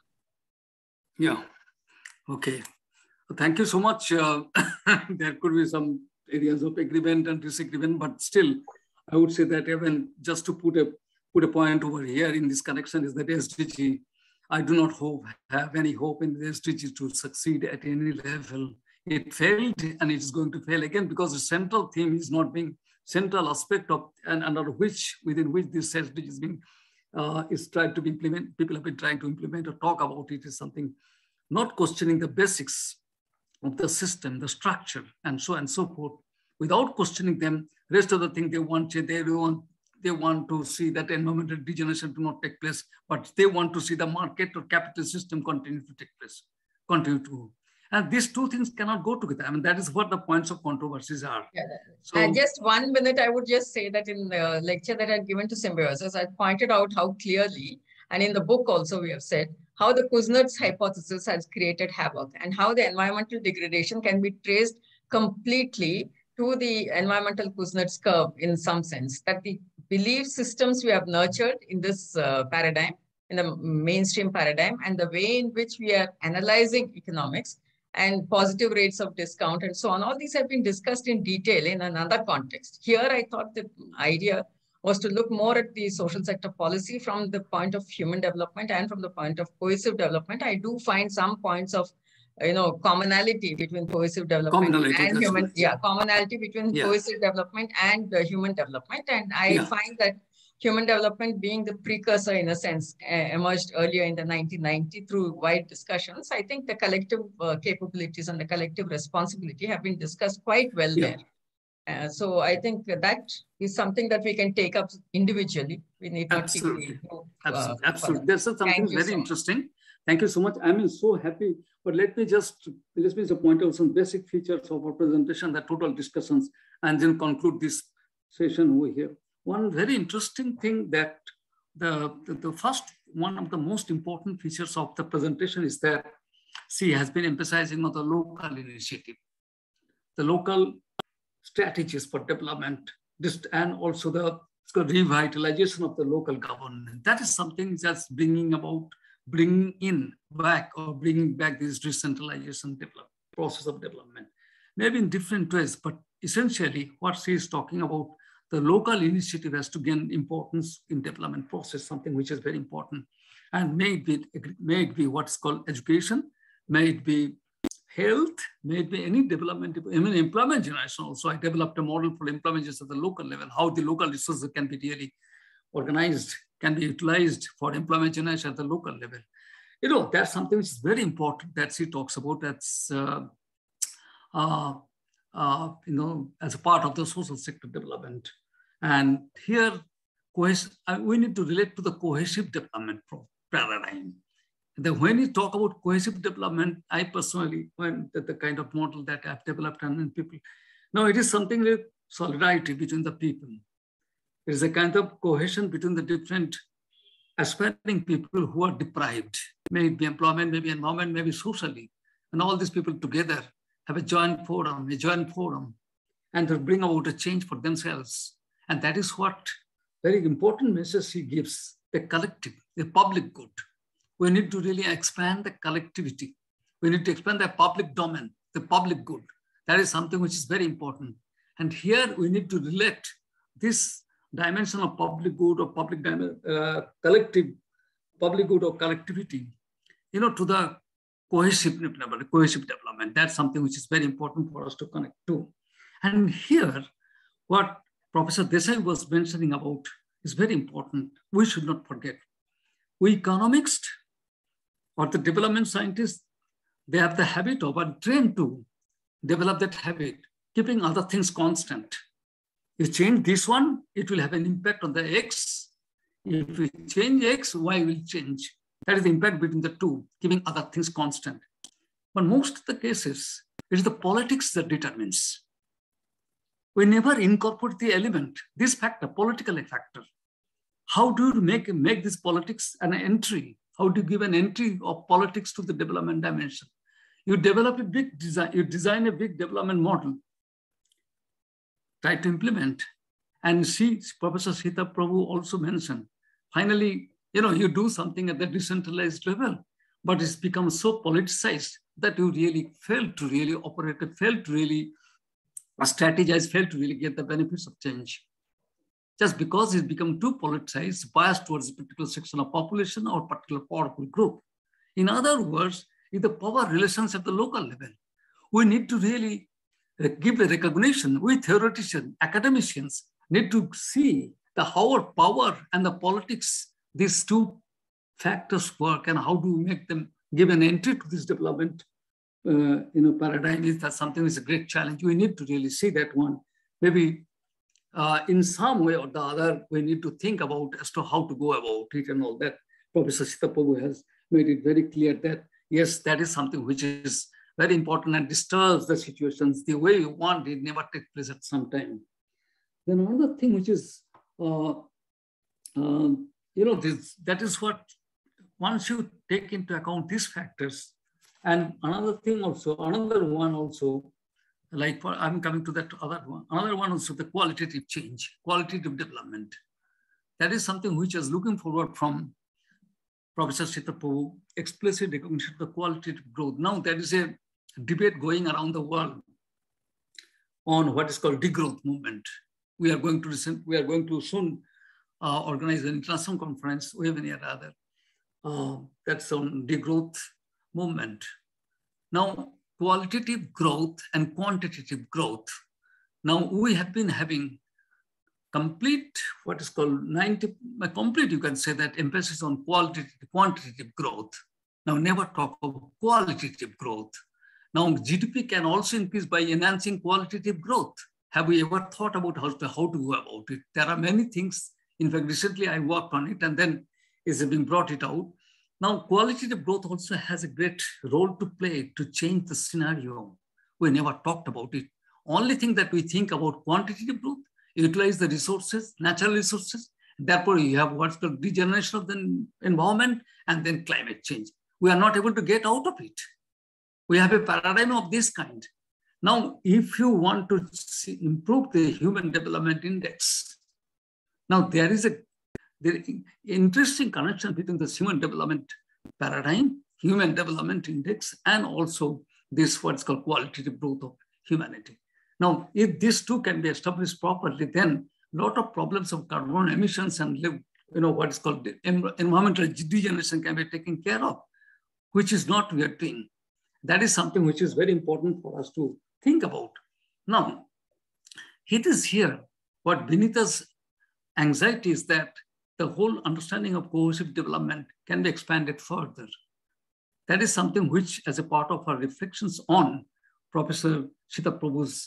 Yeah, okay. Thank you so much. Uh, there could be some areas of agreement and disagreement, but still, I would say that even just to put a, put a point over here in this connection is that S D G, I do not hope, have any hope in the S D G to succeed at any level. It failed and it's going to fail again because the central theme is not being central aspect of, and under which, within which this S D G is being, uh, is tried to be implemented, people have been trying to implement or talk about it is something not questioning the basics of the system, the structure, and so on and so forth. Without questioning them, rest of the thing they want, they want, They want to see that environmental degeneration do not take place, but they want to see the market or capital system continue to take place, continue to. And these two things cannot go together. I mean, that is what the points of controversies are. Yeah, so, and just one minute, I would just say that in the lecture that I had given to Symbiosis, I pointed out how clearly, and in the book also we have said, how the Kuznets hypothesis has created havoc and how the environmental degradation can be traced completely to the environmental Kuznets curve in some sense, that the belief systems we have nurtured in this uh, paradigm, in the mainstream paradigm, and the way in which we are analyzing economics and positive rates of discount and so on, all these have been discussed in detail in another context. Here, I thought the idea was to look more at the social sector policy from the point of human development and from the point of cohesive development. I do find some points of you know, commonality between cohesive development and human, right. yeah, commonality between yeah. cohesive development and uh, human development. And I yeah. find that human development being the precursor, in a sense, uh, emerged earlier in the nineteen ninety through wide discussions. I think the collective uh, capabilities and the collective responsibility have been discussed quite well yeah. there. Uh, so I think that is something that we can take up individually. We need not Absolutely. keep uh, Absolutely. Absolutely. There's something very so interesting. Much. Thank you so much. I'm so happy. But let me just, let me just point out some basic features of our presentation, the total discussions, and then conclude this session over here. One very interesting thing that the, the, the first, one of the most important features of the presentation is that she has been emphasizing on the local initiative, the local strategies for development, and also the revitalization of the local government. That is something that's bringing about bringing in back or bringing back this decentralization develop, process of development, maybe in different ways, but essentially what she is talking about, the local initiative has to gain importance in development process, something which is very important. And may it be, may it be what's called education, may it be health, may it be any development, even employment generation also. I developed a model for employment just at the local level, how the local resources can be really organized, can be utilized for employment generation at the local level. You know, that's something which is very important that she talks about. That's, uh, uh, uh, you know, as a part of the social sector development. And here, we need to relate to the cohesive development paradigm. Then when you talk about cohesive development, I personally, when the, the kind of model that I've developed and people, now it is something with solidarity between the people. It is a kind of cohesion between the different aspiring people who are deprived, maybe employment, maybe environment, maybe socially. And all these people together have a joint forum, a joint forum, and to bring about a change for themselves. And that is what very important message he gives, the collective, the public good. We need to really expand the collectivity. We need to expand the public domain, the public good. That is something which is very important. And here we need to relate this dimension of public good or public uh, collective, public good or collectivity, you know, to the cohesive, cohesive development. That's something which is very important for us to connect to. And here, what Professor Desai was mentioning about is very important. We should not forget. We economists or the development scientists, they have the habit of and trained to develop that habit, keeping other things constant. You change this one, it will have an impact on the X. If we change X, Y will change. That is the impact between the two, keeping other things constant. But most of the cases, it is the politics that determines. We never incorporate the element, this factor, political factor. How do you make, make this politics an entry? How do you give an entry of politics to the development dimension? You develop a big design, you design a big development model, try to implement. And see, Professor Sita Prabhu also mentioned, finally, you know, you do something at the decentralized level, but it's become so politicized that you really fail to really operate, fail to really strategize, fail to really get the benefits of change. Just because it's become too politicized, biased towards a particular section of population or particular powerful group. In other words, in the power relations at the local level, we need to really give a recognition. We theoreticians, academicians need to see the how our power and the politics, these two factors work and how do we make them give an entry to this development uh, you know, paradigm. Is that something is a great challenge. We need to really see that one. Maybe uh, in some way or the other, we need to think about as to how to go about it and all that. Professor Sita Prabhu has made it very clear that, yes, that is something which is very important and disturbs the situations. The way you want it never takes place at some time. Then another thing which is, uh, uh, you know, this, that is what, once you take into account these factors, and another thing also, another one also, like for, I'm coming to that other one, another one also the qualitative change, qualitative development. That is something which is looking forward from Professor Sita Prabhu, explicit recognition of the qualitative growth. Now there is a debate going around the world on what is called degrowth movement. We are going to listen, we are going to soon uh, organize an international conference, we have any other, uh, that's on degrowth movement. Now, qualitative growth and quantitative growth. Now we have been having complete, what is called ninety, complete, you can say that emphasis on qualitative, quantitative growth. Now never talk about qualitative growth. Now G D P can also increase by enhancing qualitative growth. Have we ever thought about how to, how to go about it? There are many things. In fact, recently I worked on it and then it's been brought it out. Now, qualitative growth also has a great role to play to change the scenario. We never talked about it. Only thing that we think about quantitative growth, utilize the resources, natural resources. Therefore, you have what's called degeneration of the environment and then climate change. We are not able to get out of it. We have a paradigm of this kind. Now, if you want to see, improve the Human Development Index, now there is a there is interesting connection between the Human Development Paradigm, Human Development Index, and also this what's called qualitative growth of humanity. Now, if these two can be established properly, then a lot of problems of carbon emissions and you know what is called environmental degeneration can be taken care of, which is not we are doing. That is something which is very important for us to think about. Now, it is here what Vinita's anxiety is that the whole understanding of cohesive development can be expanded further. That is something which, as a part of our reflections on Professor Sita Prabhu's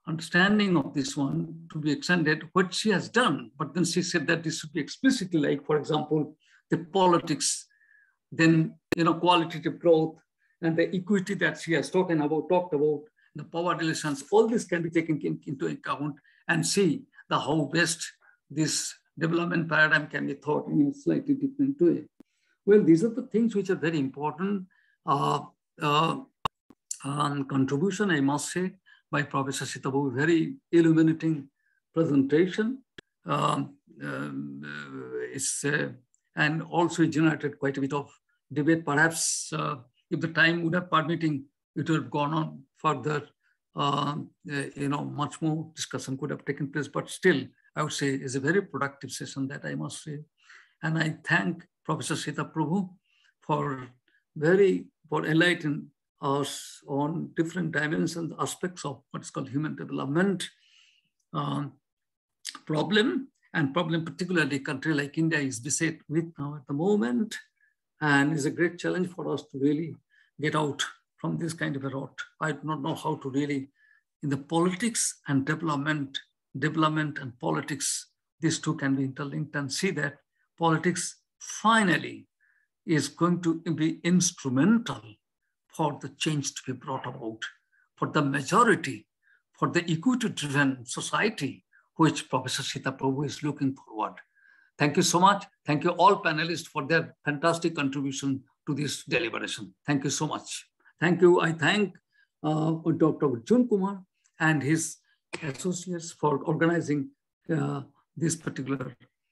understanding of this one to be extended, what she has done. But then she said that this should be explicitly like, for example, the politics, then, you know, qualitative growth and the equity that she has spoken about, talked about, the power relations, all this can be taken in, into account and see the how best this development paradigm can be thought in a slightly different way. Well, these are the things which are very important uh, uh, um, contribution, I must say, by Professor Sita Prabhu, very illuminating presentation. Um, um, uh, it's, uh, and also it generated quite a bit of debate. Perhaps uh, if the time would have permitting, it would have gone on further. Uh, uh, you know, much more discussion could have taken place, but still, I would say it's a very productive session, that I must say. And I thank Professor Sita Prabhu for very, for enlightening us on different dimensions, aspects of what's called human development um, problem, and problem particularly a country like India is beset with now at the moment, and is a great challenge for us to really get out from this kind of a rot. I do not know how to really, in the politics and development, development and politics, these two can be interlinked, and see that politics finally is going to be instrumental for the change to be brought about, for the majority, for the equity-driven society, which Professor Sita Prabhu is looking forward. Thank you so much. Thank you all panelists for their fantastic contribution to this deliberation. Thank you so much. Thank you. I thank uh, Doctor Arjun Kumar and his associates for organizing uh, this particular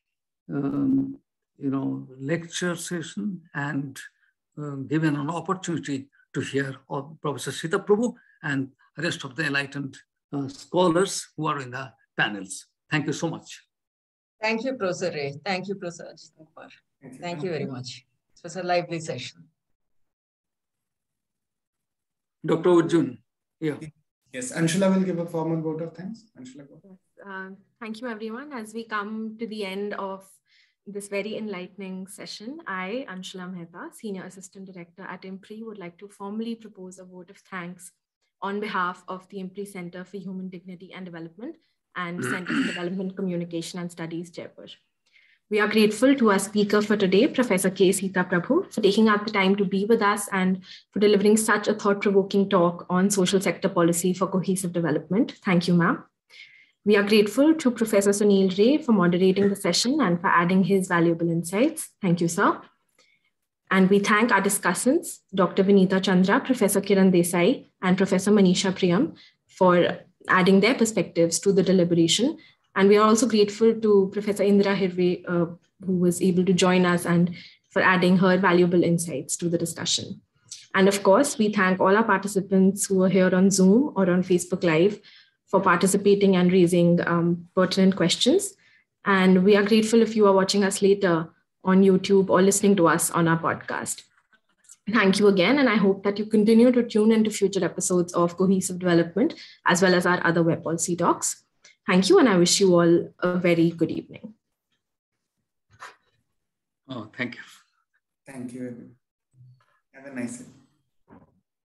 um, you know, lecture session and uh, given an opportunity to hear of Professor Sita Prabhu and the rest of the enlightened uh, scholars who are in the panels. Thank you so much. Thank you, Professor Ray. Thank you, Professor Arjun Kumar. Thank you very much. It was a lively session. Doctor Arjun, yeah. Yes, Anshula will give a formal vote of thanks. Anshula, go. Yes, uh, thank you, everyone. As we come to the end of this very enlightening session, I, Anshula Mehta, Senior Assistant Director at IMPRI, would like to formally propose a vote of thanks on behalf of the IMPRI Center for Human Dignity and Development and Center for Development Communication and Studies Jaipur. We are grateful to our speaker for today, Professor K. Sita Prabhu, for taking out the time to be with us and for delivering such a thought-provoking talk on social sector policy for cohesive development. Thank you, ma'am. We are grateful to Professor Sunil Ray for moderating the session and for adding his valuable insights. Thank you, sir. And we thank our discussants, Doctor Vinita Chandra, Professor Kiran Desai, and Professor Manisha Priyam for adding their perspectives to the deliberation. And we are also grateful to Professor Indra Hirve, uh, who was able to join us and for adding her valuable insights to the discussion. And of course, we thank all our participants who are here on Zoom or on Facebook Live for participating and raising um, pertinent questions. And we are grateful if you are watching us later on YouTube or listening to us on our podcast. Thank you again, and I hope that you continue to tune into future episodes of Cohesive Development, as well as our other web policy talks. Thank you, and I wish you all a very good evening. Oh, thank you. Thank you. Have a nice day.